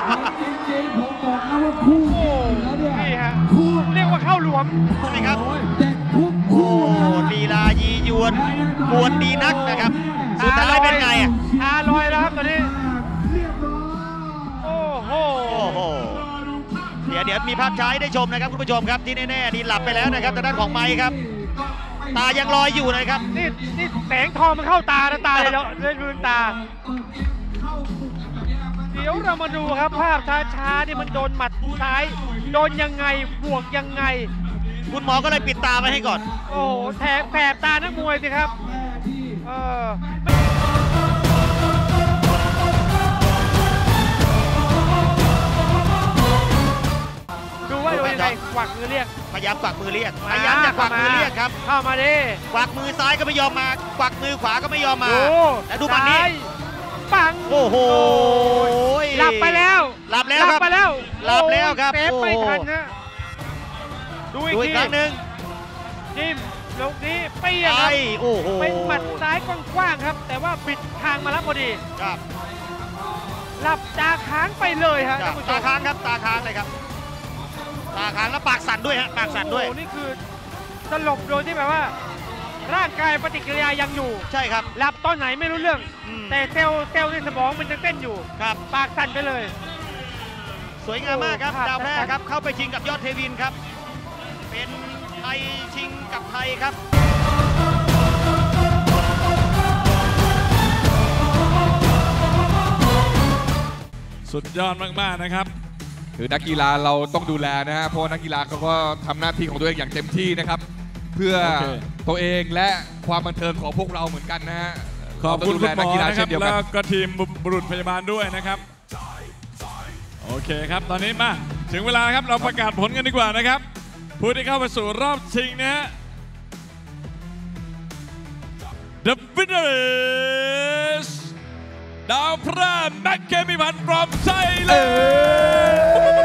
นี่ฮะเรียกว่าเข้าหลวมใช่ไหมครับโอ้ลีลายียวนกวนดีนักนะครับสุดท้ายเป็นไงลอยแล้วครับตอนนี้โอ้โหเดี๋ยวมีภาพช้าให้ได้ชมนะครับคุณผู้ชมครับที่แน่ๆนี่หลับไปแล้วนะครับทางด้านของไม้ครับตายังลอยอยู่นะครับนี่แสงทองมันเข้าตานะตาเลยลืมตาเดี๋ยวเรามาดูครับภาพช้าๆนี่มันโดนหมัดซ้ายโดนยังไงบวกยังไงคุณหมอก็เลยปิดตาไปให้ก่อนโอ้โหแสบตานักมวยสิครับดูว่าโดนยังไงกวักมือเรียกพยายามกวักมือเรียกจะกวักมือเรียกครับเข้ามาดิกวักมือซ้ายก็ไม่ยอมมากวักมือขวาก็ไม่ยอมมาแล้วดูมันนี่ปังโอ้โหหลับไปแล้วครับหลับแล้วครับเซฟไม่ทันนะดูอีกครั้งหนึ่งจิ้มลูกนี้เปี้ยครับเป็นหมัดซ้ายกว้างๆครับแต่ว่าปิดทางมาแล้วพอดีครับหลับตาค้างไปเลยฮะตาค้างครับตาค้างเลยครับตาค้างแล้วปากสั่นด้วยฮะปากสั่นด้วยนี่คือสลบโดยที่แบบว่าร่างกายปฏิกิริยายังอยู่ใช่ครับหลับตอนไหนไม่รู้เรื่อง แต่เซลล์ในสมองมันจะเต้นอยู่ครับปากสั่นไปเลยสวยงามมากครับโอ้ดาวแพร่ครับครับ เข้าไปชิงกับยอดเทวินครับ เป็นไทยชิงกับไทยครับสุดยอดมากๆนะครับคือนักกีฬาเราต้องดูแลนะฮะเพราะนักกีฬาเขาก็ทำหน้าที่ของตัวเองอย่างเต็มที่นะครับ เพื่อโอเคตัวเองและความบันเทิงของพวกเราเหมือนกันนะฮะขอบคุณเราคุต้ณองหมดูแลนักกีฬาอนะคเช่รับนเดียวกัแล้นวก็ทีมบุรุษพยาบาลด้วยนะครับโอเคครับตอนนี้มาถึงเวลาครับเราประกาศผลกันดีกว่านะครับผู้ที่เข้าไปสู่รอบชิงนะฮะ The winner is ดาวพระแม็กเคมีพันธ์ from Thailand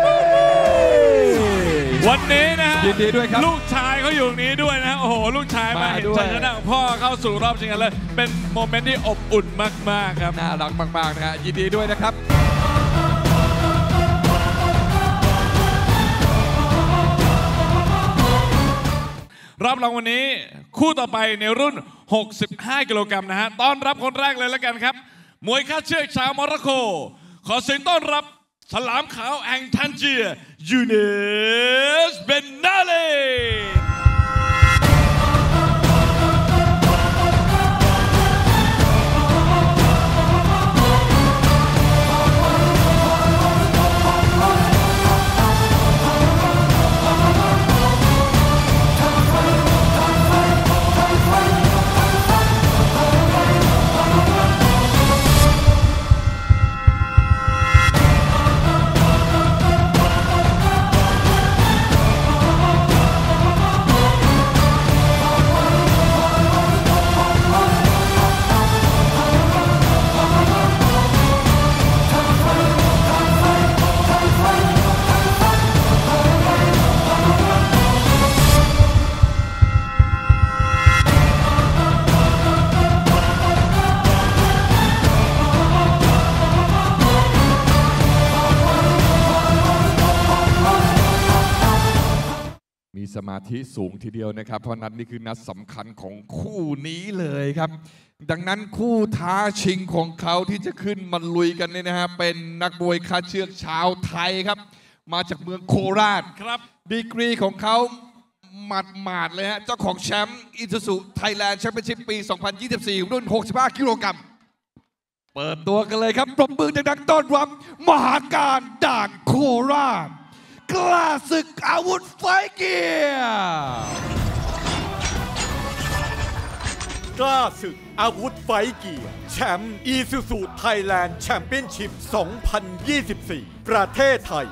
วันนี้นะฮะยินดีด้วยครับลูกชายเขาอยู่ตรงนี้ด้วยนะฮะโอ้โหลูกชายมาเห็นมาด้วยชัยชนะของพ่อเข้าสู่รอบชิงกันเลยเป็นโมเมนต์ที่อบอุ่นมากๆครับน่ารักมากๆนะฮะยินดีด้วยนะครับรอบรองวันนี้คู่ต่อไปในรุ่น 65 กิโลกรัมนะฮะต้อนรับคนแรกเลยแล้วกันครับ มวยคาดเชือกชาวโมร็อกโก ขอเสียงต้อนรับฉลามขาวแห่งทันเจีย ยูเนส เบนนาเลมีสมาธิสูงทีเดียวนะครับเพราะนัดนี้คือนัดสำคัญของคู่นี้เลยครับ ดังนั้นคู่ท้าชิงของเขาที่จะขึ้นมาลุยกันเนี่ยนะฮะเป็นนักมวยคาดเชือกชาวไทยครับ มาจากเมืองโคราชครับดีกรีของเขาหมาดๆเลยฮะเจ้าของแชมป์อิซูซุไทยแลนด์แชมเปี้ยนชิพปี 2024 รุ่น 65 กิโลกรัมเปิดตัวกันเลยครับปรบมือดังๆต้อนรับมหาการด่านโคราชกล้าศึกอาวุธไฟเกียร์กล้าศึกอาวุธไฟเกียร์แชมป์อีซูซูไทยแลนด์แชมเปี้ยนชิพ 2024 ประเทศไทย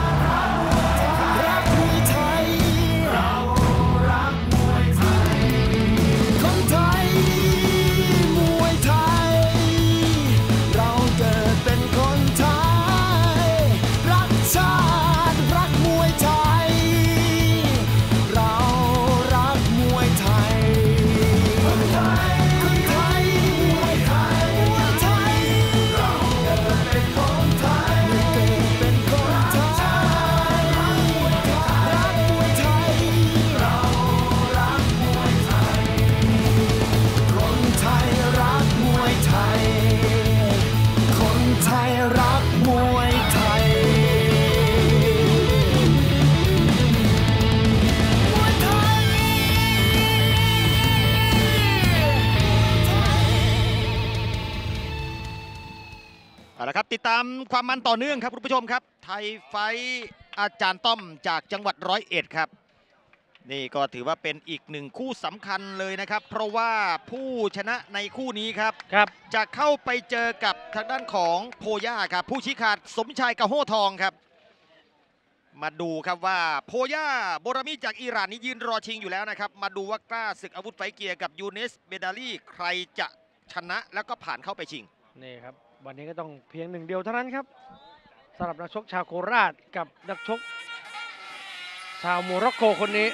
เอาละครับติดตามความมันต่อเนื่องครับคุณผู้ชมครับ ไทยไฟท์อาจารย์ต้อมจากจังหวัด101ครับนี่ก็ถือว่าเป็นอีกหนึ่งคู่สำคัญเลยนะครับ เพราะว่าผู้ชนะในคู่นี้ครับจะเข้าไปเจอกับทางด้านของโพย่าครับผู้ชี้ขาดสมชายกะโฮทองครับ มาดูครับว่าโพย่าโบรามีจากอิหร่านนี้ยืนรอชิงอยู่แล้วนะครับมาดูว่ากล้าศึกอาวุธไฟเกียร์กับยูเนสเบดาลีใครจะชนะแล้วก็ผ่านเข้าไปชิงนี่ครับวันนี้ก็ต้องเพียงหนึ่งเดียวเท่านั้นครับสำหรับนักชกชาวโคราชกับนักชกชาวโมร็อกโกคนนี้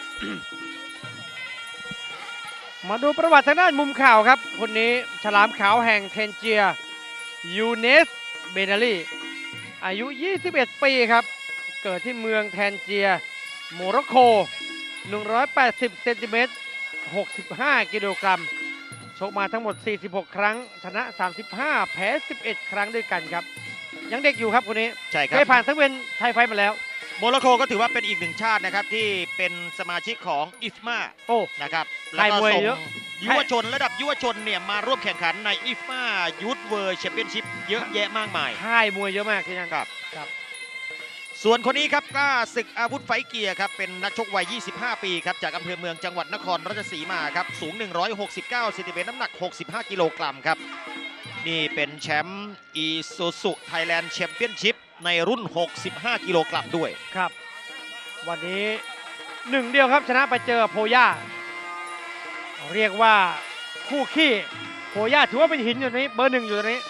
มาดูประวัติทางด้านมุมข่าวครับคนนี้ฉลามขาวแห่งเทนเจียยูเนสเบนาลีอายุ 21 ปีครับเกิดที่เมืองแทนเจียโมร็อกโก180 เซนติเมตร 65 กิโลกรัมชกมาทั้งหมด 46 ครั้งชนะ 35 แพ้ 11 ครั้งด้วยกันครับยังเด็กอยู่ครับคนนี้ใช่ครัเคบยผ่านทั้งเป็นไทยไฟท์มาแล้วโมร็อกโกก็ถือว่าเป็นอีกหนึ่งชาตินะครับที่เป็นสมาชิกของอิฟมาโอ้นะครับไทยมวยส่งเยอะยุวชนระดับยุวชนเนี่ยมาร่วมแข่งขันในอิฟมายูทเวิร์แชมเปี้ยนชิพเยอะแยะมากมายค่ายมวยเยอะมากที่นั่นครับครับส่วนคนนี้ครับกล้าศึกอาวุธไฟเกียร์ครับเป็นนักชกวัย 25 ปีครับจากอำเภอเมืองจังหวัดนครราชสีมาครับสูง 169 เซนติเมตรน้ำหนัก 65 กิโลกรัมครับนี่เป็นแชมป์อีซูซุไทยแลนด์แชมเปี้ยนชิพในรุ่น 65 กิโลกรัมด้วยครับ วันนี้หนึ่งเดียวครับชนะไปเจอโพย่าเรียกว่าคู่ขี้โพย่าถือว่าเป็นหินอยู่ตรงนี้เบอร์หนึ่งอยู่ตรงนี้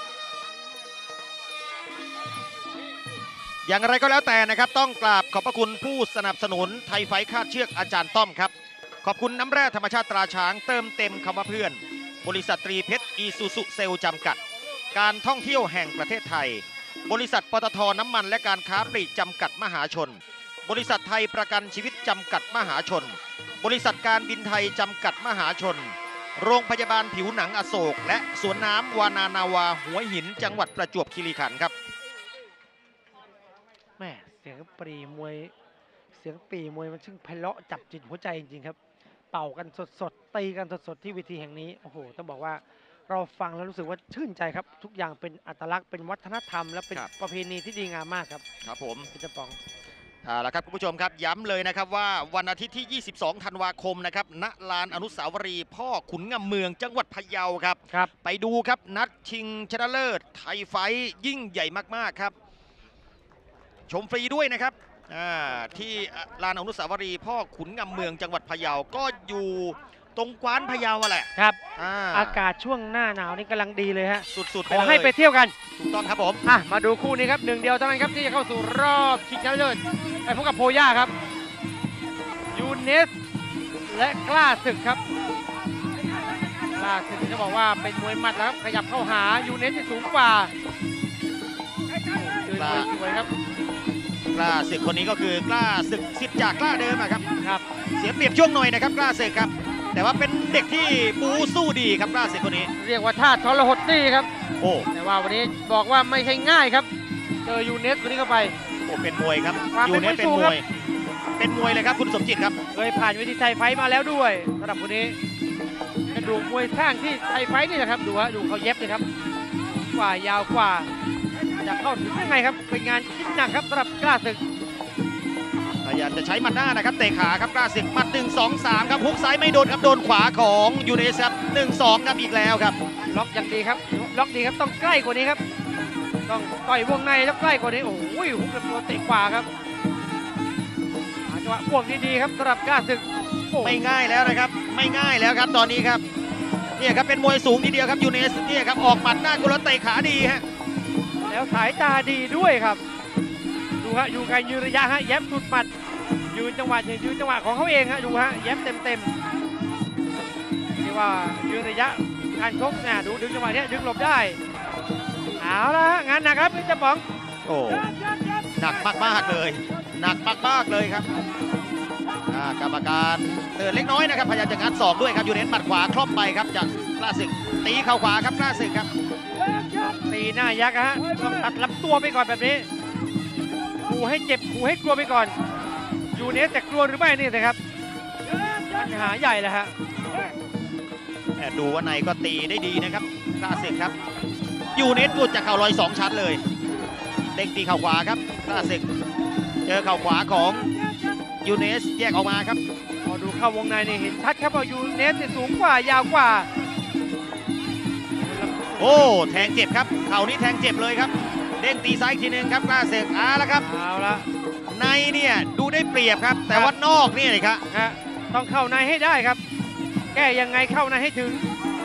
อย่างไรก็แล้วแต่นะครับต้องกราบขอบพระคุณผู้สนับสนุนไทยไฟท์คาดเชือกอาจารย์ต้อมครับขอบคุณน้ำแร่ธรรมชาติตราช้างเติมเต็มคำว่าเพื่อนบริษัทตรีเพชรอีซูซุเซลจำกัดการท่องเที่ยวแห่งประเทศไทยบริษัทปตทน้ำมันและการค้าปลีกจำกัดมหาชนบริษัทไทยประกันชีวิตจำกัดมหาชนบริษัทการบินไทยจำกัดมหาชนโรงพยาบาลผิวหนังอโศกและสวนน้ำวานานาวาหัวหินจังหวัดประจวบคีรีขันธ์ครับแม่เสียงปรีมวยเสียงปีมวยมันช่างไพเราะจับจิตหัวใจจริงๆครับเป่ากันสดๆตีกันสดๆที่เวทีแห่งนี้โอ้โหต้องบอกว่าเราฟังแล้วรู้สึกว่าชื่นใจครับทุกอย่างเป็นอัตลักษณ์เป็นวัฒนธรรมและเป็นครับประเพณีที่ดีงามมากครับครับผมพี่จะปองแล้วครับคุณผู้ชมครับย้ำเลยนะครับว่าวันอาทิตย์ที่ 22 ธันวาคมนะครับณลานอนุสาวรีย์พ่อขุนงำเมืองจังหวัดพะเยาครับครับไปดูครับนัดชิงชนะเลิศไทยไฟท์ยิ่งใหญ่มากๆครับ ชมฟรีด้วยนะครับที่ลานอนุสาวรีย์พ่อขุนงำเมืองจังหวัดพะเยาก็อยู่ตรงกว้านพะเยาแหละครับออากาศช่วงหน้าหนาวนี่กำลังดีเลยฮะสุดๆขอให้ไปเที่ยวกันถูกต้องครับผมมาดูคู่นี้ครับหนึ่งเดียวเท่านั้นครับที่จะเข้าสู่รอบชิงชนะเลิศไปพบกับโพย่าครับยูเนสและกล้าศึกครับกล้าศึกจะบอกว่าเป็นมวยหมัดแล้วครับขยับเข้าหายูเนสที่สูงกว่าเดินมวยสวยครับกล้าศึกคนนี้ก็คือกล้าศึกสิทธิ์จากกล้าเดิมครับครับเสียเปรียบช่วงหน่อยนะครับกล้าศึกครับแต่ว่าเป็นเด็กที่บูสู้ดีครับกล้าศึกคนนี้เรียกว่าท่าทรหดนี่ครับโอ้แต่ว่าวันนี้บอกว่าไม่ใช่ง่ายครับเจอยูเนสตัวนี้เข้าไปโอ้เป็นมวยครับความยูเป็นเนสเป็นมมวยสู้วย เป็นมวยเลยครับคุณสมจิตครับเคยผ่านเวทีไทยไฟท์มาแล้วด้วยสำหรับคนนี้กระดูกมวยสร้างที่ไทยไฟท์นี่แหละครับดูฮะดูเขาเย็บเลยครับกว่ายาวกว่าจะเข้าถึงยังไงครับเป็นงานคิดหนักครับสำหรับกล้าศึกพยายามจะใช้หมัดหน้านะครับเตะขาครับกล้าศึกหมัด1 2 3ครับฮุกซ้ายไม่โดนครับโดนขวาของยูเนสครับ1 2ครับอีกแล้วครับล็อกอย่างดีครับล็อกดีครับต้องใกล้กว่านี้ครับต้องต่อยวงในต้องใกล้กว่านี้โอ้ยฮุกกับตัวเตะขวาครับหาจังหวะบวกดีๆครับสำหรับกล้าศึกโอ้ไม่ง่ายแล้วนะครับไม่ง่ายแล้วครับตอนนี้ครับเนี่ยครับเป็นมวยสูงทีเดียวครับยูเนสเนี่ยครับออกหมัดหน้ากุลเตะขาดีฮะแล้วสายตาดีด้วยครับดูฮะอยู่การยืนระยะฮะแย้มสุดหมัดยืนจังหวะของเขาเองฮะดูฮะแย้มเต็มที่ว่ายืนระยะการชกเนี่ยดูดึงจังหวะนี้ดึงหลบได้เอาละฮะงานหนักครับพี่เจ้าป๋องโอ้หนักมากๆเลยหนักมากๆเลยครับกรรมการเตือนเล็กน้อยนะครับพยายามจะงัดศอกด้วยครับยูเนสหมัดขวาครอบไปครับจากกล้าศึกตีเข่าขวาครับกล้าศึกครับตีหน้ายักษ์ฮะต้องตัดลำตัวไปก่อนแบบนี้ขู่ให้เจ็บขู่ให้กลัวไปก่อนยูเนสแต่กลัวหรือไม่นี่นะครับปัญหาใหญ่เลยฮะดูว่าในก็ตีได้ดีนะครับกล้าศึกครับยูเนสหลุดจากเข่าลอย2 ชั้นเลยเด้งตีเข่าขวาครับกล้าศึกเจอเข่าขวาของยูเนสแยกออกมาครับพอดูเข้าวงในนี่เห็นชัดครับว่ายูเนสสูงกว่ายาวกว่าโอ้แทงเจ็บครับเข่านี้แทงเจ็บเลยครับเด้งตีซ้ายอีกทีนึงครับกล้าศึกแล้วครับเอาละในเนี่ยดูได้เปรียบครับแต่ว่านอกเนี่ยเลยครับฮะต้องเข้าในให้ได้ครับ แก้ยังไงเข้าในให้ถึง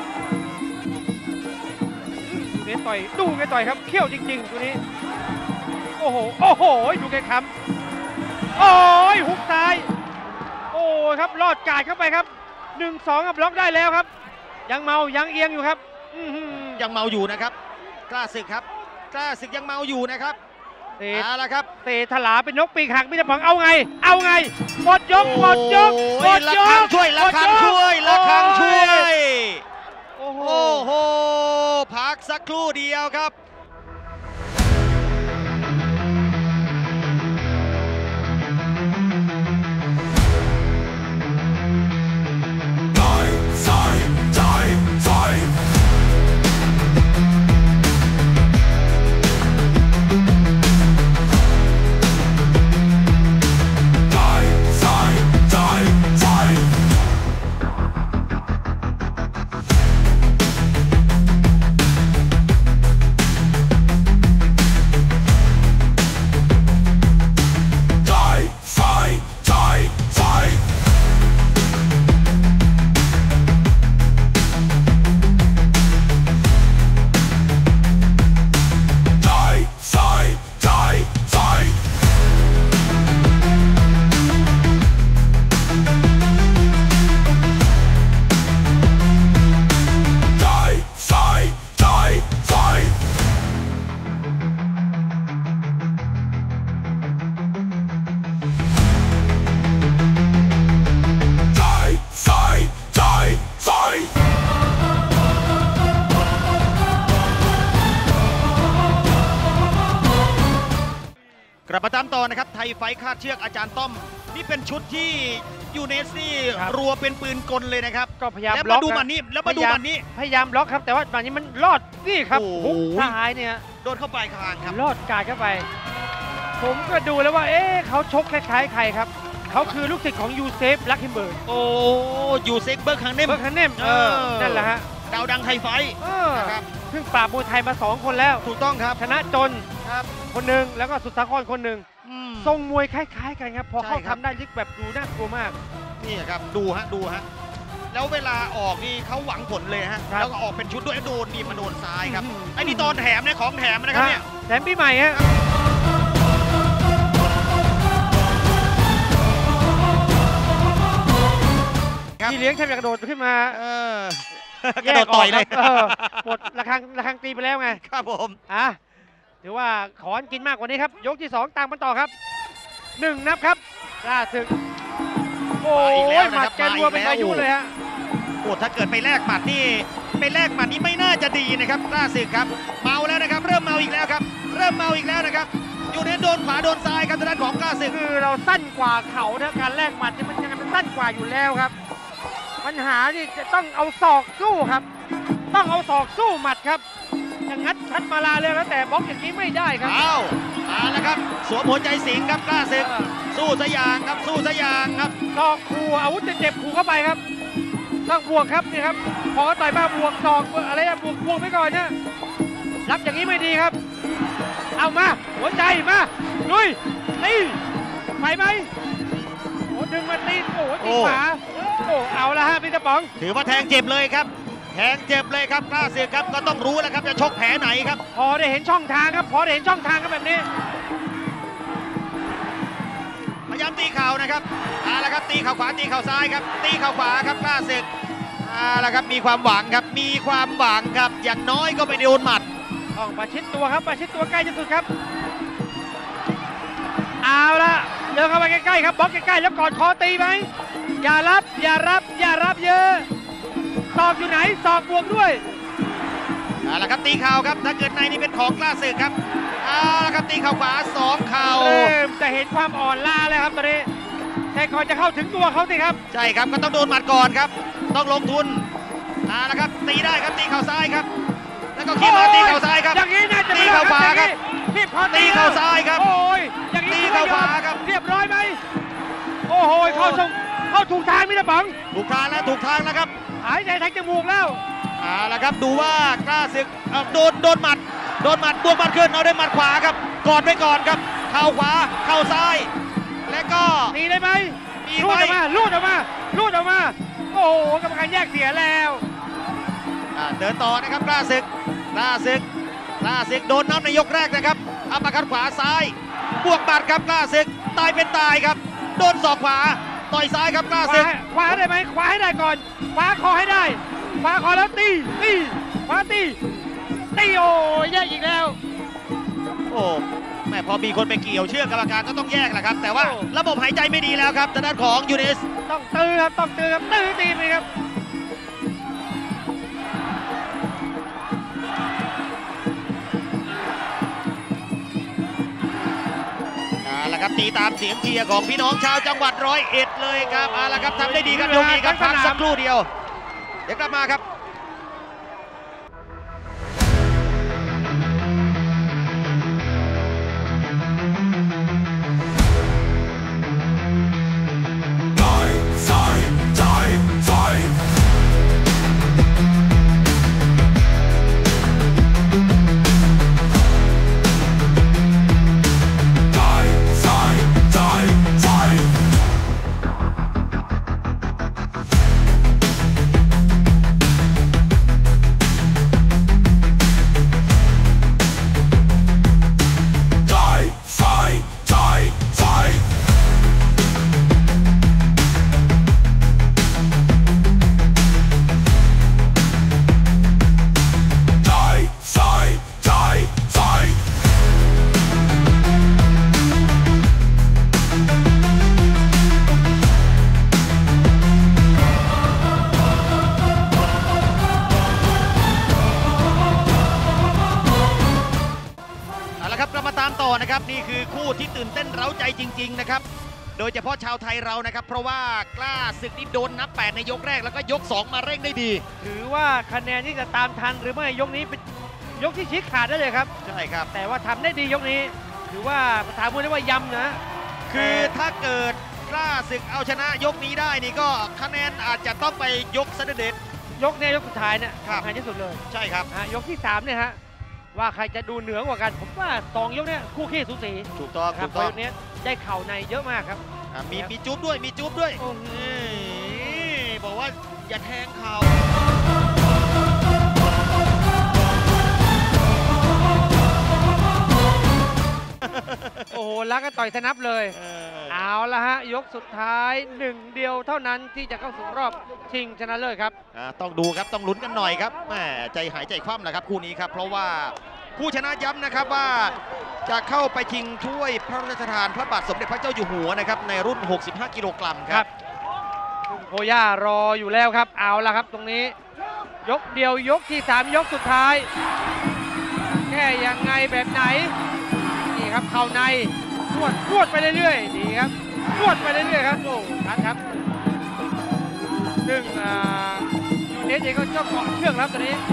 ดูเน้นต่อยดูแกต่อยครับเขี้ยวจริงๆตัวนี้โอ้โหโอ้โหดูแกค้ำโอ้ยหุกซ้ายโอ้ครับลอดกาดเข้าไปครับ 1-2ครับล็อกได้แล้วครับยังเมายังเอียงอยู่ครับยังเมาอยู่นะครับกล้าศึกครับกล้าศึกยังเมาอยู่นะครับเอาละครับเตะถลาเป็นนกปีกหักมิตรผงเอาไงหมดยกหมดยกละครังช่วยละครังช่วยละครังช่วยโอ้โหโอ้โหพักสักครู่เดียวครับ กลับมาตามต่อนะครับไทยไฟท์คาดเชือกอาจารย์ต้อมนี่เป็นชุดที่ยูเนสนี่รัวเป็นปืนกลเลยนะครับก็พยายามแล้วล็มาอกดูนะมันนี้แล้วมาดูมันนี้พยายามล็อกครับแต่ว่ามันนี้มันรอดนี่ครับโอ้โหฮุกซ้ายเนี่ยโดนเข้าปลายคางครับรอดกาดเข้าไป ผมก็ดูแล้วว่าเขาชกคล้ายๆใครครับเขาคือลูกศิษย์ของยูเซฟลักฮิมเบิร์กโอ้ยูเซกเบิร์กฮังเนมเบิร์กฮันเนมนั่นแหละฮะดาวดังไทยไฟท์นะครับเพิ่งปราบมวยไทยมา2 คนแล้วถูกต้องครับชนะจนครับคนหนึ่งแล้วก็สุดสาครคนหนึ่ง ทรงมวยคล้ายๆกันครับพอใช่เขาครับทำได้ลิกแบบดูน่ากลัวมากนี่ครับดูฮะแล้วเวลาออกนี่เขาหวังผลเลยฮะครับแล้วก็ออกเป็นชุดด้วยโดนนี่มาโดนซ้ายครับอืมไอ้นี่ตอนแถมเนี่ยของแถมนะครับเนี่ยแถมปีใหม่ฮะครับพี่เลี้ยงแทบจะกระโดดขึ้นมากระโดดต่อยเลยหมดระฆังตีไปแล้วไงครับผมถือว่าขอนกินมากกว่านี้ครับ ยกที่ 2ตามกันต่อครับ 1 นับครับล่าศึกโอ้ยหมัดแกรัวเป็นพายุเลยฮะโอ้ถ้าเกิดไปแลกหมัดนี่ไม่น่าจะดีนะครับกล้าศึกครับเมาแล้วนะครับเริ่มเมาอีกแล้วครับอยู่ในโดนขวาโดนซ้ายครับทางด้านของกล้าศึกคือเราสั้นกว่าเขานะการแลกหมัดนี่มันยังไงมันสั้นกว่าอยู่แล้วครับ ปัญหานี่จะต้องเอาศอกสู้ครับ ต้องเอาศอกสู้หมัดครับอย่างงัดชัดมาลาเลยแล้วแต่บล็อกอย่างนี้ไม่ได้ครับเอาละครับสวมหัวใจสิงครับกล้าศึกสู้ซะอย่างครับศอกขู่อาวุธจะเจ็บขู่เข้าไปครับต้องบวกครับนี่ครับพอต่อยมาบวกศอกอะไรอะบวกไปก่อนนะรับอย่างนี้ไม่ดีครับ เอามาหัวใจมาลุยตีไปไหมโอ้ดึงมาตีโอ้ตีขวาโอ้เอาละฮะพี่ตะป๋องถือว่าแทงเจ็บเลยครับกล้าศึกครับก็ต้องรู้แล้วครับจะชกแผลไหนครับพอได้เห็นช่องทางครับแบบนี้พยายามตีเข่านะครับละครับตีเข่าขวาตีเข่าซ้ายครับตีเข่าขวาครับกล้าศึกละครับมีความหวังครับอย่างน้อยก็ไม่โดนหมัดต้องประชิดตัวครับประชิดตัวใกล้ที่สุดครับเอาละเดินเข้าไปใกล้ๆครับบล็อกใกล้ๆแล้วกอดคอตีไหมอย่ารับเยอะศอกอยู่ไหนศอกบวกด้วยละครับตีเข่าครับถ้าเกิดในนี่เป็นของกล้าศึกครับละครับตีเข่าขวา2เข่าเริ่มจะเห็นความอ่อนล้าแล้วครับตอนนี้แต่ก่อนจะเข้าถึงตัวเขาสิครับใช่ครับก็ต้องโดนหมัดก่อนครับต้องลงทุนละครับตีได้ครับตีเข่าซ้ายครับแล้วก็คิดมาตีเข่าซ้ายครับอย่างนี้น่าจะตีเข่าขวาครับพี่พอตีเข่าซ้ายครับโอ้ยอย่างนี้ตีเข่าขวาครับเรียบร้อยไหมโอ้โหเข้าถูกทางมิตรป๋องถูกทางแล้วครับหายใจทางจมูกแล้วละครับดูว่ากล้าศึกโดนหมัดบวกหมัดขึ้นเอาด้วยหมัดขวาครับกอดไว้ก่อนครับเข่าขวาเข่าซ้ายและก็ตีได้ไหมมีลูไหมดออกมาโอ้โหกรรมการแยกเสียแล้วเดินต่อนะครับกล้าศึกโดนน้ำในยกแรกนะครับอัปคัดขวาซ้ายบวกหมัดครับกล้าศึกตายเป็นตายครับโดนศอกขวาต่อยซ้ายครับกล้าศึกขวาได้ไหมขวาให้ได้ก่อนขวาคอให้ได้ขวาคอแล้วตีขวาตีโอ้ยแยกอีกแล้วโอ้แม่พอมีคนไปเกี่ยวเชือกกรรมการก็ต้องแยกแหละครับแต่ว่าระบบหายใจไม่ดีแล้วครับทางด้านของยูเนสต้องตื้อครับต้องตื้อครับตื้อตีไปครับละครับตีตามเสียงเชียร์ของพี่น้องชาวจังหวัด101เลยครับละครับทำได้ดีครับยกนี้ครับพักสักครู่เดียวเดี๋ยวกลับมาครับนะครับนี่คือคู่ที่ตื่นเต้นเร้าใจจริงๆนะครับโดยเฉพาะชาวไทยเรานะครับเพราะว่ากล้าศึกนี่โดนนับ8ในยกแรกแล้วก็ยก2มาเร่งได้ดีถือว่าคะแนนที่จะตามทันหรือไม่ยกนี้เป็นยกที่ชี้ขาดได้เลยครับใช่ครับแต่ว่าทำได้ดียกนี้ถือว่าภาษามวยเรียกว่ายำนะคือถ้าเกิดกล้าศึกเอาชนะยกนี้ได้นี่ก็คะแนนอาจจะต้องไปยกซัดเด็ดยกเนี่ยยกสุดท้ายเนี่ยสำคัญที่สุดเลยใช่ครับยกที่3เนี่ยฮะว่าใครจะดูเหนือกว่ากันผมว่า2ยกเนี่ยคู่ขี้สูสีถูกต้องครับยกนี้ได้เข่าในเยอะมากครับมีจุ๊บด้วยมีจุ๊บด้วยบอกว่าอย่าแทงเข่าโอ้โหแล้วก็ต่อยสนับเลยเอาละฮะยกสุดท้าย1เดียวเท่านั้นที่จะเข้าสู่รอบชิงชนะเลิศครับต้องดูครับต้องลุ้นกันหน่อยครับแหมใจหายใจคว่ำแหละครับคู่นี้ครับเพราะว่าผู้ชนะย้ำนะครับว่าจะเข้าไปชิงถ้วยพระราชทานพระบาทสมเด็จพระเจ้าอยู่หัวนะครับในรุ่น65กิโลกรัมครับโคย่ารออยู่แล้วครับเอาละครับตรงนี้ยกเดียวยกที่3ยกสุดท้ายแค่ยังไงแบบไหนนี่ครับเข่าในนวดไปเรื่อยๆดีครับนวดไปเรื่อยๆครับโอ้ครับซึ่งยูเนสเองก็เจ้าของเชือกครับตอนนี้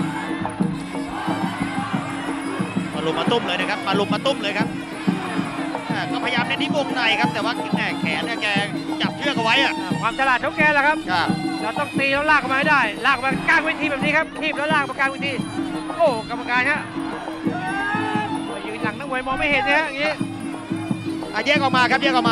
มาลุมมาตุ้มเลยนะครับมาลุมมาตุ้มเลยครับก็พยายามเน้นที่วงในครับแต่ว่าแขนเนี่ยแกจับเชือกเอาไว้อะความฉลาดของแกแหละครับเราต้องตีแล้วลากมาให้ได้ลากมากลางเวทีแบบนี้ครับทีบแล้วลากมากลางเวทีโอ้กรรมการฮะยืนหลังนักมวยมองไม่เห็นนะฮะอย่างนี้แยกออกมาครับแยกออกมา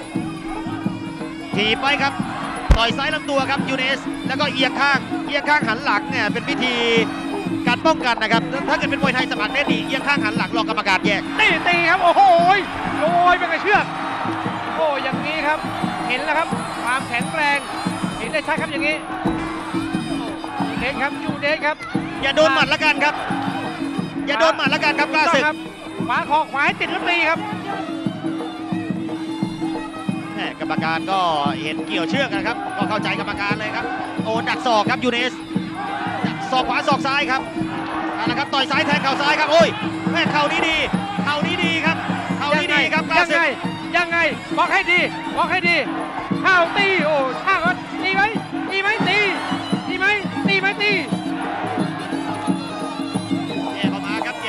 ถีบไปครับต่อยซ้ายลำตัวครับยูเนสแล้วก็เอียงข้างหันหลังเนี่ยเป็นวิธีการป้องกันนะครับถ้าเกิดเป็นมวยไทยสมัครได้ดีเอียงข้างหันหลังรอกรรมการแยกตีครับโอ้โหโอ้ยเป็นกระเชือกโอ้อย่างนี้ครับเห็นแล้วครับความแข็งแรงเห็นได้ชัดครับอย่างนี้ยูเนสครับอย่าโดนหมัดละกันครับอย่าโดนหมัดละกันครับกล้าศึกขวาคอขวาให้ติดแล้วตีครับกรรมการก็เห็นเกี่ยวเชือกกันครับก็เข้าใจกรรมการเลยครับโอ้ดักศอกครับยูเนสดักศอกขวาศอกซ้ายครับนะครับต่อยซ้ายแทงเข่าซ้ายครับโอ้ยแม่เข่านี้ดีครับเข่านี้ดีครับยังไงบอกให้ดีเข่าตีโอ้ช่างก็ตีไหมตีไหมแยกออกมาครับ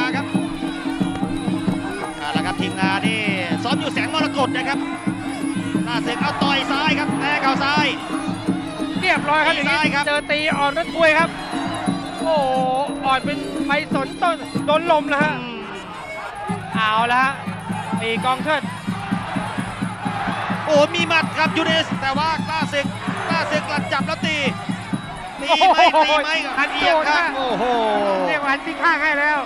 ครับทีมงานนี่ซ้อมอยู่แสงมรกตนะครับล่าศึกเอาต่อยซ้ายครับแทงเข่าซ้ายเรียบร้อยครับอย่างนี้เจอตีอ่อนรถถ้วยครับโอ้อ่อนเป็นใบสนต้นโดนลมนะฮะเอาละฮะตีกองเชิดโอ้มีหมัดครับยูเนสแต่ว่ากล้าศึกหลังจับแล้วตีไหมหันเอียงข้างโอ้โหเรียกว่าหันตีข้างให้แล้ว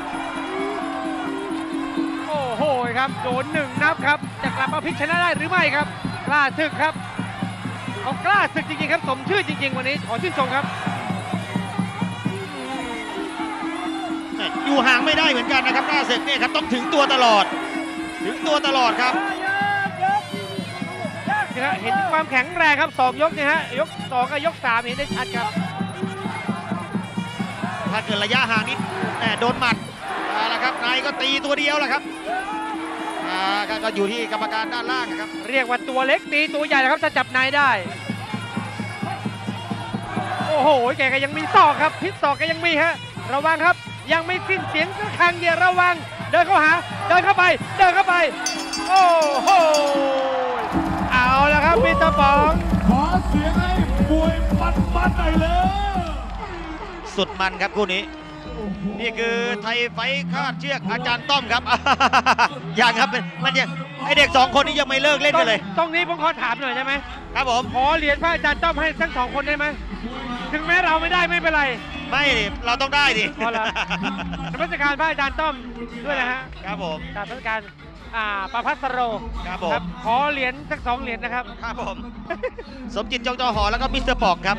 โอ้โหครับโดน1นับครับจะกลับมาพลิกชนะได้หรือไม่ครับกล้าศึกครับเขากล้าศึกจริงๆครับสมชื่อจริงๆวันนี้ขอชื่นชมครับยูอยู่ห่างไม่ได้เหมือนกันนะครับหน้าศึกเนี่ยครับต้องถึงตัวตลอดครับเห็นความแข็งแรงครับ2 ยกนี่ฮะยก2กับยก3เห็นได้ชัดครับถ้าเกิดระยะห่างนิดโดนหมัดแล้วครับนายก็ตีตัวเดียวแหละครับก็อยู่ที่กรรมการด้านล่างนะครับเรียกว่าตัวเล็กตีตัวใหญ่นะครับถ้าจับนายได้โอ้โหแกก็ยังมีศอกครับพิษศอกก็ยังมีฮะระวังครับยังไม่สิ้นเสียงสักครั้งเดียวระวังเดินเข้าหาเดินเข้าไปโอ้โหเอาแล้วครับมิสเตอร์ป๋องขอเสียงให้มวยมันหน่อยเลยสุดมันครับคู่นี้นี่คือไทยไฟคาดเชือกอาจารย์ต้อมครับอย่างครับมันยังไอเด็ก2 คนนี้ยังไม่เลิกเล่นกันเลยตรงนี้ผมขอถามหน่อยได้ไหมครับผมขอเหรียญพระอาจารย์ต้อมให้ทั้ง2 คนได้ไหมถึงแม้เราไม่ได้ไม่เป็นไรไม่เราต้องได้ดิพอละนมัสการพระอาจารย์ต้อมด้วยนะฮะครับผมนมัสการประภัสโรครับผมขอเหรียญสัก2 เหรียญนะครับครับผมสมจิตจงจอหอแล้วก็มิสเตอร์ปอกครับ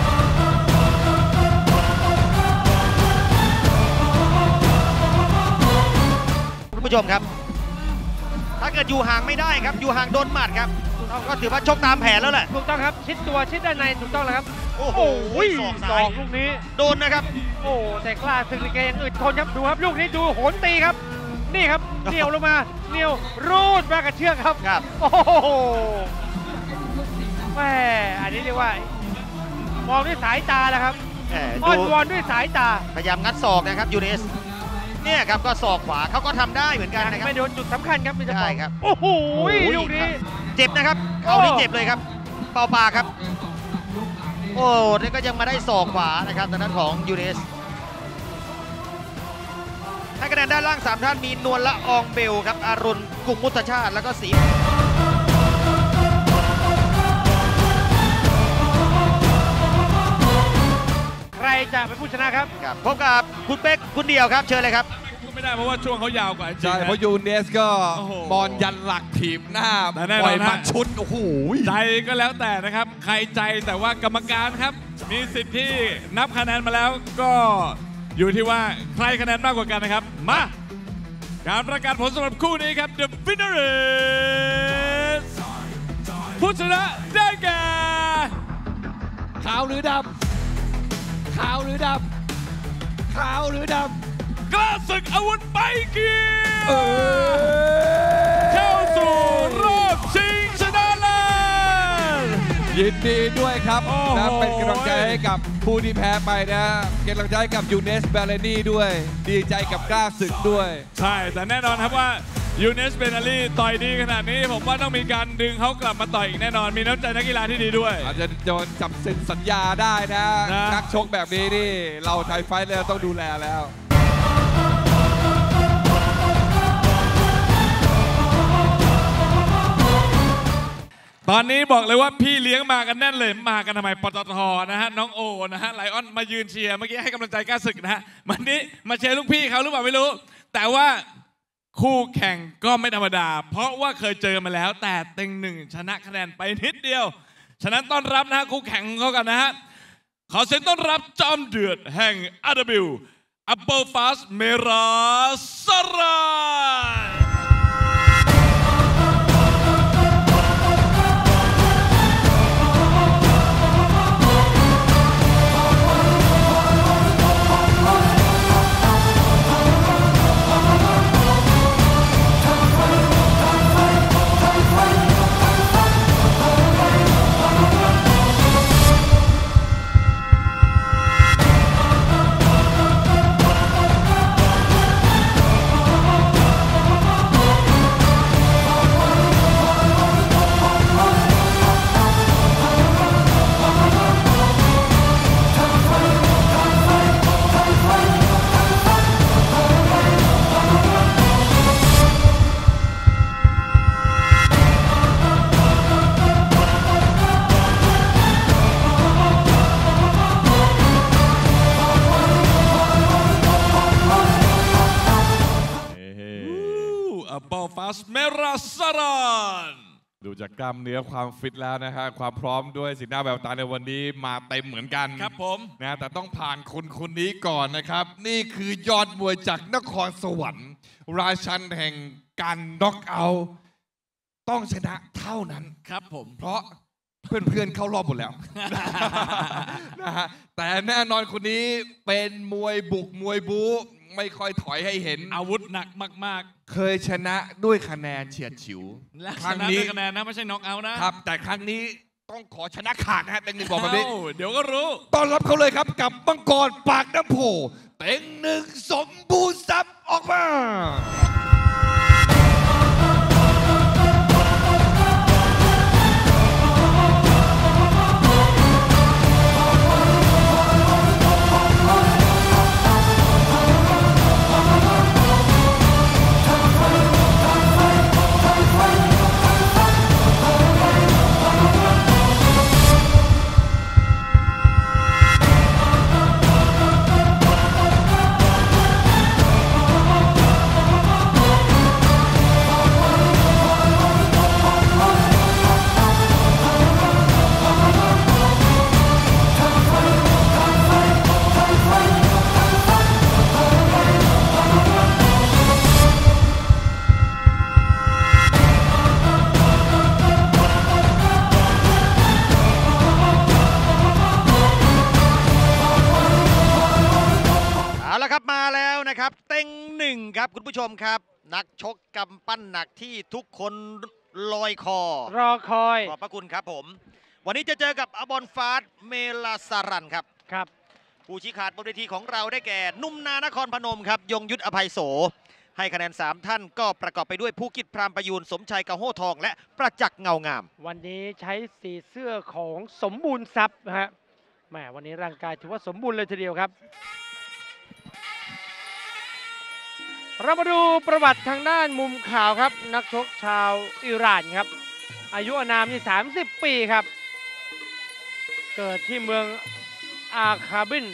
คุณผู้ชมครับถ้าเกิดอยู่ห่างไม่ได้ครับอยู่ห่างโดนหมัดครับก็ถือว่าชกตามแผนแล้วแหละถูกต้องครับชิดตัวชิดด้านในถูกต้องแล้วครับโอ้โหศอกลูกนี้โดนนะครับโอ้แต่กล้าศึกลิเกยังอึดทนครับดูครับลูกนี้ดูโหนตีครับนี่ครับเหนียวลงมาเหนียวรูดมากับเชือกครับโอ้โหแม่อันนี้เรียกว่ามองด้วยสายตาแล้วครับอ้อนวอนด้วยสายตาพยายามงัดศอกนะครับยูเนสเนี่ยครับก็ศอกขวาเขาก็ทำได้เหมือนกันนะครับไม่โดนจุดสำคัญครับใช่ครับโอ้โหลูกนี้เจ็บนะครับเขานี่เจ็บเลยครับเป่าปากครับโอ้นี่ก็ยังมาได้ศอกขวานะครับทางด้านของยูเนสให้คะแนนด้านล่าง3 ท่านมีนวลละอองเบลครับอรุณกุมมุตชาติแล้วก็ศรีใครจะเป็นผู้ชนะครับพบกับคุณเป๊กคุณเดียวครับเชิญเลยครับไม่ได้เพราะว่าช่วงเขายาวกว่าจริงใช่เพราะยูเนสก็บอลยันหลักถีบหน้าปล่อยมาชุดโอ้โหใจก็แล้วแต่นะครับใครใจแต่ว่ากรรมการครับมีสิทธิ์ที่นับคะแนนมาแล้วก็อยู่ที่ว่าใครคะแนนมากกว่ากันนะครับมาการประกาศผลสำหรับคู่นี้ครับ The winner is ผู้ชนะได้แก่ขาวหรือดำขาวหรือดำขาวหรือดำกล้าศึกอาวุธไปเกียร์เข้าสู่รอบชิงชนะเลิศยินดีด้วยครับนะเป็นกำลังใจให้กับผู้ที่แพ้ไปนะเป็นกำลังใจกับยูเนสเบลนี่ด้วยดีใจกับกล้าศึกด้วยใช่แต่แน่นอนครับว่ายูเนสเบลลี่ต่อยดีขนาดนี้ผมว่าต้องมีการดึงเขากลับมาต่อยอีกแน่นอนมีน้ำใจนักกีฬาที่ดีด้วยอาจจะโดนจับเซ็นสัญญาได้นะนักชกแบบนี้นี่เราไทยไฟท์เราต้องดูแลแล้วตอนนี้บอกเลยว่าพี่เลี้ยงมากันแน่นเลยมากันทำไมปตทนะฮะน้องโอนะฮะไลออนมายืนเชียร์เมื่อกี้ให้กำลังใจกล้าศึกนะฮะวันนี้มาเชียร์ลูกพี่เขาหรือเปล่าไม่รู้แต่ว่าคู่แข่งก็ไม่ธรรมดาเพราะว่าเคยเจอมาแล้วแต่เต็ง1ชนะคะแนนไปนิดเดียวฉะนั้นต้อนรับนะฮะคู่แข่งเขากันนะฮะขอเสียงต้อนรับจอมเดือดแห่ง RW อัปเปอร์ฟาสเมราสรายอัปเปอร์ฟาสเมราสรายดูจากกล้ามเนื้อความฟิตแล้วนะฮะความพร้อมด้วยสีหน้าแววตาในวันนี้มาเต็มเหมือนกันครับผมนะแต่ต้องผ่านคนนี้ก่อนนะครับนี่คือยอดมวยจากนครสวรรค์ราชันแห่งการน็อกเอาท์ต้องชนะเท่านั้นครับผมเพราะเพื่อนๆเข้ารอบหมดแล้ว นะฮะแต่แน่นอนคนนี้เป็นมวยบุกมวยบู๊ไม่ค่อยถอยให้เห็นอาวุธหนักมากๆเคยชนะด้วยคะแนนเฉียดฉิวและครั้งนี้ด้วยคะแนนนะไม่ใช่น็อกเอาท์นะครับแต่ครั้งนี้ต้องขอชนะขาดนะฮะเต็งหนึ่งบอกแบบนี้เดี๋ยวก็รู้ต้อนรับเขาเลยครับกับมังกรปากน้ำโพเต็งหนึ่งสมบูรณ์ทรัพย์ออกมามาแล้วนะครับเต็งหนึ่งครับคุณผู้ชมครับนักชกกำปั้นหนักที่ทุกคนลอยคอรอคอยขอบพระคุณครับผมวันนี้จะเจอกับอบอลฟาสเมลาสารันครับผู้ชี้ขาดบนเวทีของเราได้แก่นุ่มนานครพนมครับยงยุทธอภัยโสให้คะแนน3ท่านก็ประกอบไปด้วยภูกิจพรามประยูนสมชัยกะโห้ทองและประจักษ์เงางามวันนี้ใช้สีเสื้อของสมบูรณ์ทรัพย์นะฮะแหมวันนี้ร่างกายถือว่าสมบูรณ์เลยทีเดียวครับเรามาดูประวัติทางด้านมุมข่าวครับนักชกชาวอิหร่านครับอายุอานามนี่30 ปีครับเกิดที่เมืองอาคาบิน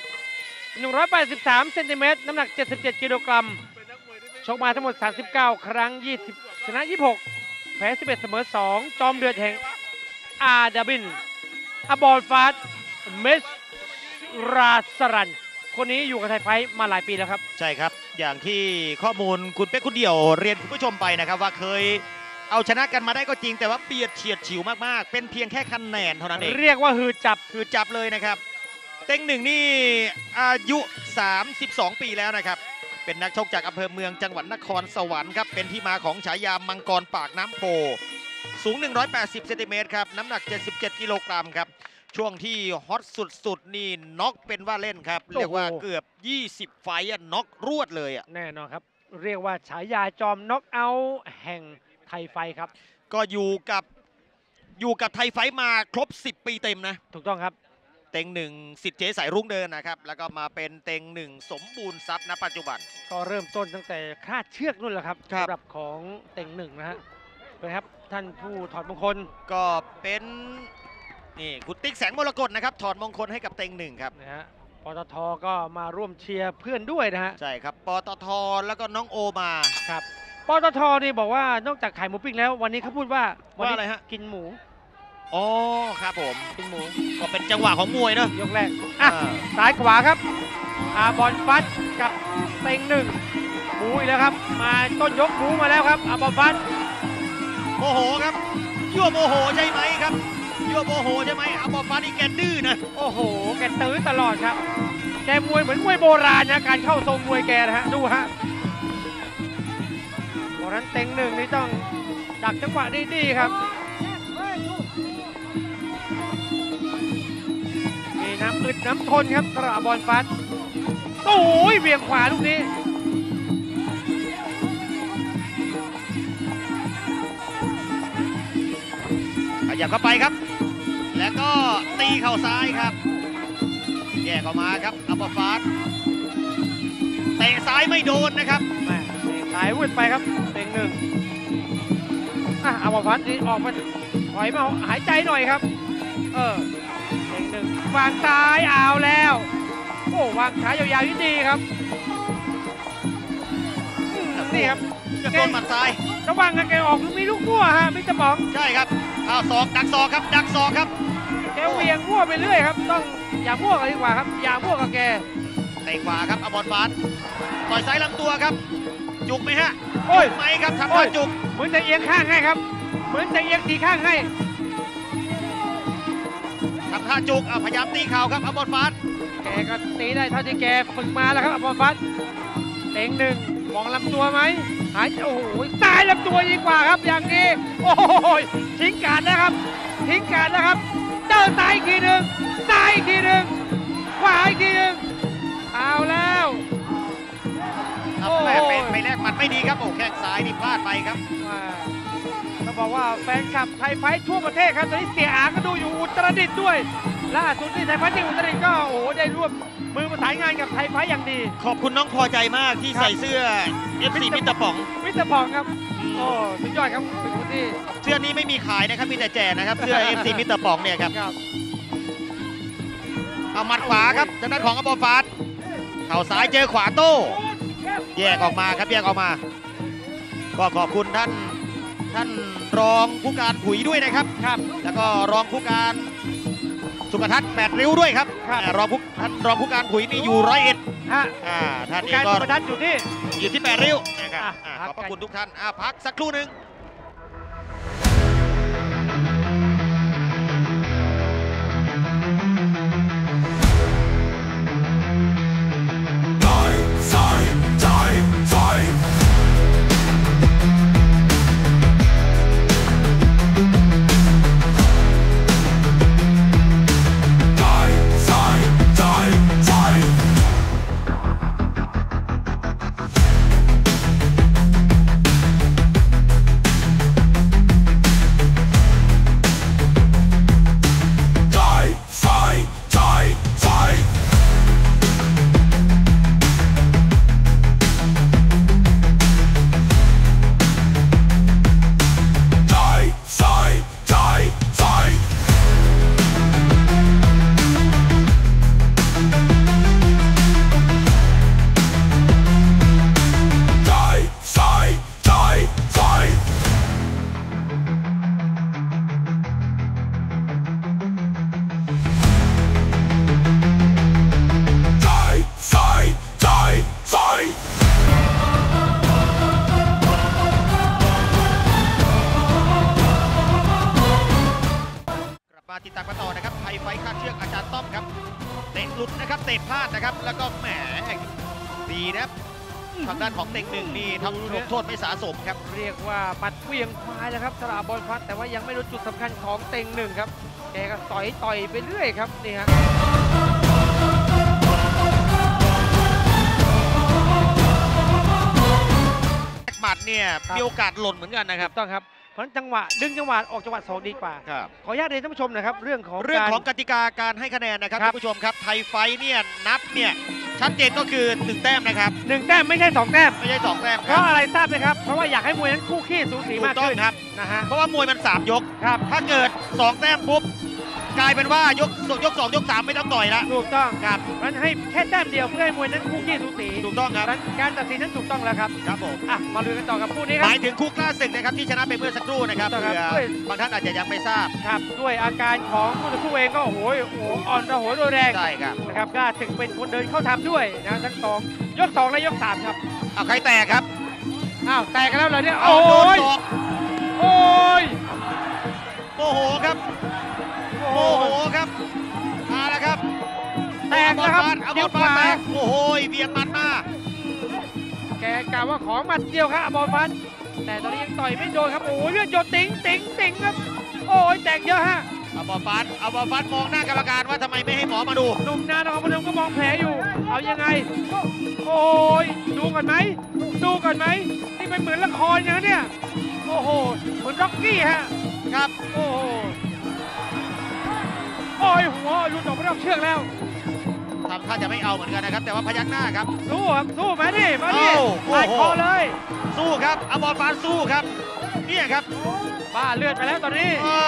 183 เซนติเมตรน้ำหนัก77 กิโลกรัมชกมาทั้งหมด39 ครั้ง20ชนะ26แพ้11เสมอ2จอมเดือดแห่งอาดาบินอบอลฟาสเมสราสรันคนนี้อยู่กับไทยไฟท์มาหลายปีแล้วครับใช่ครับอย่างที่ข้อมูลคุณเป๊กคุณเดี่ยวเรียนคุณผู้ชมไปนะครับว่าเคยเอาชนะกันมาได้ก็จริงแต่ว่าเบียดเฉียดฉิวมากๆเป็นเพียงแค่คะแนนเท่านั้นเองเรียกว่าหืดจับเลยนะครับเต็งหนึ่งนี่อายุ32 ปีแล้วนะครับเป็นนักชกจากอำเภอเมืองจังหวัดนครสวรรค์ครับเป็นที่มาของฉายามังกรปากน้ำโพสูง180 เซนติเมตรครับน้ำหนัก77 กิโลกรัมครับช่วงที่ฮอตสุดๆนี่น็อกเป็นว่าเล่นครับเรียกว่าเกือบ20 ไฟต์น็อกรวดเลยแน่นอนครับเรียกว่าฉายาจอมน็อกเอาท์แห่งไทยไฟท์ครับก็อยู่กับไทยไฟท์มาครบ10 ปีเต็มนะถูกต้องครับเต็งหนึ่งสิทธิ์เจสายรุ่งเดินนะครับแล้วก็มาเป็นเต็งหนึ่งสมบูรณ์ทรัพย์ณปัจจุบันก็เริ่มต้นตั้งแต่คาดเชือกนู่นแหละครับสำหรับของเต็งหนึ่งนะฮะนะครับท่านผู้ถอดมงคลก็เป็นนี่คุณติ๊กแสงมรกตนะครับถอดมงคลให้กับเต็งหนึ่งครับนะฮะปตทก็มาร่วมเชียร์เพื่อนด้วยนะฮะใช่ครับปตทแล้วก็น้องโอมาครับปตทนี่บอกว่านอกจากขายหมูปิ้งแล้ววันนี้เขาพูดว่าอะไรฮะกินหมูอ๋อครับผมกินหมูก็เป็นจังหวะของมวยเนอะยกแรกซ้ายขวาครับบอลฟัดกับเต็งหนึ่งหมูอีกแล้วครับมาต้นยกหมูมาแล้วครับบอลฟัดโมโหครับยั่วโมโหใช่ไหมครับยั่วโมโหใช่ไหมบอลฟัดนี่แกดื้อนะโอ้โหแกตื้อตลอดครับแกมวยเหมือนมวยโบราณนะการเข้าทรงมวยแกนะฮะดูฮะเพราะนั้นเต็งหนึ่งนี่ต้องดักจังหวะดีๆครับน้ำอึดน้ำทนครับสำหรับบอลฟัดโอ้ยเบี่ยงขวาลูกนี้ขยับเข้าไปครับแล้วก็ตีเข่าซ้ายครับแยกออกมาครับบอลฟัดเตะซ้ายไม่โดนนะครับเตะซ้ายวุ่นไปครับเต็งหนึ่งบอลฟัดนี่ออกมาถอยมาหายใจหน่อยครับวางซ้ายเอาแล้วโอ้วางขายาวๆดีครับนี่ครับจะโดนหมัดซ้ายระวังกันแกออกมีลูกมั่วฮะมิสเตอร์ป๋องใช่ครับเอาศอกดักศอกครับดักศอกครับแกเวียงมั่วไปเรื่อยครับต้องอย่ามั่วกันดีกว่าครับอย่ามั่วกับแกเตะขวาครับอมรฟ้าต่อยซ้ายลำตัวครับจุกไหมฮะจุกไหมครับทำท่าจุกเหมือนจะเอียงข้างให้ครับเหมือนจะเอียงตีข้างให้ทำท่าจุกพยายามตีเข่าครับอมรฟ้าแกก็ตีได้เท่าที่แกฝึกมาแล้วครับอมรฟ้าเต็งหนึ่งมองลำตัวไหมหายโอ้โหตายลำตัวดีกว่าครับอย่างนี้โอ้ยทิ้งการนะครับทิ้งการนะครับเจอตายอีกทีหนึ่งตายอีกทีหนึ่งขวาอีกทีหนึ่งเอาแล้วไปแรกมันไม่ดีครับโอ้แข้งซ้ายนี่พลาดไปครับต้องบอกว่าแฟนคลับไทยไฟทั่วประเทศครับตอนนี้เสียอาก็ดูอยู่อุตรดิตถ์ด้วยล่าสุดที่ไทยไฟที่อุตรดิตถ์ก็โอ้โหได้ร่วมมือประสานงานกับไทยไฟอย่างดีขอบคุณน้องพอใจมากที่ใส่เสื้อ FC มิสเตอร์ป๋องครับโอ้สุดยอดครับเป็นคนที่เสื้อนี้ไม่มีขายนะครับมีแต่แจกนะครับเสื้อ FC มิสเตอร์ป๋องเนี่ยครับเอาหมัดขวาครับทางด้านของอมรฟ้าเข่าซ้ายเจอขวาโต้แยกออกมาครับแยกออกมาก็ขอบคุณท่านรองผู้การผุยด้วยนะครับแล้วก็รองผู้การสุขทัศน์8 ริ้วด้วยครับรองผู้การผุยนี่อยู่101ท่านเองก็อยู่ที่8 ริ้วนะครับขอบพระคุณทุกท่านพักสักครู่หนึ่งติดตามกันต่อนะครับไทยไฟคาดเชือกอาจารย์ต้อมครับเตะหลุดนะครับเตะพลาดนะครับแล้วก็แหมดีนะครับทางด้านของเต็งหนึ่งนี่ทำโทษไม่สะสมครับเรียกว่าปัดเวียงควายแล้วครับสระบอลฟัดแต่ว่ายังไม่รู้จุดสำคัญของเต็งหนึ่งครับแกก็ต่อยไปเรื่อยครับนี่ฮะหมัดเนี่ยมีโอกาสหล่นเหมือนกันนะครับต้องครับเพราะจังหวะดึงจังหวะออกจังหวะ2ดีกว่าขออนุญาตเรียนท่านผู้ชมนะครับเรื่องของกติกาการให้คะแนนนะครับท่านผู้ชมครับไทยไฟเนี่ยนับเนี่ยชัดเจนก็คือ1 แต้มนะครับ 1 แต้มไม่ใช่2 แต้มไม่ใช่2 แต้มเพราะอะไรทราบไหมครับเพราะว่าอยากให้มวยนั้นคู่ขี้สูสีมากขึ้นครับนะฮะเพราะว่ามวยมัน3 ยกครับถ้าเกิด2 แต้มปุ๊บกลายเป็นว่ายก2 ยก 3ไม่ต้องต่อยละถูกต้องครับมันให้แค่แต้มเดียวเพื่อให้มวยนั้นคู่ขี้สูสีถูกต้องครับการตัดสินนั้นถูกต้องแล้วครับครับผมมาดูกันต่อกับคู่นี้ครับหมายถึงคู่กล้าศึกนะครับที่ชนะไปเมื่อสักครู่นะครับเพื่อบางท่านอาจจะยังไม่ทราบครับด้วยอาการของคู่ต่อสู้เองก็โอ้โหอ่อนระหยโดยแรงใช่ครับนะครับกล้าศึกเป็นคนเดินเข้าทำด้วยนะทั้ง2 ยก 2และยก 3ครับใครแตกครับแตกกันแล้วเหรอเนี่ยโอ้ยโอ้ยโมโหครับโมโหครับมาแล้วครับแตกนะครับเดี่ยวขวาโอ้โหเบียดมันมาแกกล่าวว่าของมัดเดียวครับบอลฟันแต่ตอนนี้ยังต่อยไม่โดนครับโอ้ยเลือดหยดติ๋งครับโอ้ยแตกเยอะฮะบอลฟันมองหน้ากรรมการว่าทำไมไม่ให้หมอมาดูหนุ่มนาของพนมก็มองแผลอยู่เอายังไงโอ้ยดูก่อนไหมนี่มันเหมือนละครนะเนี่ยโอ้โหเหมือนร็อกกี้ฮะครับโอ้หัวหลุดออกไปนอกเชือกแล้วทำท่าจะไม่เอาเหมือนกันนะครับแต่ว่าพยักหน้าครับสู้มาดิปาดคอเลยสู้ครับบอลฟันสู้ครับเนี่ยครับบ้าเลือดไปแล้วตอนนี้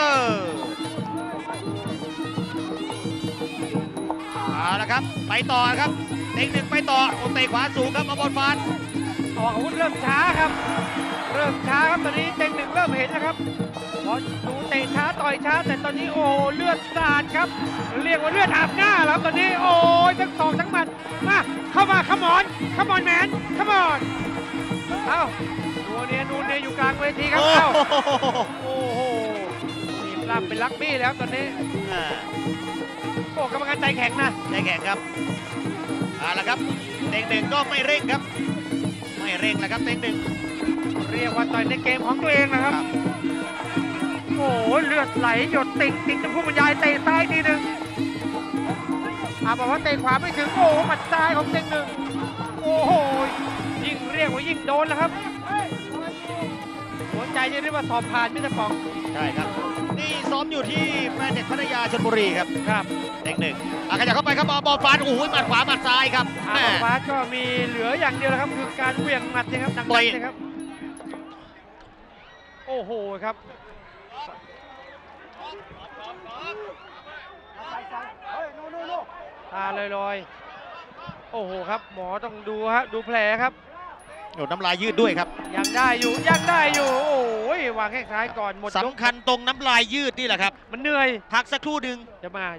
เอาละครับไปต่อครับเต็งหนึ่งไปต่อเตะขวาสูงครับบอลฟันออกอาวุธเริ่มช้าครับเริ่มช้าครับตอนนี้เต็งหนึ่งเริ่มเห็นนะครับพอดูเตะช้าต่อยช้าแต่ตอนนี้โอ้เลือดสาดครับเรียกว่าเลือดอาบหน้าแล้วตอนนี้โอ้ยทั้งศอกทั้งหมัดมาเข้ามาขมอนแมนขมอนเอาตัวเนี้ยนูนเนี่ยอยู่กลางเวทีครับเอาโอ้โหนี่ปล้ำเป็นลักบี้แล้วตอนนี้โอ้กรรมการใจแข็งนะใจแข็งครับเอาละครับเต็งหนึ่งก็ไม่เร่งครับไม่เร่งแล้วครับเต็งหนึ่งเรียกว่าต่อยในเกมของตัวเองนะครับโอ้โหเลือดไหลหยดติ่งจะผู้บรรยายเตะซ้ายทีหนึ่งบอกว่าเตะขวาไม่ถึงโอ้หมัดซ้ายของเต็งหนึ่งโอ้โหยิ่งเรียกว่ายิ่งโดนแล้วครับหัวใจจะเรียกว่าสอบผ่านมิตรปองใช่ครับนี่ซ้อมอยู่ที่แฟร์เทคพัทยาชลบุรีครับเต็งหนึ่งขยับเข้าไปครับบอลฟาดโอ้โหหมัดขวาหมัดซ้ายครับบอลฟาดก็มีเหลืออย่างเดียวครับคือการเหวี่ยงหมัดนะครับหนักๆนะครับโอ้โหครับตาลอยๆโอ้โหครับหมอต้องดูฮะดูแผลครับโดนน้ำลายยืดด้วยครับยังได้อยู่โอ้ยวางแข้งซ้ายก่อนหมดสำคัญตรงน้ำลายยืดนี่แหละครับมันเหนื่อยพักสักครู่หนึ่งเดี๋ยวมา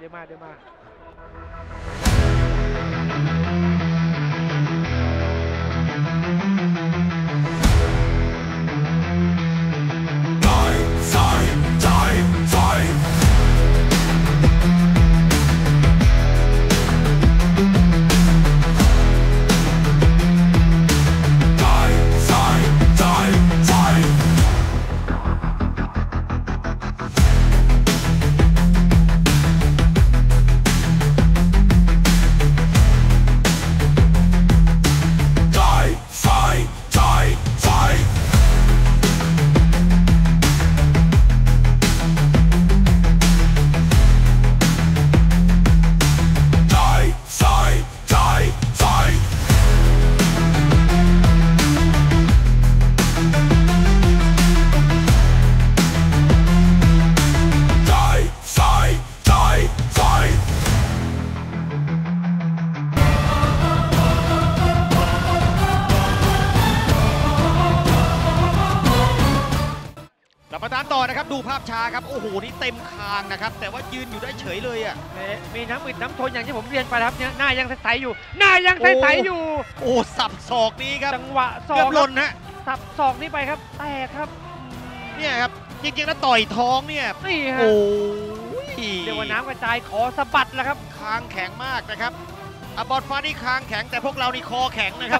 ต่อนะครับดูภาพช้าครับโอ้โหนี่เต็มคางนะครับแต่ว่ายืนอยู่ได้เฉยเลยอ่ะมีน้ำอึดน้ำทนอย่างที่ผมเรียนไปครับเนี่ยหน้ายังใสอยู่โอ้สับศอกนี้ครับจังหวะศอกเกือบหล่นนะสับศอกนี้ไปครับแตกครับเนี่ยครับจริงๆแล้วต่อยท้องเนี่ยนี่ฮะโอ้ยเดี๋ยวน้ำกระจายขอสะบัดแล้วครับคางแข็งมากนะครับบอลฟ้านี่คางแข็งแต่พวกเรานี่คอแข็งนะครับ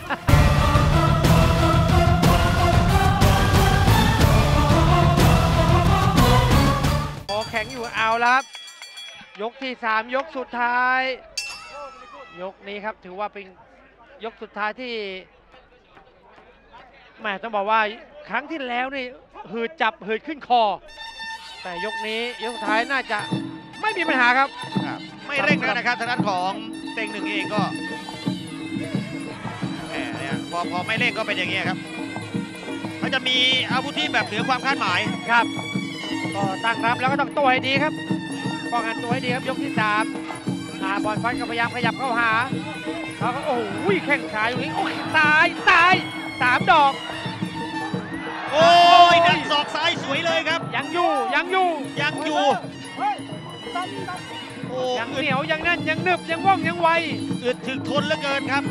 แข็งอยู่เอาแล้วครับยกที่3ยกสุดท้ายยกนี้ครับถือว่าเป็นยกสุดท้ายที่แม่ต้องบอกว่าครั้งที่แล้วนี่หืดจับหืดขึ้นคอแต่ยกนี้ยกสุดท้ายน่าจะไม่มีปัญหาครับไม่เร่งแล้วนะครับทางด้านของเต็งหนึ่งเองก็เนี่ยพอไม่เร่งก็เป็นอย่างนี้ครับเขาจะมีอาวุธที่แบบเหนือความคาดหมายครับก็ตั้งรับแล้วก็ต้องโต้ให้ดีครับป้องกันตัวให้ดีครับยกที่3บอลฟันก็พยายามขยับเข้าหาเขาก็โอ้โหแข้งขาอยู่นี่โอ้ตาย3 ดอกโอ้ยดันศอกซ้ายสวยเลยครับยังอยู่โอ้ยังเหนียวยังแน่นยังนึบยังว่องยังไวอึดถึงทนเหลือเกินครับ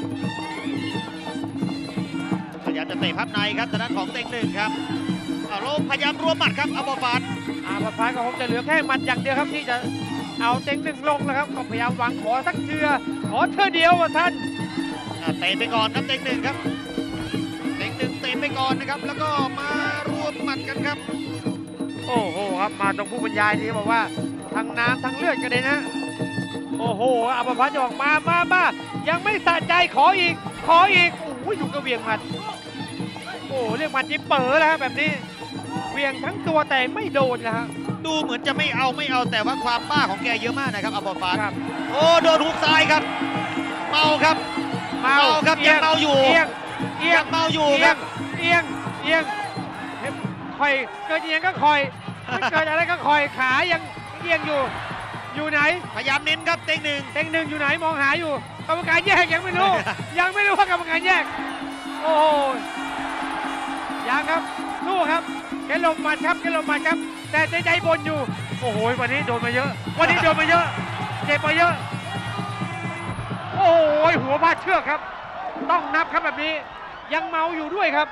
พยายามจะเตะพับในครับทางด้านของเต็งหนึ่งครับเราพยายามรวมหมัดครับบอลฟาดก็คงจะเหลือแค่หมัดอย่างเดียวครับที่จะเอาเต็งหนึ่งลงแล้วครับก็พยายามหวังขอสักเทือเดียวว่าท่านเตะไปก่อนครับเต็งหนึ่งครับเต็งหนึ่งเตะไปก่อนนะครับแล้วก็มารวมหมัดกันครับโอ้โหครับมาตรงผู้บรรยายที่บอกว่าทั้งน้ำทั้งเลือดกันเลยนะโอ้โหบอลฟาดจะบอกมายังไม่สะใจขออีกโอ้ยถูกกระเวียงหมัดโอ้เรียกหมัดยิ้มเป๋อแล้วครับแบบนี้เวียงทั้งตัวแต่ไม่โดนนะฮะดูเหมือนจะไม่เอาแต่ว่าความบ้าของแกเยอะมากนะครับบอลฟาดโอ้โดนหุกซ้ายครับเมาครับยังเมาอยู่ยังเมาอยู่ครับเอียงคอยเกิดเอียงก็คอยไม่เกิดอะไรก็คอยขายังเอียงอยู่ไหนพยายามเน้นครับเต็งหนึ่งอยู่ไหนมองหาอยู่กรรมการแยกยังไม่รู้ว่ากรรมการแยกโอ้ยังครับสู้ครับแกหลบหมัดครับแกหลบหมัดครับแต่ใจบนอยู่โอ้โหวันนี้โดนมาเยอะวันนี้โดนมาเยอะเจ็บมาเยอะโอ้ยหัวพาดเชือกครับต้องนับครับแบบนี้ยังเมาอยู่ด้วยครับ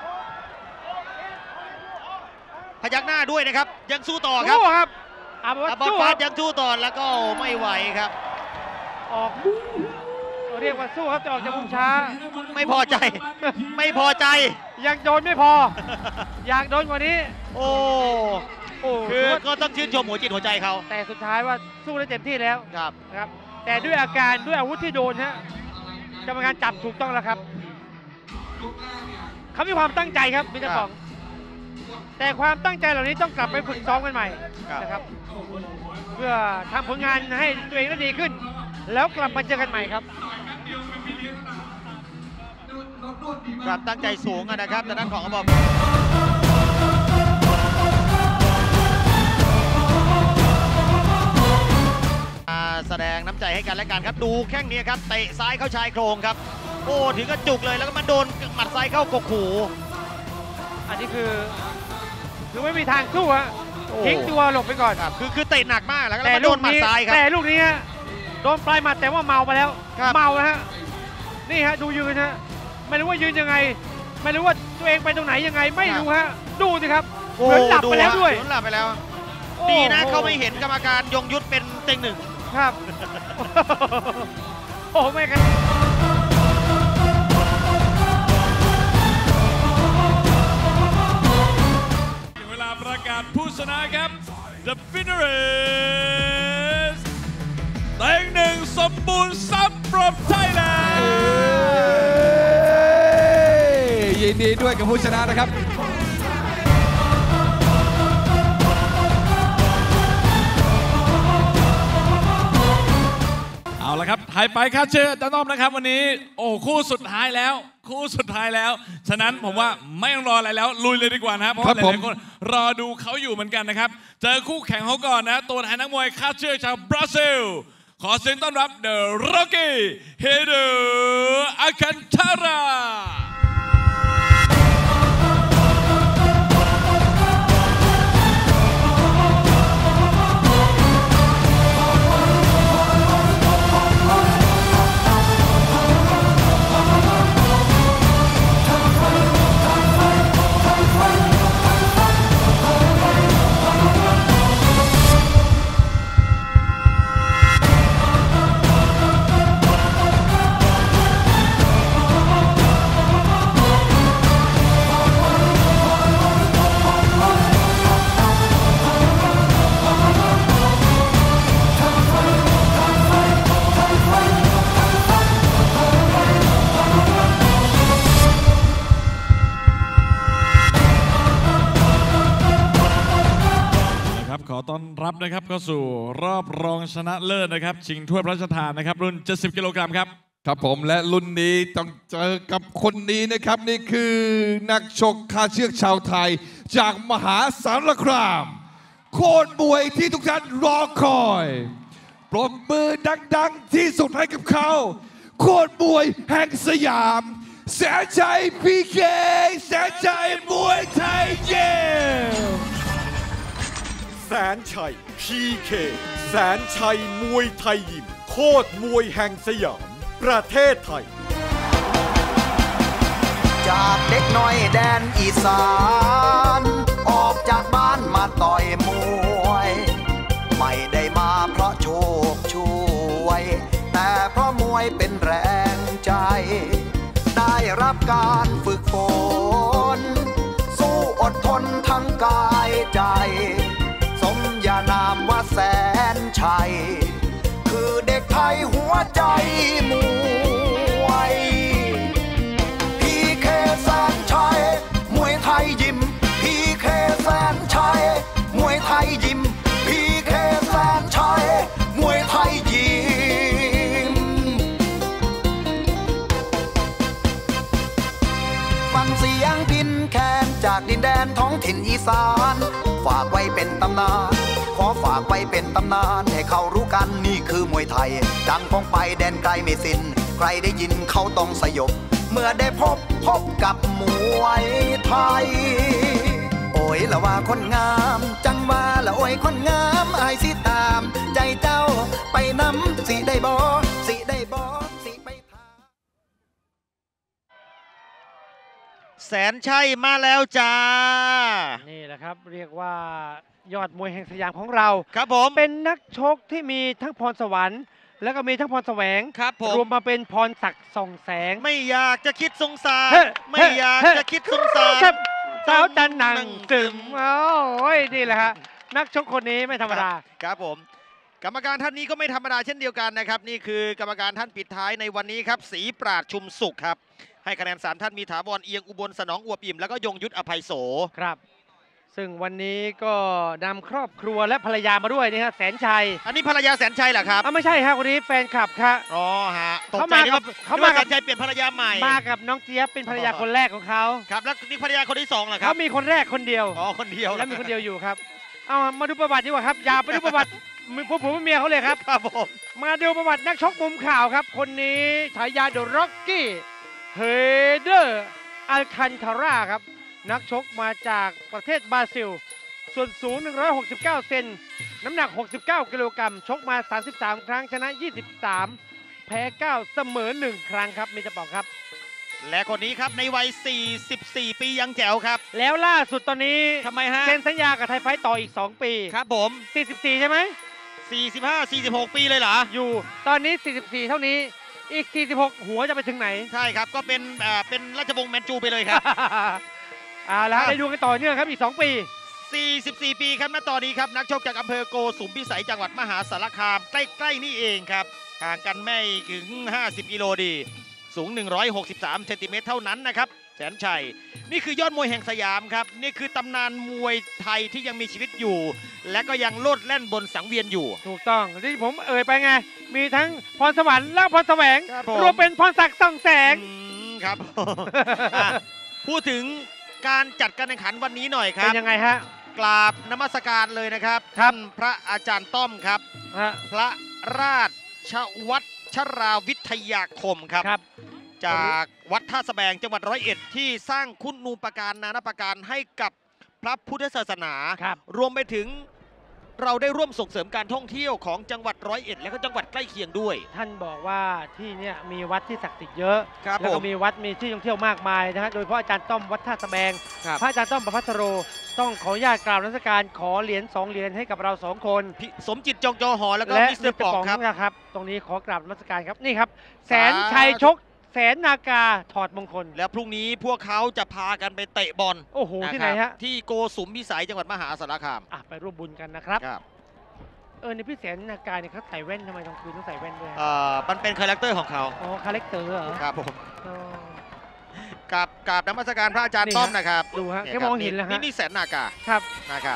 พยักหน้าด้วยนะครับยังสู้ต่อครับสู้ครับอาบอลฟาสยังสู้ต่อแล้วก็ไม่ไหวครับออกเรียกว่าสู้ครับจะออกจากมุมช้าไม่พอใจไม่พอใจยังโดนไม่พออยากโดนกว่านี้โอ้คือก็ต้องชื่นชมหัวจิตหัวใจเขาแต่สุดท้ายว่าสู้ได้เต็มที่แล้วครับแต่ด้วยอาการด้วยอาวุธที่โดนฮะกรรมการจับถูกต้องแล้วครับเขามีความตั้งใจครับมิสเตอร์ป๋องแต่ความตั้งใจเหล่านี้ต้องกลับไปฝึกซ้อมกันใหม่นะครับเพื่อทำผลงานให้ตัวเองได้ดีขึ้นแล้วกลับมาเจอกันใหม่ครับกลับตั้งใจสูงนะครับแต่ด้านของอบแสดงน้ำใจให้กันและกันครับดูแข้งนี้ครับเตะซ้ายเข้าชายโครงครับโอ้ถึงกระจุกเลยแล้วก็มาโดนหมัดซ้ายเข้ากกหูอันนี้คือไม่มีทางสู้ฮะทิ้งตัวหลบไปก่อนคือเตะหนักมากแล้วก็มาโดนหมัดซ้ายครับแต่ลูกนี้โดนปลายหมัดแต่ว่าเมาไปแล้วเมาฮะนี่ฮะดูยืนฮะไม่รู้ว่ายืนยังไงไม่รู้ว่าตัวเองไปตรงไหนยังไงไม่รู้ฮะดูสิครับเหมือนหลับไปแล้วด้วยหลับไปแล้วดีนะเขาไม่เห็นกรรมการยงยุทธเป็นเต็งหนึ่งครับโอ้ไม่กันเวลาประกาศผู้ชนะครับ The winner is เต็งหนึ่งสมบูรณ์ทรัพย์ from Thailand ยินดีด้วยกับผู้ชนะนะครับเอาละครับไทยไฟท์ค่าเชื่อจะต้อมนะครับวันนี้โอ้คู่สุดท้ายแล้วฉะนั้นผมว่าไม่ต้องรออะไรแล้วลุยเลยดีกว่านะเพราะหลายๆคนรอดูเขาอยู่เหมือนกันนะครับเจอคู่แข่งเขาก่อนนะตัวแทนนักมวยค่าเชื่อชาวบราซิลขอเสียงต้อนรับ The Rocky Hideo Alcantaraขอต้อนรับนะครับเข้าสู่รอบรองชนะเลิศนะครับชิงถ้วยพระราชทานนะครับรุ่น70 กิโลกรัมครับครับผมและรุ่นนี้ต้องเจอกับคนนี้นะครับนี่คือนักชกคาเชือกชาวไทยจากมหาสารคามโคนมวยที่ทุกท่านรอคอยปรบมือดังๆที่สุดให้กับเขาโคนมวยแห่งสยามแสนชัยพีเคแสนชัยมวยไทยเย่แสนชัย PK แสนชัยมวยไทยยิมโคตรมวยแห่งสยามประเทศไทยจากเด็กน้อยแดนอีสานออกจากบ้านมาต่อยมวยไม่ได้มาเพราะโชคช่วยแต่เพราะมวยเป็นแรงใจได้รับการฝึกฝนสู้อดทนทั้งกายใจสมญานามว่าแสนชัยคือเด็กไทยหัวใจมวยพีเคแสนชัยมวยไทยยิมพีเคแสนชัยมวยไทยยิมพีเคแสนชัยมวยไทยยิมฟังเสียงพินแคนจากดินแดนท้องถิ่นอีสานฝากไว้เป็นตำนานขอฝากไว้เป็นตำนานให้เขารู้กันนี่คือมวยไทยดังก้องไปแดนไกลไม่สิ้นใครได้ยินเขาต้องสยบเมื่อได้พบกับมวยไทยโอ้ยละว่าคนงามจังว่าละโอ้ยคนงามอายสิตามใจเจ้าไปนำสิได้บ่สิได้บ่สิไปทาแสนชัยมาแล้วจ้านี่แหละครับเรียกว่ายอดมวยแห่งสยามของเราครับผมเป็นนักชกที่มีทั้งพรสวรรค์แล้วก็มีทั้งพรแสวงครับผมรวมมาเป็นพรศักดิ์ส่องแสงไม่อยากจะคิดสงสารไม่อยากจะคิดสงสารสาวจันหนังซึมโอ้ยนี่แหละฮะนักชกคนนี้ไม่ธรรมดาครับผมกรรมการท่านนี้ก็ไม่ธรรมดาเช่นเดียวกันนะครับนี่คือกรรมการท่านปิดท้ายในวันนี้ครับศรีปราชชุมสุขครับให้คะแนน3ท่านมีถาวรเอียงอุบลสนองอวบอิ่มแล้วก็ยงยุทธอภัยโสครับซึ่งวันนี้ก็นำครอบครัวและภรรยามาด้วยนี่ฮะแสนชัยอันนี้ภรรยาแสนชัยเหรอครับไม่ใช่ครับวันนี้แฟนคลับครับอ๋อฮะเขามาแสนชัยเปลี่ยนภรรยาใหม่มากับน้องเจี๊ยบเป็นภรรยาคนแรกของเขาครับแล้วนี่ภรรยาคนที่2เหรอครับเขามีคนแรกคนเดียวอ๋อคนเดียวแล้วมีคนเดียวอยู่ครับเอามาดูประวัติดีกว่าครับอย่าไปดูประวัติผมเมียเขาเลยครับครับผมมาดูประวัตินักชกมุมข่าวครับคนนี้ฉายาเดอะร็อกกี้เฮเดอร์อัลคันทาร่าครับนักชกมาจากประเทศบราซิลส่วนสูง169เซนน้ำหนัก69กิโลกรัมชกมา33ครั้งชนะ23แพ้9เสมอ1ครั้งครับมีจะบอกครับและคนนี้ครับในวัย44ปียังแจ๋วครับแล้วล่าสุดตอนนี้ทำไมฮะเซ็นสัญญากับไทยไฟต่ออีก2ปีครับผม 44ใช่ไหม 45-46 ปีเลยเหรออยู่ตอนนี้44เท่านี้อีก46หัวจะไปถึงไหนใช่ครับก็เป็นราชวงศ์แมนจูไปเลยครับแล้วได้ดูกันต่อเนื่องครับอีก2ปี 44ปีครับณตอนนี้ครับนักชกจากอำเภอโกสุมพิสัยจังหวัดมหาสารคามใกล้ๆนี่เองครับห่างกันไม่ถึง50กิโลดีสูง163เซนติเมตรเท่านั้นนะครับแสนชัยนี่คือยอดมวยแห่งสยามครับนี่คือตำนานมวยไทยที่ยังมีชีวิตอยู่และก็ยังโลดแล่นบนสังเวียนอยู่ถูกต้องที่ผมเอ่ยไปไงมีทั้งพรสวรรค์และพรแสวงรวมเป็นพรศักดิ์ส่องแสงครับพูดถึงการจัดการแข่งขันวันนี้หน่อยครับเป็นยังไงฮะกราบนมัสการเลยนะครับท่านพระอาจารย์ต้อมครับพระราชวัชราวิทยาคมครับจากวัดท่าสแบงจังหวัด101ที่สร้างคุณูปการนานาประการให้กับพระพุทธศาสนารวมไปถึงเราได้ร่วมส่งเสริมการท่องเที่ยวของจังหวัด101และก็จังหวัดใกล้เคียงด้วยท่านบอกว่าที่นี่มีวัดที่ศักดิ์สิทธิ์เยอะแล้วก็มีวัดมีที่ท่องเที่ยวมากมายนะฮะโดยเฉพาะอาจารย์ต้อมวัดท่าสแบงพระอาจารย์ต้อมประภัสโรต้องขออนุญาตกราบนมัสการขอเหรียญ2เหรียญให้กับเรา2คนสมจิตจงจอหอแล้วก็มิสเตอร์ป๋องครับตรงนี้ขอกราบนมัสการครับนี่ครับแสนชัยชกแสนนากาถอดมงคลแล้วพรุ่งนี้พวกเขาจะพากันไปเตะบอลโอ้โหที่ไหนฮะที่โกสุมพิสัยจังหวัดมหาสารคามไปร่วมบุญกันนะครับในพี่แสนนากาเนี่ยเขาใส่แว่นทำไมกลางคืนต้องใส่แว่นด้วยมันเป็นคาแรคเตอร์ของเขาอ๋อคาแรคเตอร์เหรอครับผมกับนมัสการพระอาจารย์ต้อมนะครับดูฮะแค่มองเห็นแล้วฮะนี่แสนนากาครับนะครับ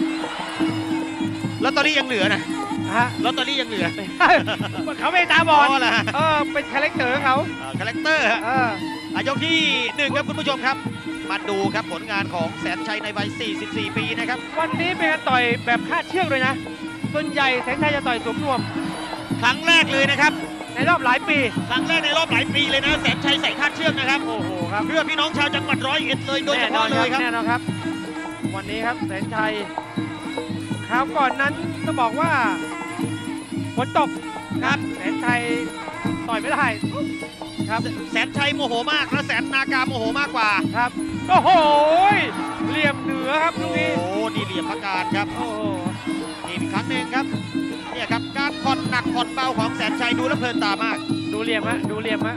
ลอตเตอรี่ยังเหลือนะลอตเตอรี่ยังเหลือเขาไม่ตาบอดเป็นคาแรคเตอร์เขาคาแรคเตอร์ยกที่1ครับคุณผู้ชมครับมาดูครับผลงานของแสนชัยในวัย44ปีนะครับวันนี้เป็นการต่อยแบบคาดเชือกเลยนะส่วนใหญ่แสนชัยจะต่อยสวมนวมครั้งแรกเลยนะครับในรอบหลายปีครั้งแรกในรอบหลายปีเลยนะแสนชัยใส่คาดเชือกนะครับโอ้โหครับเพื่อพี่น้องชาวจังหวัด101เลยโดยเฉพาะเลยครับแน่นอนครับวันนี้ครับแสนชัยคราวก่อนนั้นต้องบอกว่าฝนตกครับแสนชัยต่อยไม่ได้ครับแสนชัยโมโหมากและแสนนากาโมโหมากกว่าครับโอ้โหเหลี่ยมเหนือครับลูกนี้โอ้นี่เหลี่ยมพักการครับโอ้นี่อีกครั้งหนึ่งครับเนี่ยครับการผ่อนหนักผ่อนเบาของแสนชัยดูแล้วเพลินตามากดูเหลี่ยมฮะดูเหลี่ยมฮะ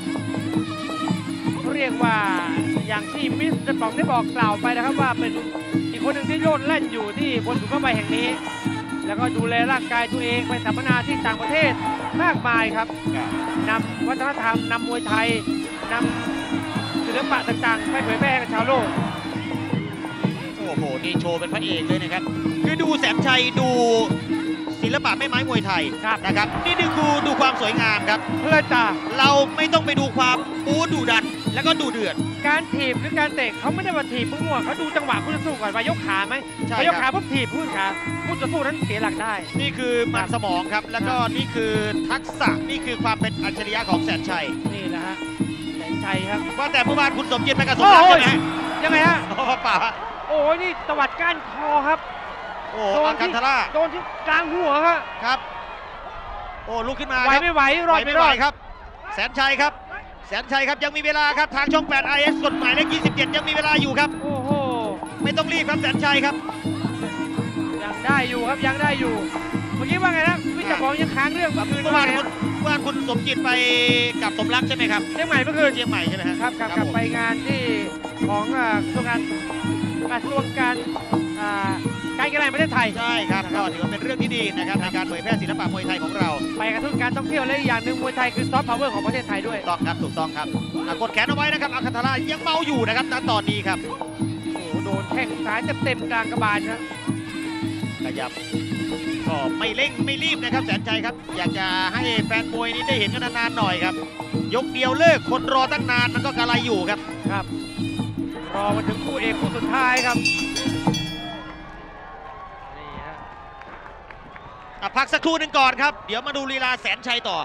เรียกว่าอย่างที่มิสเตอร์ป๋องได้บอกกล่าวไปนะครับว่าเป็นอีกคนหนึ่งที่โลดแล่นอยู่ที่บนถุงผ้าใบแห่งนี้แล้วก็ดูแลร่างกายตัวเองไปสัมมนาที่ต่างประเทศมากมายครับนำวัฒนธรรมนำมวยไทยนำศิลปะต่างๆไปเผยแพร่กับชาวโลกโอ้โหนี่โชว์เป็นพระเอกเลยนะครับคือดูแสนชัยดูศิลปะแม่ไม้มวยไทยนะครับนี่ดูความสวยงามครับเพื่อจะเราไม่ต้องไปดูความปูดุดันแล้วก็ดูเดือดการถีบหรือการเตะเขาไม่ได้มาถีบมั่วเขาดูจังหวะคู่ต่อสู้ก่อนว่ายกขาไหมยกขาปุ๊บถีบพูดขาคู่ต่อสู้นั้นเสียหลักได้นี่คือมันสมองครับแล้วก็นี่คือทักษะนี่คือความเป็นอัจฉริยะของแสนชัยนี่แหละฮะแสนชัยยครับว่าแต่เมื่อวานคุณสมจิตไปกับสมรักใช่ไหมยังไงฮะเปล่าโอ้ยนี่ตวัดก้านคอครับโอ้อัลคันทาร่าโดนที่กลางหัวครับโอ้ลุกขึ้นมาไหวไม่ไหวรอดไม่รอดครับแสนชัยครับยังมีเวลาครับทางช่อง 8 IS กฎหมายเลข27ยังมีเวลาอยู่ครับโอ้โหไม่ต้องรีบครับแสนชัยครับยังได้อยู่ครับยังได้อยู่เมื่อกี้ว่าไงนะพี่จักรบอกยังค้างเรื่องเมื่อวานคุณสมจิตไปกับสมรักใช่ไหมครับเชียงใหม่เมื่อคืนเชียงใหม่ใช่ไหมครับกลับไปงานที่ของกระทรวงการกีฬาแห่งประเทศไทยใช่ครับก็ถือว่าเป็นเรื่องที่ดีนะครับในการเผยแพร่ศิลปะมวยไทยของเราไปกระตุ้นการท่องเที่ยวและอีกอย่างหนึ่งมวยไทยคือซอฟต์พาวเวอร์ของประเทศไทยด้วยถูกต้องครับกดแขนเอาไว้นะครับอัลคันทาร่ายังเมาอยู่นะครับณตอนนี้ครับโอ้โดนแข้งซ้ายเต็มกลางกระบาลครับขยับก็ไม่เร่งไม่รีบนะครับแสนชัยครับอยากจะให้แฟนมวยนี้ได้เห็นกันนานๆหน่อยครับยกเดียวเลิกคนรอตั้งนานมันก็กระไรอยู่ครับรอมาถึงคู่เอกคู่สุดท้ายครับพักสักครู่หนึ่งก่อนครับเดี๋ยวมาดูลีลาแสนชัยต่อ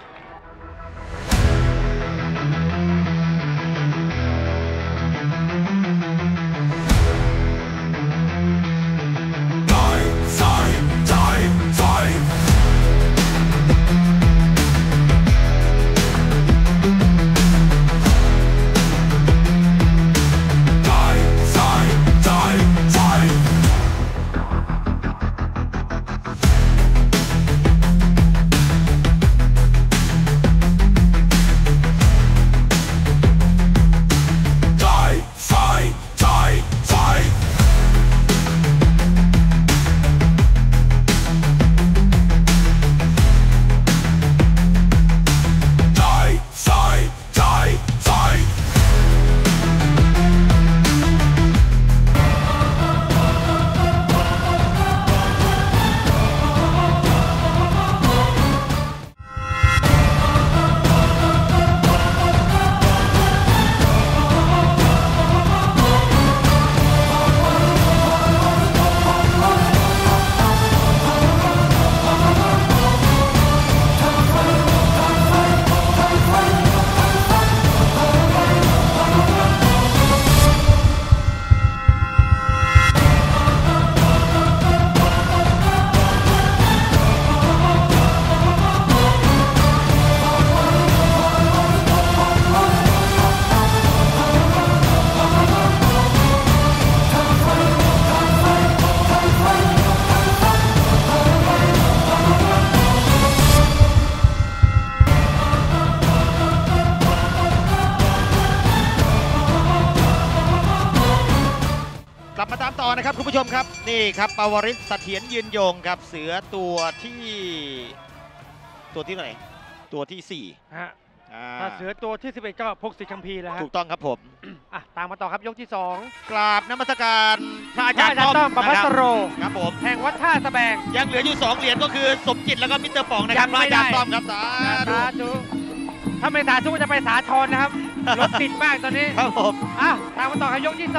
นะครับคุณผู้ชมครับนี่ครับปวริศ เสถียรยืนยงครับเสือตัวที่ไหนตัวที่4 ถ้าเสือตัวที่11ก็พกศิษย์คัมภีร์แล้วถูกต้องครับผมตามมาต่อครับยกที่2 กราบนมัสการพระอาจารย์ต้อมประภัสโรครับผมแห่งวัดท่าสะแบงยังเหลืออยู่2เหรียญก็คือสมจิตแล้วก็มิสเตอร์ป๋องนะครับพระอาจารย์ต้อมครับสาธุถ้าไม่สาธุจะไปสาธรนะครับรถติดมากตอนนี้ครับผมตามมาต่อครับยกที่2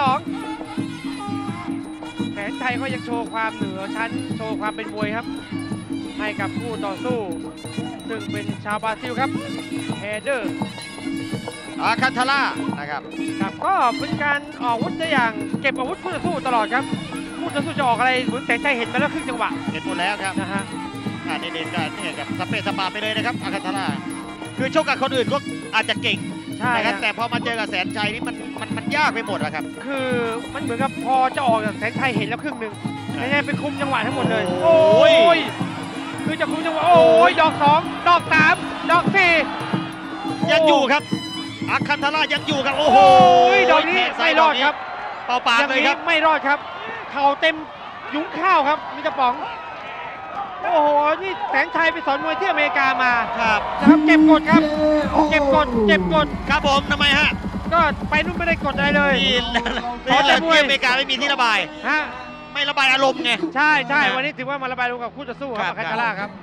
แสนชัยก็ยังโชว์ความเหนือชั้นโชว์ความเป็นมวยครับให้กับผู้ต่อสู้ซึ่งเป็นชาวบราซิลครับเฮเดอร์อาคันทาร่านะครับก็เป็นการออกอาวุธได้อย่างเก็บอาวุธคู่ต่อสู้ตลอดครับคู่ต่อสู้จะออกอะไรเหมือนแสนชัยเห็นมาแล้วครึ่งจังหวะเห็นหมดแล้วครับนะฮะเด่นๆกันเนี่ยกับสเปซสปาไปเลยนะครับอาคันทาร่าคือชกกับคนอื่นก็อาจจะเก่งใช่ครับแต่พอมาเจอกับแสนชัยนี่มันยากไปหมดอะครับคือมันเหมือนกับพอจะออกจากแสนชัยเห็นแล้วครึ่งหนึ่งแสนชัยไปคุมจังหวะทั้งหมดเลยโอ้ยคือจะคุมจังหวะโอ้ยดอก2ดอก3ดอก4 ยังอยู่ครับอาคันทาร่ายังอยู่ครับโอ้โหดอกนี้ไม่รอดครับเป่าปากเลยครับไม่รอดครับเข่าเต็มยุ้งข้าวครับมิสเตอร์ป๋องโอ้โหนี่แสนชัยไปสอนมวยที่อเมริกามาครับนะครับเก็บกดครับเก็บกดครับผมทำไมฮะก็ไปนู่นไม่ได้กดอะไรเลยเพราะที่อเมริกาไม่มีที่ระบายไม่ระบายอารมณ์ไงใช่วันนี้ถือว่ามาระบายอารมณ์กับคู่ต่อสู้ครับอาคันทาร่าครับ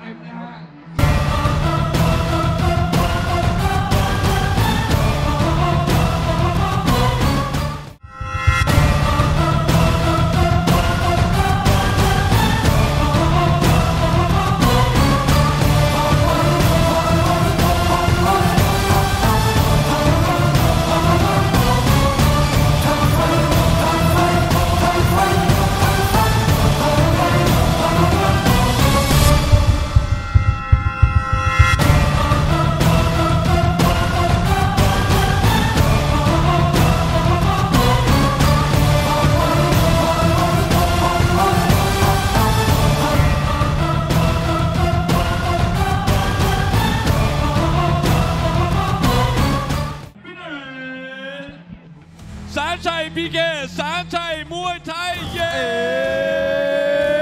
แสนชัยพีเคแสนชัยมวยไทยเย้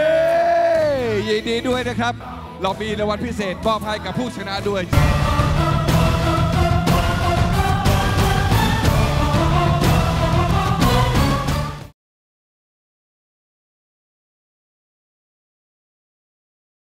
ยินดีด้วยนะครับเรามีรางวัลพิเศษมอบให้กับผู้ชนะด้วย